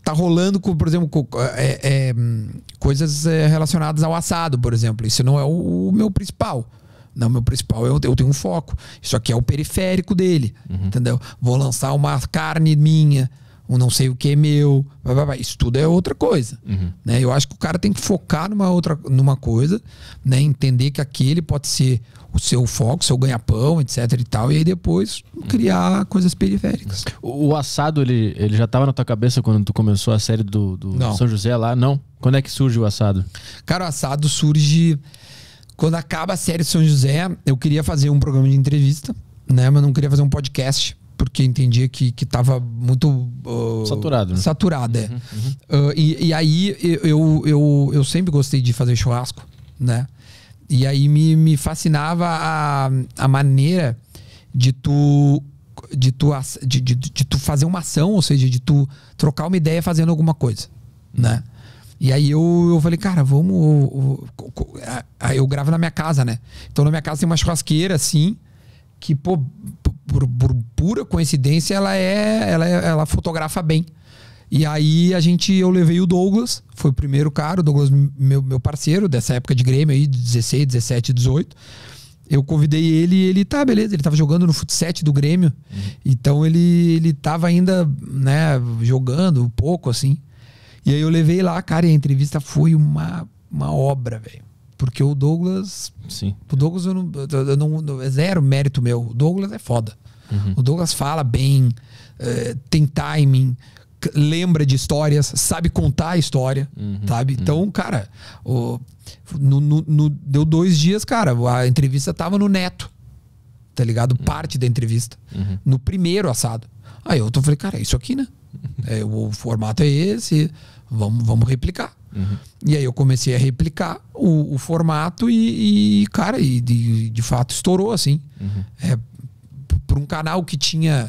tá rolando, com, por exemplo, com, é, é, coisas é, relacionadas ao assado, por exemplo. Isso não é o, o meu principal. Não, meu principal, eu, eu tenho um foco. Isso aqui é o periférico dele, uhum. entendeu? Vou lançar uma carne minha, um não sei o que é meu. Blá, blá, blá. Isso tudo é outra coisa. Uhum. Né? Eu acho que o cara tem que focar numa, outra, numa coisa, né? Entender que aquele pode ser o seu foco, seu ganha-pão, etc e tal. E aí depois criar coisas periféricas. O, o assado, ele, ele já estava na tua cabeça quando tu começou a série do, do São José lá? Não? Quando é que surge o assado? Cara, o assado surge... Quando acaba a série de São José, eu queria fazer um programa de entrevista, né? Mas não queria fazer um podcast, porque entendia que, que tava muito... Uh, saturado. Né? Saturado, é. Uhum, uhum. Uh, e, e aí, eu, eu, eu sempre gostei de fazer churrasco, né? E aí me, me fascinava a, a maneira de tu, de, tu, de, de, de tu fazer uma ação, ou seja, de tu trocar uma ideia fazendo alguma coisa, né? E aí eu, eu falei, cara, vamos... Eu, eu, eu gravo na minha casa, né? Então na minha casa tem uma churrasqueira, assim, que, pô, por, por pura coincidência, ela é, ela é... Ela fotografa bem. E aí a gente... Eu levei o Douglas, foi o primeiro cara, o Douglas, meu, meu parceiro, dessa época de Grêmio aí, dezesseis, dezessete, dezoito. Eu convidei ele e ele, tá, beleza, ele tava jogando no futsal do Grêmio. Uhum. Então ele, ele tava ainda, né, jogando um pouco, assim. E aí eu levei lá, cara, e a entrevista foi uma, uma obra, velho. Porque o Douglas... Sim. O Douglas, eu não, eu não, é zero mérito meu. O Douglas é foda. Uhum. O Douglas fala bem, é, tem timing, lembra de histórias, sabe contar a história, uhum. sabe? Uhum. Então, cara, o, no, no, no, deu dois dias, cara, a entrevista tava no Neto, tá ligado? Uhum. Parte da entrevista. Uhum. No primeiro assado. Aí eu tô, falei, cara, é isso aqui, né? É, o formato é esse... Vamos, vamos replicar. Uhum. E aí eu comecei a replicar o, o formato e, e, cara, e de, de fato estourou, assim. Uhum. É, por um canal que tinha,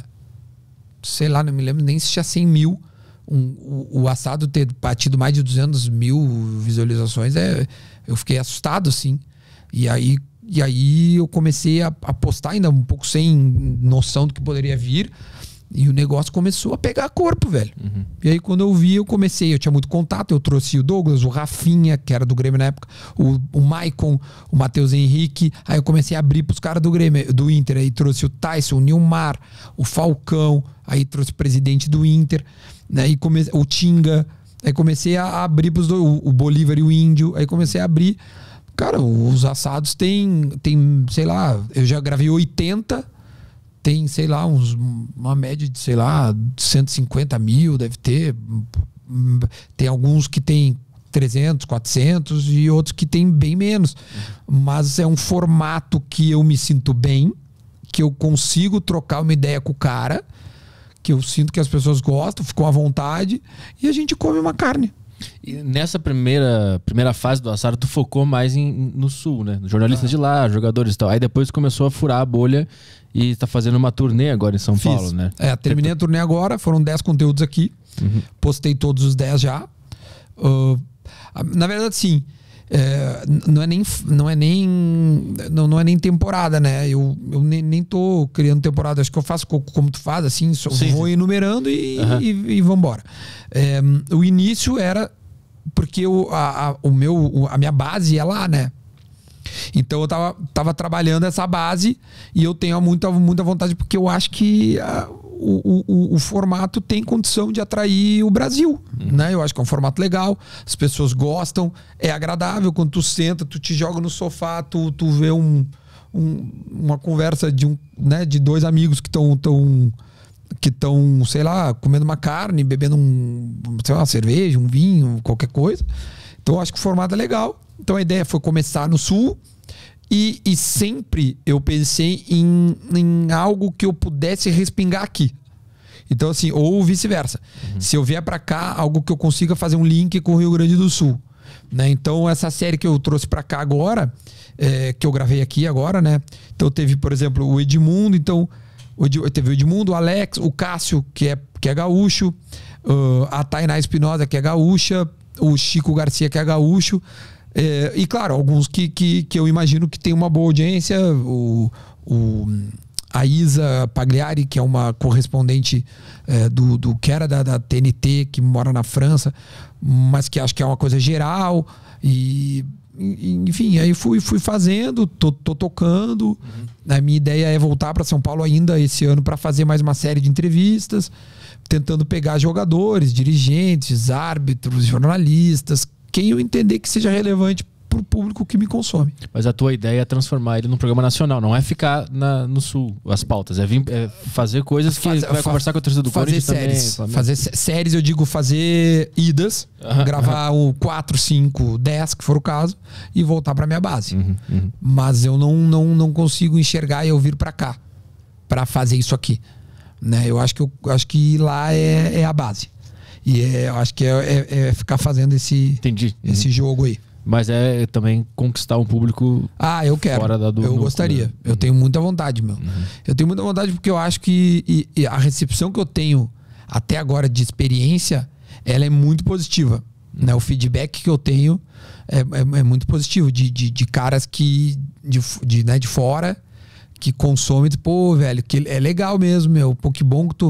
sei lá, não me lembro nem se tinha cem mil, um, o, o assado ter batido mais de duzentas mil visualizações, é, eu fiquei assustado, assim. E aí, e aí eu comecei a, a postar ainda um pouco sem noção do que poderia vir. E o negócio começou a pegar corpo, velho. Uhum. E aí quando eu vi, eu comecei, eu tinha muito contato, eu trouxe o Douglas, o Rafinha, que era do Grêmio na época, o, o Maicon, o Matheus Henrique. Aí eu comecei a abrir pros caras do Grêmio, do Inter. Aí trouxe o Tyson, o Nilmar, o Falcão, aí trouxe o presidente do Inter, né? E comecei, o Tinga. Aí comecei a abrir pros dois, o, o Bolívar e o Índio. Aí comecei a abrir. Cara, os assados tem, tem, sei lá, eu já gravei oitenta. Tem, sei lá, uns, uma média de, sei lá, cento e cinquenta mil, deve ter. Tem alguns que tem trezentos, quatrocentos e outros que tem bem menos. Uhum. Mas é um formato que eu me sinto bem, que eu consigo trocar uma ideia com o cara, que eu sinto que as pessoas gostam, ficam à vontade e a gente come uma carne. E nessa primeira, primeira fase do assado, tu focou mais em, no Sul, né? Jornalistas ah. de lá, jogadores e tal. Aí depois começou a furar a bolha e tá fazendo uma turnê agora em São Fiz. Paulo, né? É, terminei a turnê agora, foram dez conteúdos aqui. Uhum. Postei todos os dez já. Uh, na verdade, sim. É, não é nem não é nem não, não é nem temporada, né? Eu, eu nem, nem tô criando temporada, acho que eu faço como tu faz, assim, só sim, vou sim. enumerando e, uhum. e, e vambora. É, o início era porque o, a, a, o meu, a minha base é lá, né? Então eu tava, tava trabalhando essa base e eu tenho muita, muita vontade, porque eu acho que a, o, o, o formato tem condição de atrair o Brasil, hum. né? Eu acho que é um formato legal, as pessoas gostam, é agradável quando tu senta, tu te joga no sofá, tu, tu vê um, um, uma conversa de, um, né, de dois amigos que estão tão, que estão, sei lá, comendo uma carne, bebendo um, sei lá, uma cerveja, um vinho, qualquer coisa. Então eu acho que o formato é legal. Então a ideia foi começar no Sul e, e sempre eu pensei em, em algo que eu pudesse respingar aqui. Então assim, ou vice-versa. Uhum. Se eu vier pra cá, algo que eu consiga fazer um link com o Rio Grande do Sul, né? Então essa série que eu trouxe pra cá agora, é, que eu gravei aqui agora, né? Então teve, por exemplo, o Edmundo, então o Ed, teve o Edmundo, o Alex, o Cássio, que é, que é gaúcho, uh, a Tainá Espinosa, que é gaúcha, o Chico Garcia, que é gaúcho. É, e claro, alguns que, que, que eu imagino que tem uma boa audiência, o, o, a Isa Pagliari, que é uma correspondente é, do, do que era da, da T N T, que mora na França, mas que acho que é uma coisa geral. E, enfim, aí fui, fui fazendo, tô, tô tocando. Uhum. A minha ideia é voltar para São Paulo ainda esse ano para fazer mais uma série de entrevistas, tentando pegar jogadores, dirigentes, árbitros, jornalistas, quem eu entender que seja relevante pro público que me consome. Mas a tua ideia é transformar ele num programa nacional, não é ficar na, no Sul, as pautas, é, vir, é fazer coisas que Faz, vai conversar com a torcida do Corinthians séries, também. Fazer séries, eu digo fazer idas, uhum, gravar uhum. o quatro, cinco, dez, que for o caso, e voltar pra minha base. Uhum, uhum. Mas eu não, não, não consigo enxergar e eu vir pra cá pra fazer isso aqui. Né? Eu acho que, eu, acho que lá é, é a base. E é, eu acho que é, é, é ficar fazendo esse, Entendi. esse uhum. jogo aí. Mas é também conquistar um público. Ah, eu quero. Fora da do, eu no, gostaria. No... Eu tenho muita vontade, meu. Uhum. Eu tenho muita vontade porque eu acho que e, e a recepção que eu tenho até agora de experiência, ela é muito positiva. Uhum. Né? O feedback que eu tenho é, é, é muito positivo. De, de, de caras que de, de, né, de fora que consomem. Pô, velho, que é legal mesmo, meu. Pô, que bom que tu...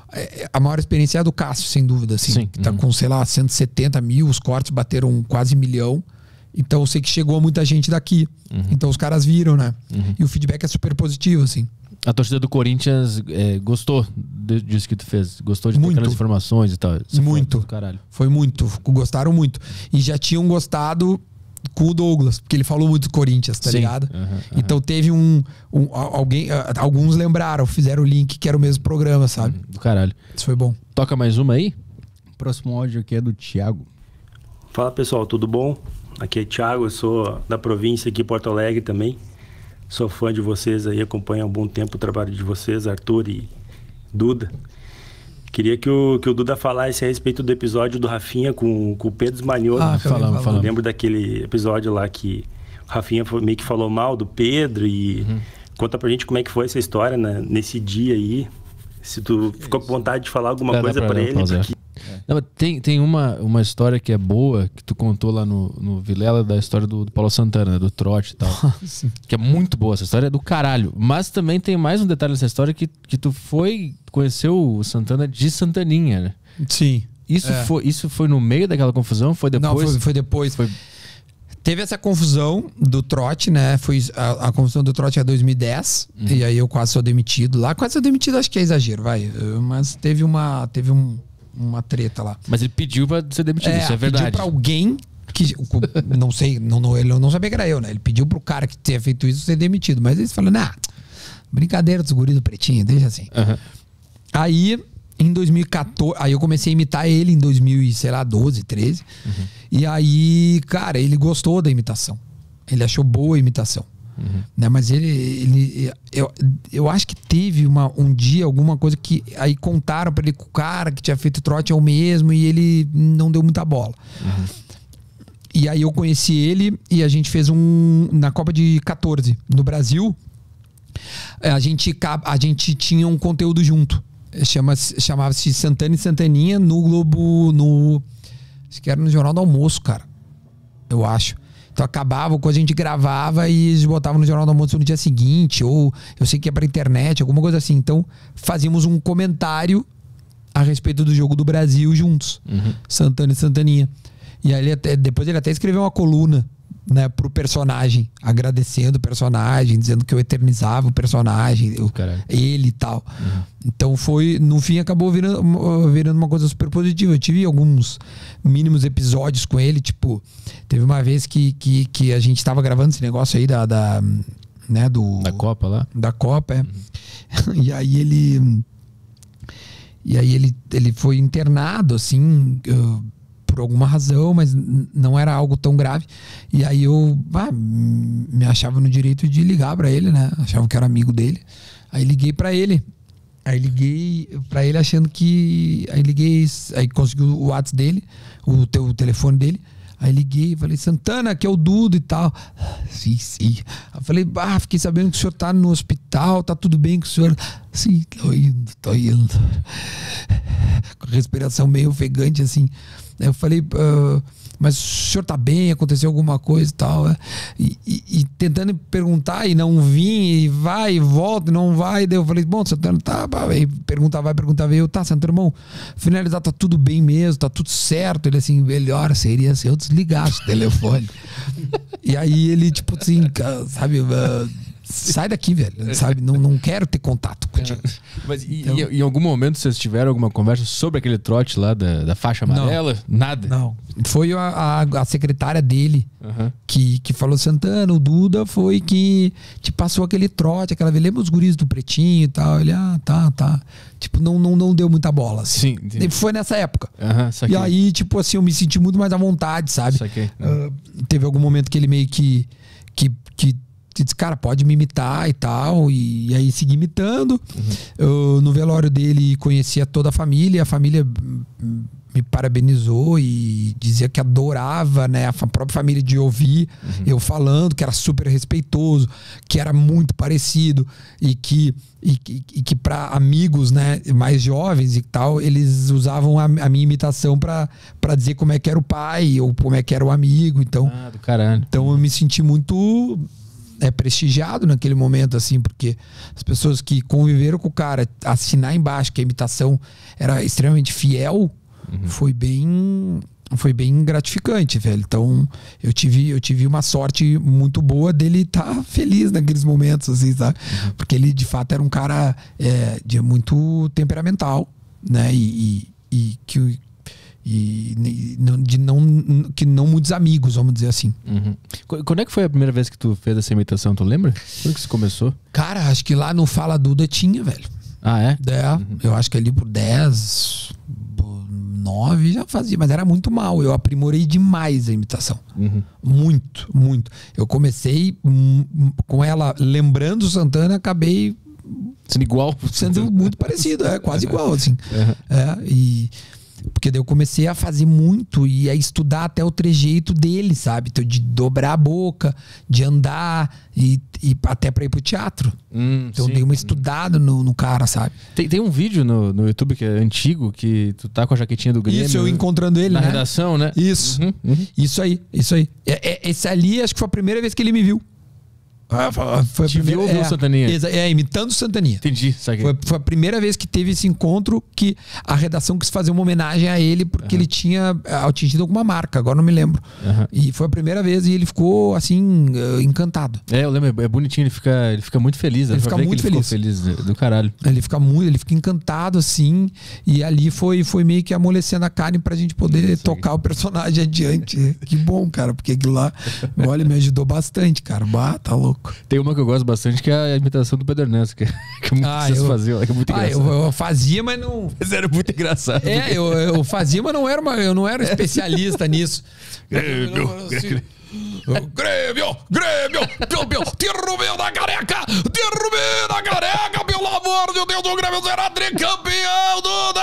A maior experiência é a do Cássio, sem dúvida. Assim, Sim. Que tá uhum. com, sei lá, cento e setenta mil. Os cortes bateram quase milhão. Então eu sei que chegou muita gente daqui. Uhum. Então os caras viram, né? Uhum. E o feedback é super positivo, assim. A torcida do Corinthians é, gostou disso que tu fez? Gostou de ter aquelas informações e tal? Isso muito. Foi, caralho. Foi muito. Gostaram muito. E já tinham gostado com o Douglas, porque ele falou muito do Corinthians, tá Sim. ligado? Uhum, uhum. Então teve um, um... alguém, alguns lembraram, fizeram o link que era o mesmo programa, sabe? Do caralho. Isso foi bom. Toca mais uma aí? O próximo áudio aqui é do Thiago. Fala pessoal, tudo bom? Aqui é Thiago, eu sou da província aqui, Porto Alegre também. Sou fã de vocês aí, acompanho há um bom tempo o trabalho de vocês, Arthur e Duda. Queria que o, que o Duda falasse a respeito do episódio do Rafinha com, com o Pedro Esmanioto. Ah, falamos, falamos. Lembro daquele episódio lá que o Rafinha meio que falou mal do Pedro e uhum. conta pra gente como é que foi essa história né, nesse dia aí. Se tu ficou com vontade de falar alguma Dá, coisa dá pra, pra dá ele. Porque... Não, tem tem uma, uma história que é boa, que tu contou lá no, no Vilela, da história do, do Paulo Santana, né, do trote e tal. Que é muito boa, essa história é do caralho. Mas também tem mais um detalhe nessa história que, que tu foi, conheceu o Santana de Santaninha, né? Sim. Isso, é. foi, isso foi no meio daquela confusão? Foi depois? Não, foi, foi depois. Foi... Teve essa confusão do trote, né? Foi a, a confusão do trote é dois mil e dez. Uhum. E aí eu quase sou demitido lá. Quase sou demitido, acho que é exagero, vai. Mas teve uma, teve um, uma treta lá. Mas ele pediu pra ser demitido, é, isso é verdade. Pediu pra alguém que... não sei, não, não, ele não sabia que era eu, né? Ele pediu pro cara que tinha feito isso ser demitido. Mas eles falaram, nah, brincadeira dos guris do Pretinho, deixa assim. Uhum. Aí... Em dois mil e quatorze, aí eu comecei a imitar ele em dois mil e, sei lá, doze, treze. Uhum. E aí, cara, ele gostou da imitação. Ele achou boa a imitação. Uhum. Né? Mas ele, ele eu, eu acho que teve uma, um dia alguma coisa que aí contaram pra ele que o cara que tinha feito trote é o mesmo e ele não deu muita bola. Uhum. E aí eu conheci ele e a gente fez um na Copa de quatorze no Brasil. A gente, a gente tinha um conteúdo junto. Chama, chamava-se Santana e Santaninha no Globo, no acho que era no Jornal do Almoço, cara, eu acho. Então acabava, quando a gente gravava e eles botavam no Jornal do Almoço no dia seguinte, ou eu sei que ia pra internet, alguma coisa assim. Então fazíamos um comentário a respeito do jogo do Brasil juntos, uhum. Santana e Santaninha. E aí ele até, depois ele até escreveu uma coluna, né, pro personagem, agradecendo o personagem, dizendo que eu eternizava o personagem, eu, ele e tal. Uhum. Então foi, no fim acabou virando, virando uma coisa super positiva. Eu tive alguns mínimos episódios com ele, tipo, teve uma vez que, que, que a gente tava gravando esse negócio aí da, da né, do... Da Copa lá? Da Copa, é. Uhum. E aí ele... E aí ele, ele foi internado, assim... Uh, por alguma razão, mas não era algo tão grave. E aí eu ah, me achava no direito de ligar pra ele, né? Achava que era amigo dele. Aí liguei pra ele. Aí liguei pra ele achando que... Aí liguei... Aí consegui o WhatsApp dele, o, teu, o telefone dele. Aí liguei e falei, Santana, que é o Dudo e tal. Sim, sim. Aí falei, ah, fiquei sabendo que o senhor tá no hospital, tá tudo bem com o senhor? Sim, tô indo, tô indo. Com respiração meio ofegante, assim. Eu falei, uh, mas o senhor tá bem? Aconteceu alguma coisa e tal? É? E, e, e tentando perguntar e não vim, e vai e volta e não vai. Daí eu falei, bom, Santana, tá, aí perguntar, vai, perguntar, veio, tá, Santana, irmão, finalizar, tá tudo bem mesmo, tá tudo certo. Ele assim, melhor seria se eu desligasse o telefone. E aí ele, tipo assim, sabe, uh, sai daqui, velho, sabe, não, não quero ter contato contigo. Mas e, então, e, em algum momento vocês tiveram alguma conversa sobre aquele trote lá da, da faixa amarela? Não, Nada? Não. Foi a, a, a secretária dele uhum. que, que falou, Santana, o Duda foi que te passou aquele trote, aquela vez, lembra os guris do Pretinho e tal? Ele, ah, tá, tá. Tipo, não, não, não deu muita bola, assim. Sim, foi nessa época. Uhum, e aí, tipo assim, eu me senti muito mais à vontade, sabe? Uh, teve algum momento que ele meio que... que, que disse, cara, pode me imitar e tal, e, e aí segui imitando. Uhum. Eu, no velório dele, conhecia toda a família, a família me parabenizou e dizia que adorava, né, a própria família de ouvir uhum. eu falando, que era super respeitoso, que era muito parecido e que, e, e, e que para amigos, né, mais jovens e tal, eles usavam a, a minha imitação para para dizer como é que era o pai ou como é que era o amigo. Então, ah, do caralho. Então eu me senti muito... é prestigiado naquele momento, assim, porque as pessoas que conviveram com o cara, assinar embaixo que a imitação era extremamente fiel, uhum. foi bem foi bem gratificante, velho. Então eu tive, eu tive uma sorte muito boa dele estar tá feliz naqueles momentos, assim, sabe? Uhum. Porque ele de fato era um cara é, de muito temperamental, né? E, e, e que e de não, que não muitos amigos, vamos dizer assim. Uhum. Quando é que foi a primeira vez que tu fez essa imitação, tu lembra? Quando que você começou? Cara, acho que lá no Fala Duda tinha, velho. Ah, é? É, uhum. Eu acho que ali por dez, nove já fazia, mas era muito mal. Eu aprimorei demais a imitação. Uhum. Muito, muito. Eu comecei com ela lembrando o Santana, acabei sendo igual, sendo muito parecido, é quase igual, assim. Uhum. É, e porque daí eu comecei a fazer muito e a estudar até o trejeito dele, sabe? Então, de dobrar a boca, de andar e, e até pra ir pro teatro. Hum, então, sim. Dei uma estudada no, no cara, sabe? Tem, tem um vídeo no, no YouTube que é antigo, que tu tá com a jaquetinha do Grêmio. Isso, eu encontrando ele, na né? redação, né? Isso. Uhum, uhum. Isso aí, isso aí. É, é, esse ali, acho que foi a primeira vez que ele me viu. Foi a Te primeira, viu ou viu é, o Santaninha? É, imitando o Santaninha. Entendi, saquei. Foi, foi a primeira vez que teve esse encontro que a redação quis fazer uma homenagem a ele porque uhum. ele tinha atingido alguma marca, agora não me lembro. Uhum. E foi a primeira vez e ele ficou, assim, encantado. É, eu lembro, é bonitinho, ele fica, ele fica muito feliz. Ele fica muito ele feliz. feliz do caralho. Ele fica muito, ele fica encantado, assim, e ali foi, foi meio que amolecendo a carne pra gente poder Sim. tocar o personagem adiante. Que bom, cara, porque aquilo lá, olha, me ajudou bastante, cara. Bah, tá louco. Tem uma que eu gosto bastante, que é a imitação do Pedro Ernesto, que, que ah, vocês eu, faziam, que é muito ah, engraçado. Eu, eu fazia, mas não... Mas era muito engraçado. É, porque... eu, eu fazia, mas não era uma, eu não era especialista nisso. Grêmio, Grêmio. Grêmio, Grêmio, campeão, derrubei da careca, derrubei da careca, pelo amor de Deus, o Grêmio será tricampeão,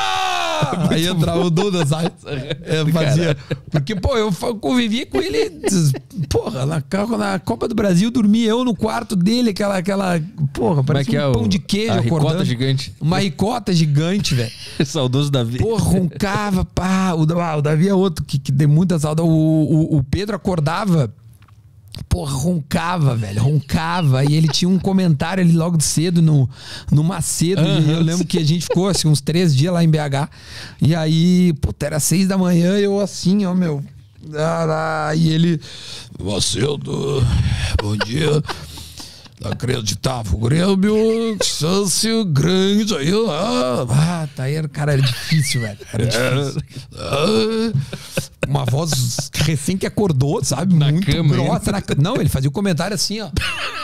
Duda! Aí entrava o Duda, sabe? Eu fazia. Porque, pô, eu convivia com ele, porra, na, na Copa do Brasil, dormia eu no quarto dele, aquela, aquela porra, parecia um pão de queijo a acordando. Ricota gigante. Uma ricota gigante, velho. Saudoso Davi. Porra, roncava, pá. O, ah, o Davi é outro que, que deu muita saudade. O, o, o Pedro acordava. Porra, roncava, velho, roncava. E ele tinha um comentário ali logo de cedo no, no Macedo. Uhum. E eu lembro que a gente ficou assim, uns três dias lá em B H. E aí, puta, era seis da manhã, eu assim, ó, meu. E ele, Macedo, bom dia. Acreditava o Grêmio, chance grande aí lá. Ah, tá aí, cara, era difícil, velho. Era difícil. Ah, uma voz recém que acordou, sabe? Na muito cama, grossa. Na... Não, ele fazia o um comentário assim, ó.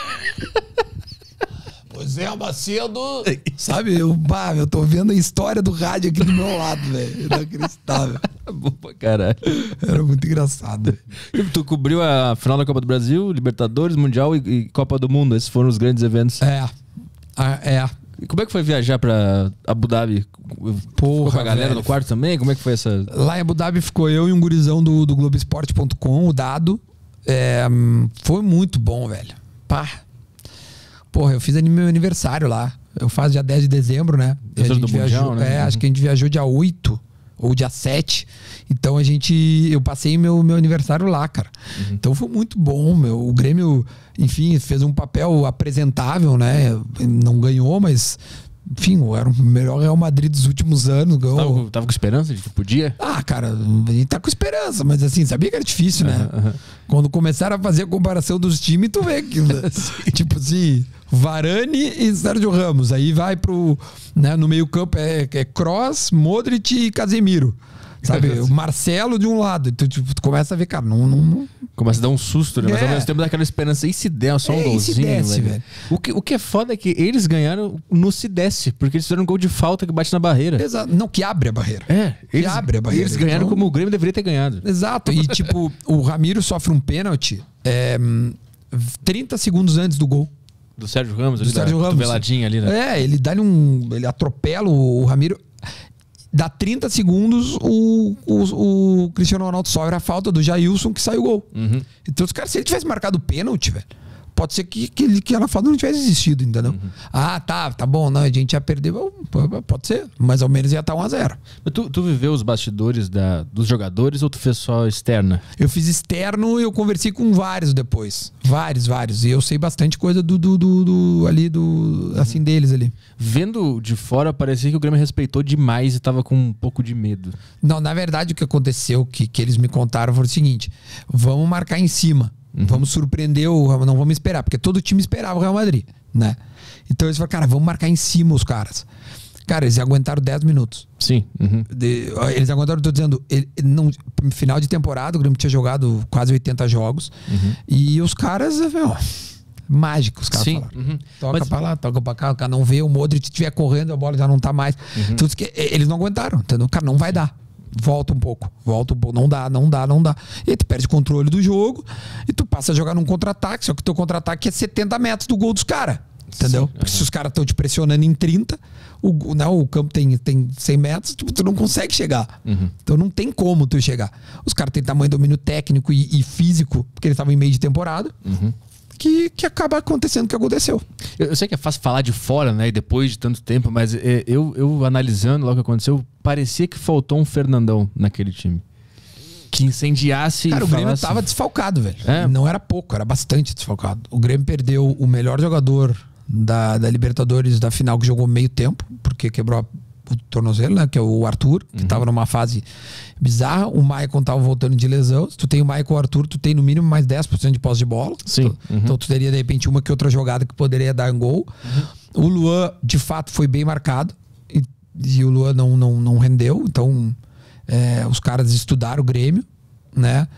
Pois é, Macedo. Sabe, eu, bah, eu tô vendo a história do rádio aqui do meu lado, velho. Inacreditável. Boa, caralho. Era muito engraçado. Tu cobriu a final da Copa do Brasil, Libertadores, Mundial e, e Copa do Mundo. Esses foram os grandes eventos. É. É. E como é que foi viajar pra Abu Dhabi? Porra, ficou com a galera velho. no quarto também? Como é que foi essa... Lá em Abu Dhabi ficou eu e um gurizão do, do Globo Esporte ponto com, o Dado. É, foi muito bom, velho. Pá. Porra, eu fiz meu aniversário lá. Eu faço dia dez de dezembro, né? A gente do viajou, Mundial, né? É, uhum. Acho que a gente viajou dia oito ou dia sete. Então a gente, eu passei meu, meu aniversário lá, cara. Uhum. Então foi muito bom, meu. O Grêmio, enfim, fez um papel apresentável, né? Não ganhou, mas... Enfim, era o melhor Real Madrid dos últimos anos. Ganhou... Tava, tava com esperança de que podia? Ah, cara, a gente tá com esperança, mas assim, sabia que era difícil, né? Uhum, uhum. Quando começaram a fazer a comparação dos times, tu vê que, tipo assim, Varane e Sérgio Ramos. Aí vai pro, né, no meio campo é, é Kroos, Modric e Casemiro. Sabe, o Marcelo de um lado. Tu, tipo, tu começa a ver, cara, não... não, não... Começa a dar um susto, né? Mas É. ao mesmo tempo dá aquela esperança. E se der só um É, e se golzinho, desse, velho? velho? O que, o que é foda é que eles ganharam no se desse, porque eles fizeram um gol de falta que bate na barreira. Exato. Não, que abre a barreira. É, eles, abre a barreira. eles ganharam Então- como o Grêmio deveria ter ganhado. Exato. E tipo, o Ramiro sofre um pênalti é, trinta segundos antes do gol. Do Sérgio Ramos, ali, Do Sérgio da Ramos. cotoveladinha ali, né? É, ele dá um. Ele atropela o, o Ramiro. Dá trinta segundos, o, o, o Cristiano Ronaldo sofre a falta do Jailson, que sai o gol. Uhum. Então, os caras, se ele tivesse marcado o pênalti, velho, pode ser que, que, ele- que a falta não tivesse existido, entendeu? Uhum. Ah, tá, tá bom, não, a gente já perdeu. Pode ser, mas ao menos ia estar um a zero. Mas tu, tu viveu os bastidores da, dos jogadores ou tu fez só externa? Eu fiz externo e eu conversei com vários depois. Vários, vários. E eu sei bastante coisa do, do, do, do- ali, do, assim, deles ali. Vendo de fora, parecia que o Grêmio respeitou demais e tava com um pouco de medo. Não, na verdade, o que aconteceu, que, que eles me contaram, foi o seguinte: vamos marcar em cima. Uhum. Vamos surpreender o Real, não vamos esperar, porque todo time esperava o Real Madrid, né? Então eles falaram, cara, vamos marcar em cima os caras. Cara, eles aguentaram dez minutos. Sim. Uhum. De- eles aguentaram, eu tô dizendo, ele, não, no final de temporada, o Grêmio tinha jogado quase oitenta jogos. Uhum. E os caras, ó, mágicos, os caras Sim. falaram. Uhum. Toca Mas- pra lá, toca pra cá, o cara não vê, o Modric estiver correndo, a bola já não tá mais. Uhum. Então, que, eles não aguentaram, entendeu? Cara, não vai dar. Volta um pouco, volta um pouco, não dá, não dá, não dá. E aí tu perde o controle do jogo e tu passa a jogar num contra-ataque, só que o teu contra-ataque é setenta metros do gol dos caras. Entendeu? Sim, Porque uhum. se os caras estão te pressionando em trinta, o, não, o campo tem, tem cem metros, tipo, tu não consegue chegar. Uhum. Então não tem como tu chegar. Os caras têm tamanho, domínio técnico e, e físico, porque eles estavam em meio de temporada, Uhum. que, que acaba acontecendo o que aconteceu. Eu, eu sei que é fácil falar de fora, né? E depois de tanto tempo, mas é, eu, eu analisando logo o que aconteceu, parecia que faltou um Fernandão naquele time. Que incendiasse. Cara, e o Grêmio falasse- tava desfalcado, velho. É. Não era pouco, era bastante desfalcado. O Grêmio perdeu o melhor jogador da, da Libertadores da final, que jogou meio tempo, porque quebrou a, o tornozelo, né? Que é o Arthur, que Uhum. tava numa fase bizarra. O Maicon tava voltando de lesão. Se tu tem o Maicon e o Arthur, tu tem no mínimo mais dez por cento de posse de bola. Sim. Tu- Uhum. Então tu teria, de repente, uma que outra jogada que poderia dar um gol. O Luan, de fato, foi bem marcado. E, e o Luan não, não, não rendeu. Então, é, os caras estudaram o Grêmio, né?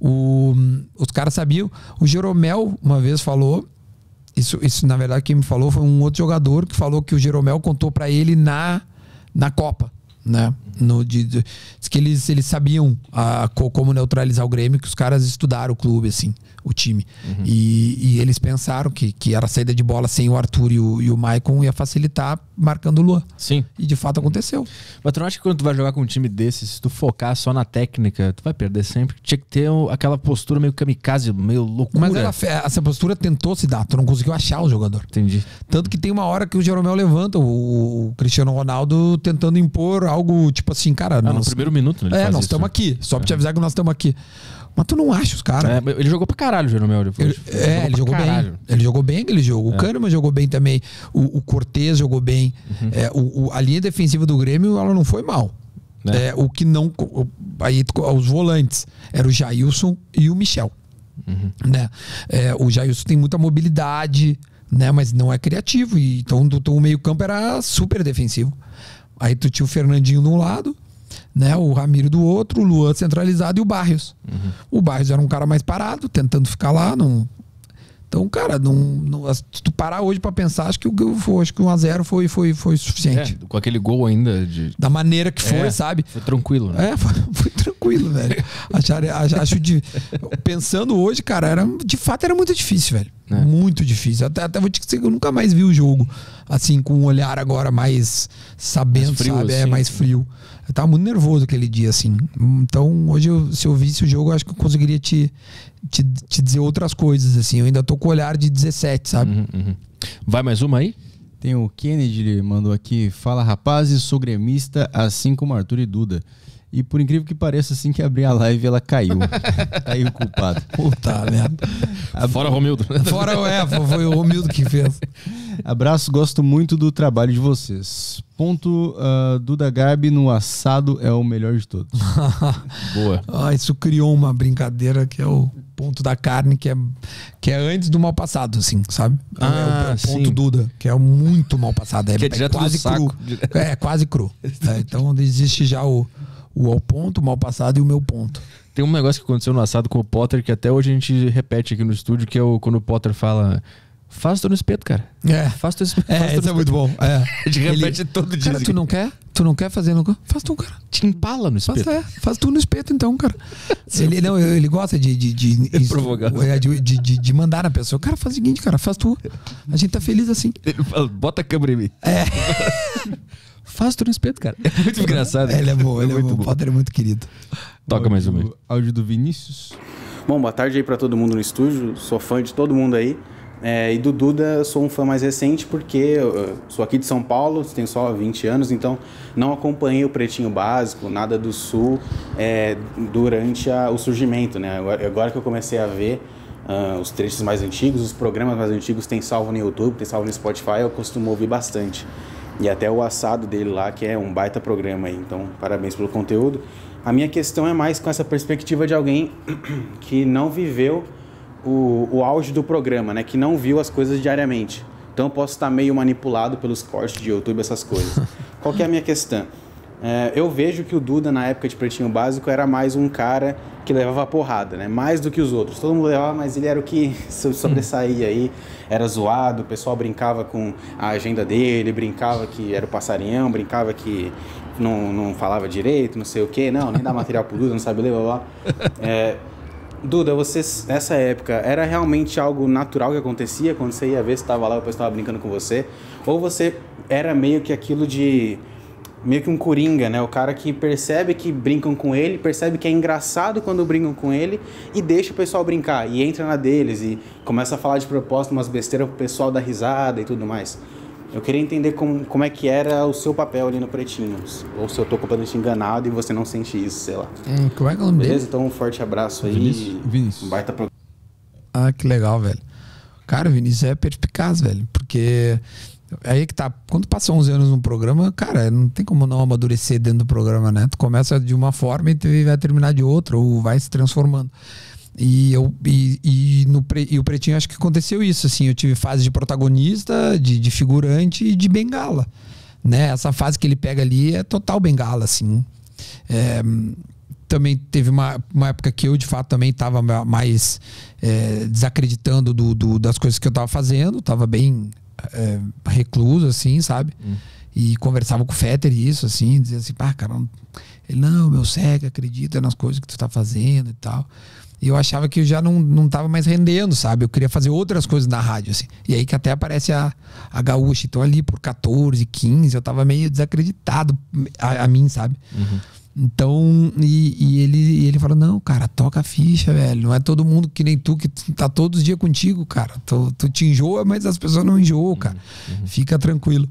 O, os caras sabiam. O Jeromel uma vez falou. Isso, isso, na verdade, quem me falou foi um outro jogador que falou que o Jeromel contou pra ele na, na Copa, né? No, de, de, diz que eles, eles sabiam a, co- como neutralizar o Grêmio, que os caras estudaram o clube, assim, o time. Uhum. E, e eles pensaram que, que era a saída de bola sem o Arthur e o, e o Maicon ia facilitar marcando o Luan. Sim. E de fato aconteceu. Mas tu não acha que quando tu vai jogar com um time desse, se tu focar só na técnica, tu vai perder sempre? Tinha que ter o- aquela postura meio kamikaze, meio loucura. Mas ela, fe- essa postura tentou se dar, tu não conseguiu achar o jogador. Entendi. Tanto que tem uma hora que o Jeromel levanta o, o Cristiano Ronaldo tentando impor algo tipo assim, cara. Ah, no nós, primeiro minuto, né? ele é, faz nós isso, estamos né? aqui. Só pra te avisar que nós estamos aqui. Mas tu não acha os caras. É, mas ele jogou pra caralho, o Jeromel. Ele, Ele- é, ele jogou bem. Ele jogou bem aquele jogo. O Kahneman jogou bem também. O, o Cortez jogou bem. É, o, o- a linha defensiva do Grêmio, ela não foi mal. É. É, o que não. o- Aí os volantes era o Jailson e o Michel. Né? É, o Jailson tem muita mobilidade, né? Mas não é criativo. E, então o meio-campo era super defensivo. Aí tu tinha o Fernandinho de um lado, né? O Ramiro do outro, o Luan centralizado e o Barrios. O Barrios era um cara mais parado, tentando ficar lá. Não... Então, cara, não, não, se tu parar hoje pra pensar, acho que o foi, acho que um a zero foi, foi, foi suficiente. É, com aquele gol ainda de... Da maneira que foi, É, sabe? Foi tranquilo, né? É, foi, foi tranquilo, velho. Achar, acho, acho de, pensando hoje, cara, era, de fato era muito difícil, velho. É. Muito difícil. Até, até vou te dizer que eu nunca mais vi o jogo assim, com um olhar agora mais sabendo, Mais frio, sabe? É, assim. mais frio. Eu tava muito nervoso aquele dia, assim. Então, hoje, eu, se eu visse o jogo, eu acho que eu conseguiria te, te, te dizer outras coisas, assim. Eu ainda tô com o olhar de dezessete, sabe? Uhum, uhum. Vai mais uma aí? Tem o Kennedy, ele mandou aqui, fala rapazes, sou gremista, assim como Arthur e Duda. E por incrível que pareça, assim que abri a live, ela caiu. Caiu o culpado. Puta merda. Fora Romildo. Fora, é, foi o Romildo que fez. Abraço, gosto muito do trabalho de vocês. Ponto, uh, Duda Garbi no assado é o melhor de todos. Boa. Ah, isso criou uma brincadeira que é o ponto da carne, que é, que é antes do mal passado, assim, sabe? Ah, é o ponto sim. Duda, que é o muito mal passado. É, Que é direto é quase do saco. cru. É, quase cru. É, então existe já o, o ao ponto, o mal passado e o meu ponto. Tem um negócio que aconteceu no assado com o Potter que até hoje a gente repete aqui no estúdio, que é o, quando o Potter fala: faz tu no espeto, cara. É. Faz tu no espeto. É, faz tu no isso é muito bom. É. A gente repete todo dia. Cara, tu não quer? Tu não quer fazer no... Faz tu, cara. Te empala no Faz, espeto. é, faz tu no espeto, então, cara. Ele, não, ele gosta de... De, de, de, provocar. é, de, de, de, de mandar na pessoa. Cara, faz o seguinte, cara. Faz tu. A gente tá feliz assim. Ele fala: bota a câmera em mim. É. Faz tu no espeto, cara. É muito engraçado. Ele é bom, ele é, muito bom. O Potter é muito querido. Toca mais uma aí. Áudio do Vinícius. Bom, boa tarde aí pra todo mundo no estúdio, sou fã de todo mundo aí. É, e do Duda, sou um fã mais recente porque eu sou aqui de São Paulo, tenho só vinte anos, então não acompanhei o Pretinho Básico, nada do Sul, é, durante a, o surgimento, né? Agora, agora que eu comecei a ver uh, os trechos mais antigos, os programas mais antigos, tem salvo no YouTube, tem salvo no Spotify, eu costumo ouvir bastante. E até o assado dele lá, que é um baita programa aí, então parabéns pelo conteúdo. A minha questão é mais com essa perspectiva de alguém que não viveu o, o auge do programa, né? Que não viu as coisas diariamente. Então eu posso estar meio manipulado pelos cortes de YouTube, essas coisas. Qual que é a minha questão? É, eu vejo que o Duda, na época de Pretinho Básico, era mais um cara que levava porrada, né? Mais do que os outros. Todo mundo levava, mas ele era o que sobressaía aí. Era zoado, o pessoal brincava com a agenda dele, brincava que era o passarinhão, brincava que não, não falava direito, não sei o quê. Não, nem dá material pro Duda, não sabe ler, blá, blá. É, Duda, você, nessa época, era realmente algo natural que acontecia? Quando você ia ver se estava lá, o pessoal estava brincando com você? Ou você era meio que aquilo de... meio que um coringa, né? O cara que percebe que brincam com ele, percebe que é engraçado quando brincam com ele e deixa o pessoal brincar. E entra na deles e começa a falar de propósito umas besteiras pro pessoal dar risada e tudo mais. Eu queria entender como, como é que era o seu papel ali no Pretinhos. Ou se eu tô completamente enganado e você não sente isso, sei lá. Hum, como é que é o nome Beleza? dele? Então um forte abraço aí. Vinícius. Vinícius. Um baita programa. Ah, que legal, velho. Cara, o Vinícius é perspicaz, velho. Porque aí que tá, quando passa onze anos no programa, cara, não tem como não amadurecer dentro do programa, né? Tu começa de uma forma e tu vai terminar de outra, ou vai se transformando. E, eu, e, e, no, e o Pretinho, acho que aconteceu isso, assim, eu tive fase de protagonista, de, de figurante e de bengala, né? Essa fase que ele pega ali é total bengala, assim. É, também teve uma, uma época que eu, de fato, também estava mais é, desacreditando do, do, das coisas que eu estava fazendo, estava bem é, recluso, assim, sabe? Hum. E conversava com o Fetter isso, assim, dizia assim, pá, cara, ele, não, meu cego, acredita nas coisas que tu tá fazendo e tal. E eu achava que eu já não, não tava mais rendendo, sabe? Eu queria fazer outras coisas na rádio, assim. E aí que até aparece a, a Gaúcha. Então ali por catorze, quinze, eu tava meio desacreditado a, a mim, sabe? Uhum. Então, e, e ele, ele falou, não, cara, toca a ficha, velho. Não é todo mundo que nem tu, que tá todos os dias contigo, cara. Tu, tu te enjoa, mas as pessoas não enjoam, cara. Uhum. Fica tranquilo.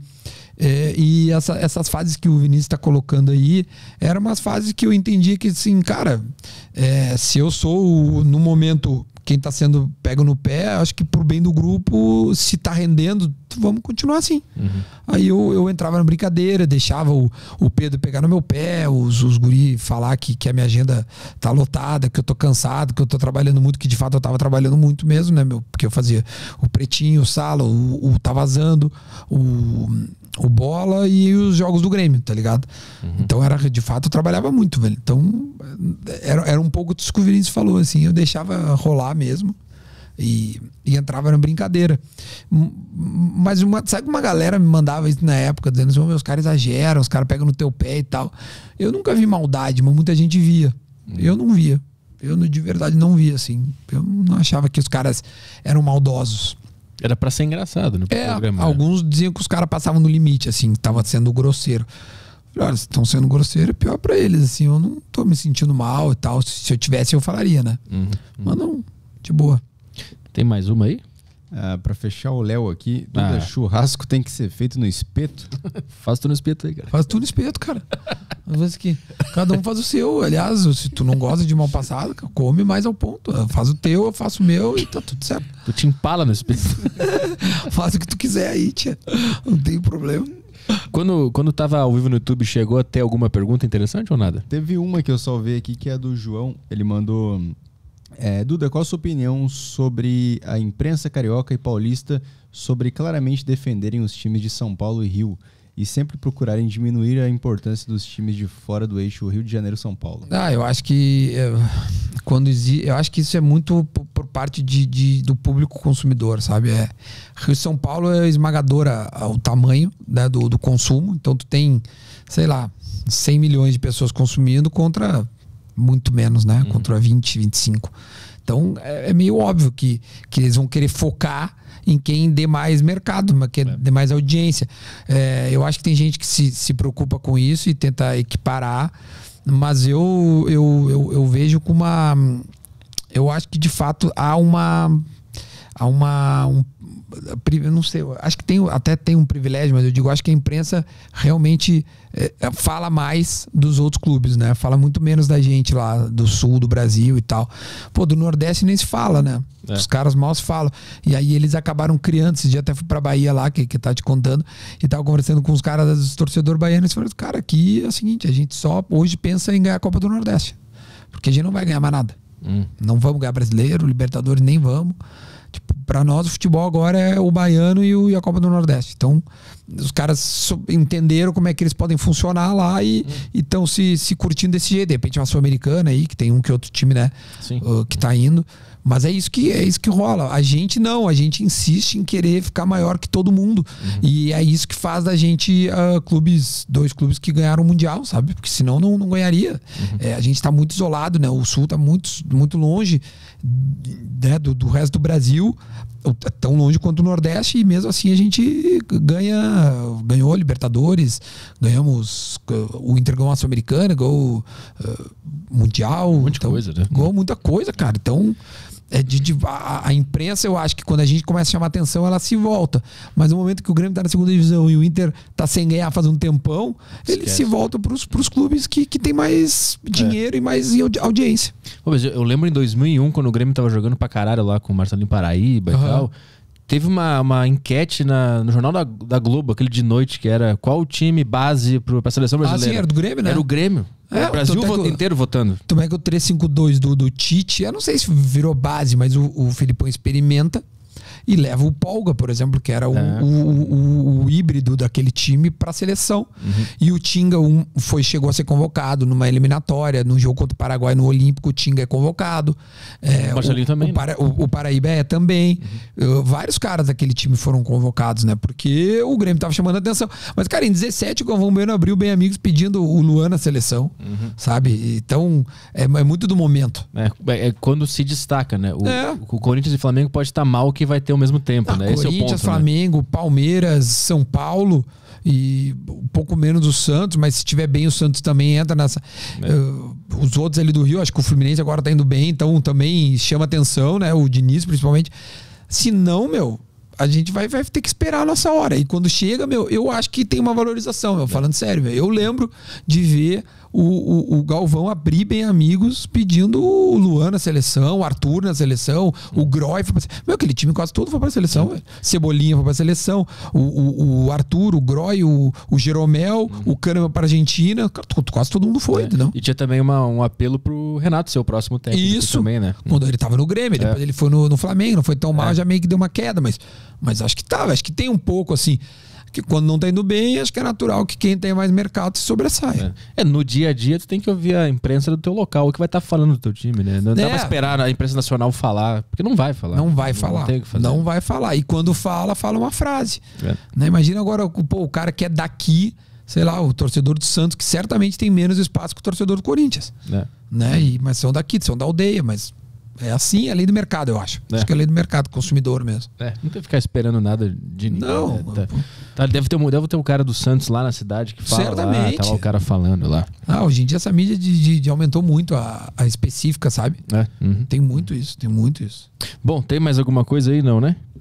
É, e essa, essas fases que o Vinícius está colocando aí eram umas fases que eu entendia que, assim, cara, é, se eu sou, no momento, quem está sendo pego no pé, acho que por bem do grupo, se está rendendo, vamos continuar assim. Uhum. Aí eu, eu entrava na brincadeira, deixava o, o Pedro pegar no meu pé, os, os guri falar que, que a minha agenda tá lotada, que eu tô cansado, que eu tô trabalhando muito, que de fato eu tava trabalhando muito mesmo, né, meu? Porque eu fazia o Pretinho, o Sala, o, o Tá Vazando, o... o Bola e os jogos do Grêmio, tá ligado? Uhum. Então era, de fato, eu trabalhava muito, velho. Então era, era um pouco disso que o Vinícius falou, assim, eu deixava rolar mesmo e, e entrava na brincadeira. Mas uma, sabe que uma galera me mandava isso na época, dizendo assim, meus caras exageram, os caras pegam no teu pé e tal. Eu nunca vi maldade, mas muita gente via. Uhum. Eu não via. Eu de verdade não via, assim. Eu não achava que os caras eram maldosos. Era pra ser engraçado, né? É, programa, alguns né? diziam que os caras passavam no limite, assim, tava sendo grosseiro. Falei, olha, se estão sendo grosseiro, é pior pra eles, assim, eu não tô me sentindo mal e tal. Se eu tivesse, eu falaria, né? Uhum, uhum. Mas não, de boa. Tem mais uma aí? Ah, pra fechar o Léo aqui, Duda, Ah. churrasco tem que ser feito no espeto? Faz tu no espeto aí, cara. Faz tudo no espeto, cara. Às vezes que cada um faz o seu. Aliás, se tu não gosta de mal passado, come mais ao ponto. Faz o teu, eu faço o meu e tá tudo certo. Tu te empala no espeto. Faz o que tu quiser aí, tia. Não tem problema. Quando, quando tava ao vivo no YouTube, chegou a ter alguma pergunta interessante ou nada? Teve uma que eu salvei aqui, que é a do João. Ele mandou... É, Duda, qual a sua opinião sobre a imprensa carioca e paulista sobre claramente defenderem os times de São Paulo e Rio e sempre procurarem diminuir a importância dos times de fora do eixo Rio de Janeiro-São Paulo? Ah, eu acho que é, quando exi- eu acho que isso é muito por, por parte de, de- do público consumidor, sabe? É, Rio e São Paulo é esmagadora ao tamanho, né, do, do consumo. Então tu tem, sei lá, cem milhões de pessoas consumindo contra muito menos, né? Uhum. Contra vinte, vinte e cinco. Então é, é meio óbvio que, que eles vão querer focar em quem dê mais mercado, mas que dê mais audiência. É, eu acho que tem gente que se, se preocupa com isso e tenta equiparar, mas eu, eu, eu, eu vejo com uma... Eu acho que de fato há uma... Há uma... Um, eu não sei, eu acho que tem, até tem um privilégio, mas eu digo, acho que a imprensa realmente é, fala mais dos outros clubes, né? Fala muito menos da gente lá do sul do Brasil e tal. Pô, do Nordeste nem se fala, né? É. Os caras mal se falam. E aí eles acabaram criando, esse dia até fui pra Bahia lá, que, que tá te contando, e tava conversando com os caras dos torcedores baianos e falaram, cara, aqui é o seguinte, a gente só hoje pensa em ganhar a Copa do Nordeste. Porque a gente não vai ganhar mais nada. Hum. Não vamos ganhar brasileiro, Libertadores nem vamos. Tipo, para nós o futebol agora é o baiano e, o, e a Copa do Nordeste. Então os caras so- entenderam como é que eles podem funcionar lá e estão se, se curtindo desse jeito. De repente uma Sul-Americana aí, que tem um que outro time, né, Sim. uh, que tá indo. Mas é isso que é isso que rola. A gente não, a gente insiste em querer ficar maior que todo mundo. Uhum. E é isso que faz da gente uh, clubes, dois clubes que ganharam o Mundial, sabe? Porque senão não, não ganharia. Uhum. É, a gente tá muito isolado, né? O Sul tá muito, muito longe, né, do, do resto do Brasil, tão longe quanto o Nordeste, e mesmo assim a gente ganha, ganhou Libertadores, ganhamos o Inter ganhou a Sul-Americana, ganhou uh, Mundial, Um monte de então, coisa, né? ganhou muita coisa, cara. Então é de, de, a, a imprensa, eu acho que quando a gente começa a chamar atenção, ela se volta. Mas no momento que o Grêmio tá na segunda divisão e o Inter tá sem ganhar faz um tempão, ele Esquece. se volta pros, pros clubes que, que tem mais dinheiro é. e mais audi- audiência. Pô, mas eu, eu lembro em dois mil e um, quando o Grêmio tava jogando pra caralho lá com o Marcelinho Paraíba Uhum. e tal. Teve uma, uma enquete na, no jornal da, da Globo, aquele de noite, que era qual o time base pro, pra seleção brasileira. Ah, sim, era do Grêmio, né? Era o Grêmio. É, o Brasil tanto é voto que o- inteiro votando. Também que o três cinco dois do, do Tite, eu não sei se virou base, mas o, o Felipão experimenta e leva o Polga, por exemplo, que era o, É. o, o, o híbrido daquele time para a seleção. Uhum. E o Tinga um, foi, chegou a ser convocado numa eliminatória, no jogo contra o Paraguai no Olímpico, o Tinga é convocado. É, O Marcelinho também, O, Para, o, o Paraíba é também. Uh, vários caras daquele time foram convocados, né? Porque o Grêmio tava chamando a atenção. Mas, cara, em dezessete o Galvão Bueno abriu Bem Amigos pedindo o Luan na seleção, sabe? Então, é, é muito do momento. É, é quando se destaca, né? O, É. o Corinthians e Flamengo pode estar mal que vai ter ao mesmo tempo, Ah, né? Esse é o Corinthians, ponto, né? Flamengo, Palmeiras, São Paulo e um pouco menos o Santos, mas se tiver bem o Santos também entra nessa. É. Uh, os outros ali do Rio, acho que o Fluminense agora tá indo bem, então também chama atenção, né? O Diniz principalmente. Se não, meu, a gente vai, vai ter que esperar a nossa hora. E quando chega, meu, eu acho que tem uma valorização, meu, falando sério, meu. Eu lembro de ver o, o, o Galvão abrir Bem Amigos pedindo o Luan na seleção, o Arthur na seleção, o Groy foi pra... Meu, aquele time quase todo foi pra seleção, velho. Cebolinha foi pra seleção, o, o, o Arthur, o Groy, o, o Jeromel, o Kahneman pra Argentina, cara, quase todo mundo foi, É. entendeu? E tinha também uma, um apelo pro Renato ser o próximo técnico Isso. também, né? Quando ele tava no Grêmio, depois É. ele foi no, no Flamengo, não foi tão mal, É. já meio que deu uma queda, mas, mas acho que tava, acho que tem um pouco assim, que quando não tá indo bem, acho que é natural que quem tem mais mercado se sobressaia. É. É, no dia a dia tu tem que ouvir a imprensa do teu local, o que vai estar falando do teu time, né? Não dá É. pra esperar a imprensa nacional falar, porque não vai falar. Não vai falar, tem o que fazer. não vai falar. E quando fala, fala uma frase. É. Né? Imagina agora pô, o cara que é daqui, sei lá, o torcedor do Santos, que certamente tem menos espaço que o torcedor do Corinthians. É. Né? E, mas são daqui, são da aldeia, mas é assim, é lei do mercado, eu acho. É. Acho que é lei do mercado, consumidor mesmo. É, não tem que ficar esperando nada de ninguém. Não, né? Tá- tá, deve, ter, um- deve ter um cara do Santos lá na cidade que fala. Certamente. Lá, tá lá o cara falando lá. Ah, hoje em dia essa mídia de, de- de aumentou muito a, a específica, sabe? É, uhum. Tem muito isso, tem muito isso. Bom, tem mais alguma coisa aí? Não, né?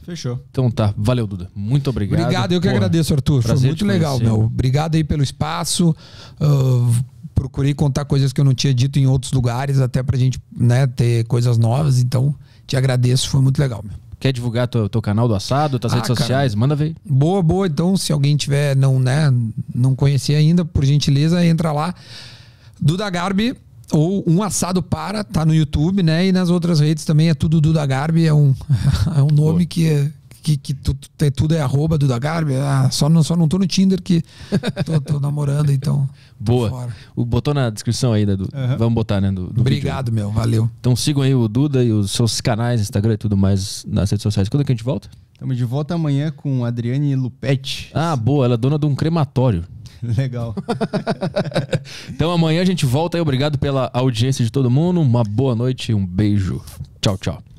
Fechou. Então tá, valeu, Duda. Muito obrigado. Obrigado, eu que Porra, agradeço, Arthur. Foi muito legal, conhecer. meu. Obrigado aí pelo espaço. Uh, procurei contar coisas que eu não tinha dito em outros lugares, até pra gente, né, ter coisas novas. Então, te agradeço, foi muito legal, meu. Quer divulgar teu, teu canal do Assado, tuas Ah, redes cara. sociais? Manda ver. Boa, boa. Então, se alguém tiver, não, né, não conhecer ainda, por gentileza, entra lá. Duda Garbi, ou Um Assado Para, tá no YouTube, né? E nas outras redes também é tudo Duda Garbi, é um, é um nome que, é, que, que tu, tu, tudo é arroba Duda Garbi. Ah, só, não, só não tô no Tinder, que tô, tô namorando, então. Boa. Fora. O, botou na descrição aí, né, do, Uhum. vamos botar, né? Do, do Obrigado, vídeo. meu. Valeu. Então sigam aí o Duda e os seus canais, Instagram e tudo mais nas redes sociais. Quando é que a gente volta? Estamos de volta amanhã com Adriane Lupetti. Ah, boa, ela é dona de um crematório. Legal. Então amanhã a gente volta aí. Obrigado pela audiência de todo mundo. Uma boa noite e um beijo. Tchau, tchau.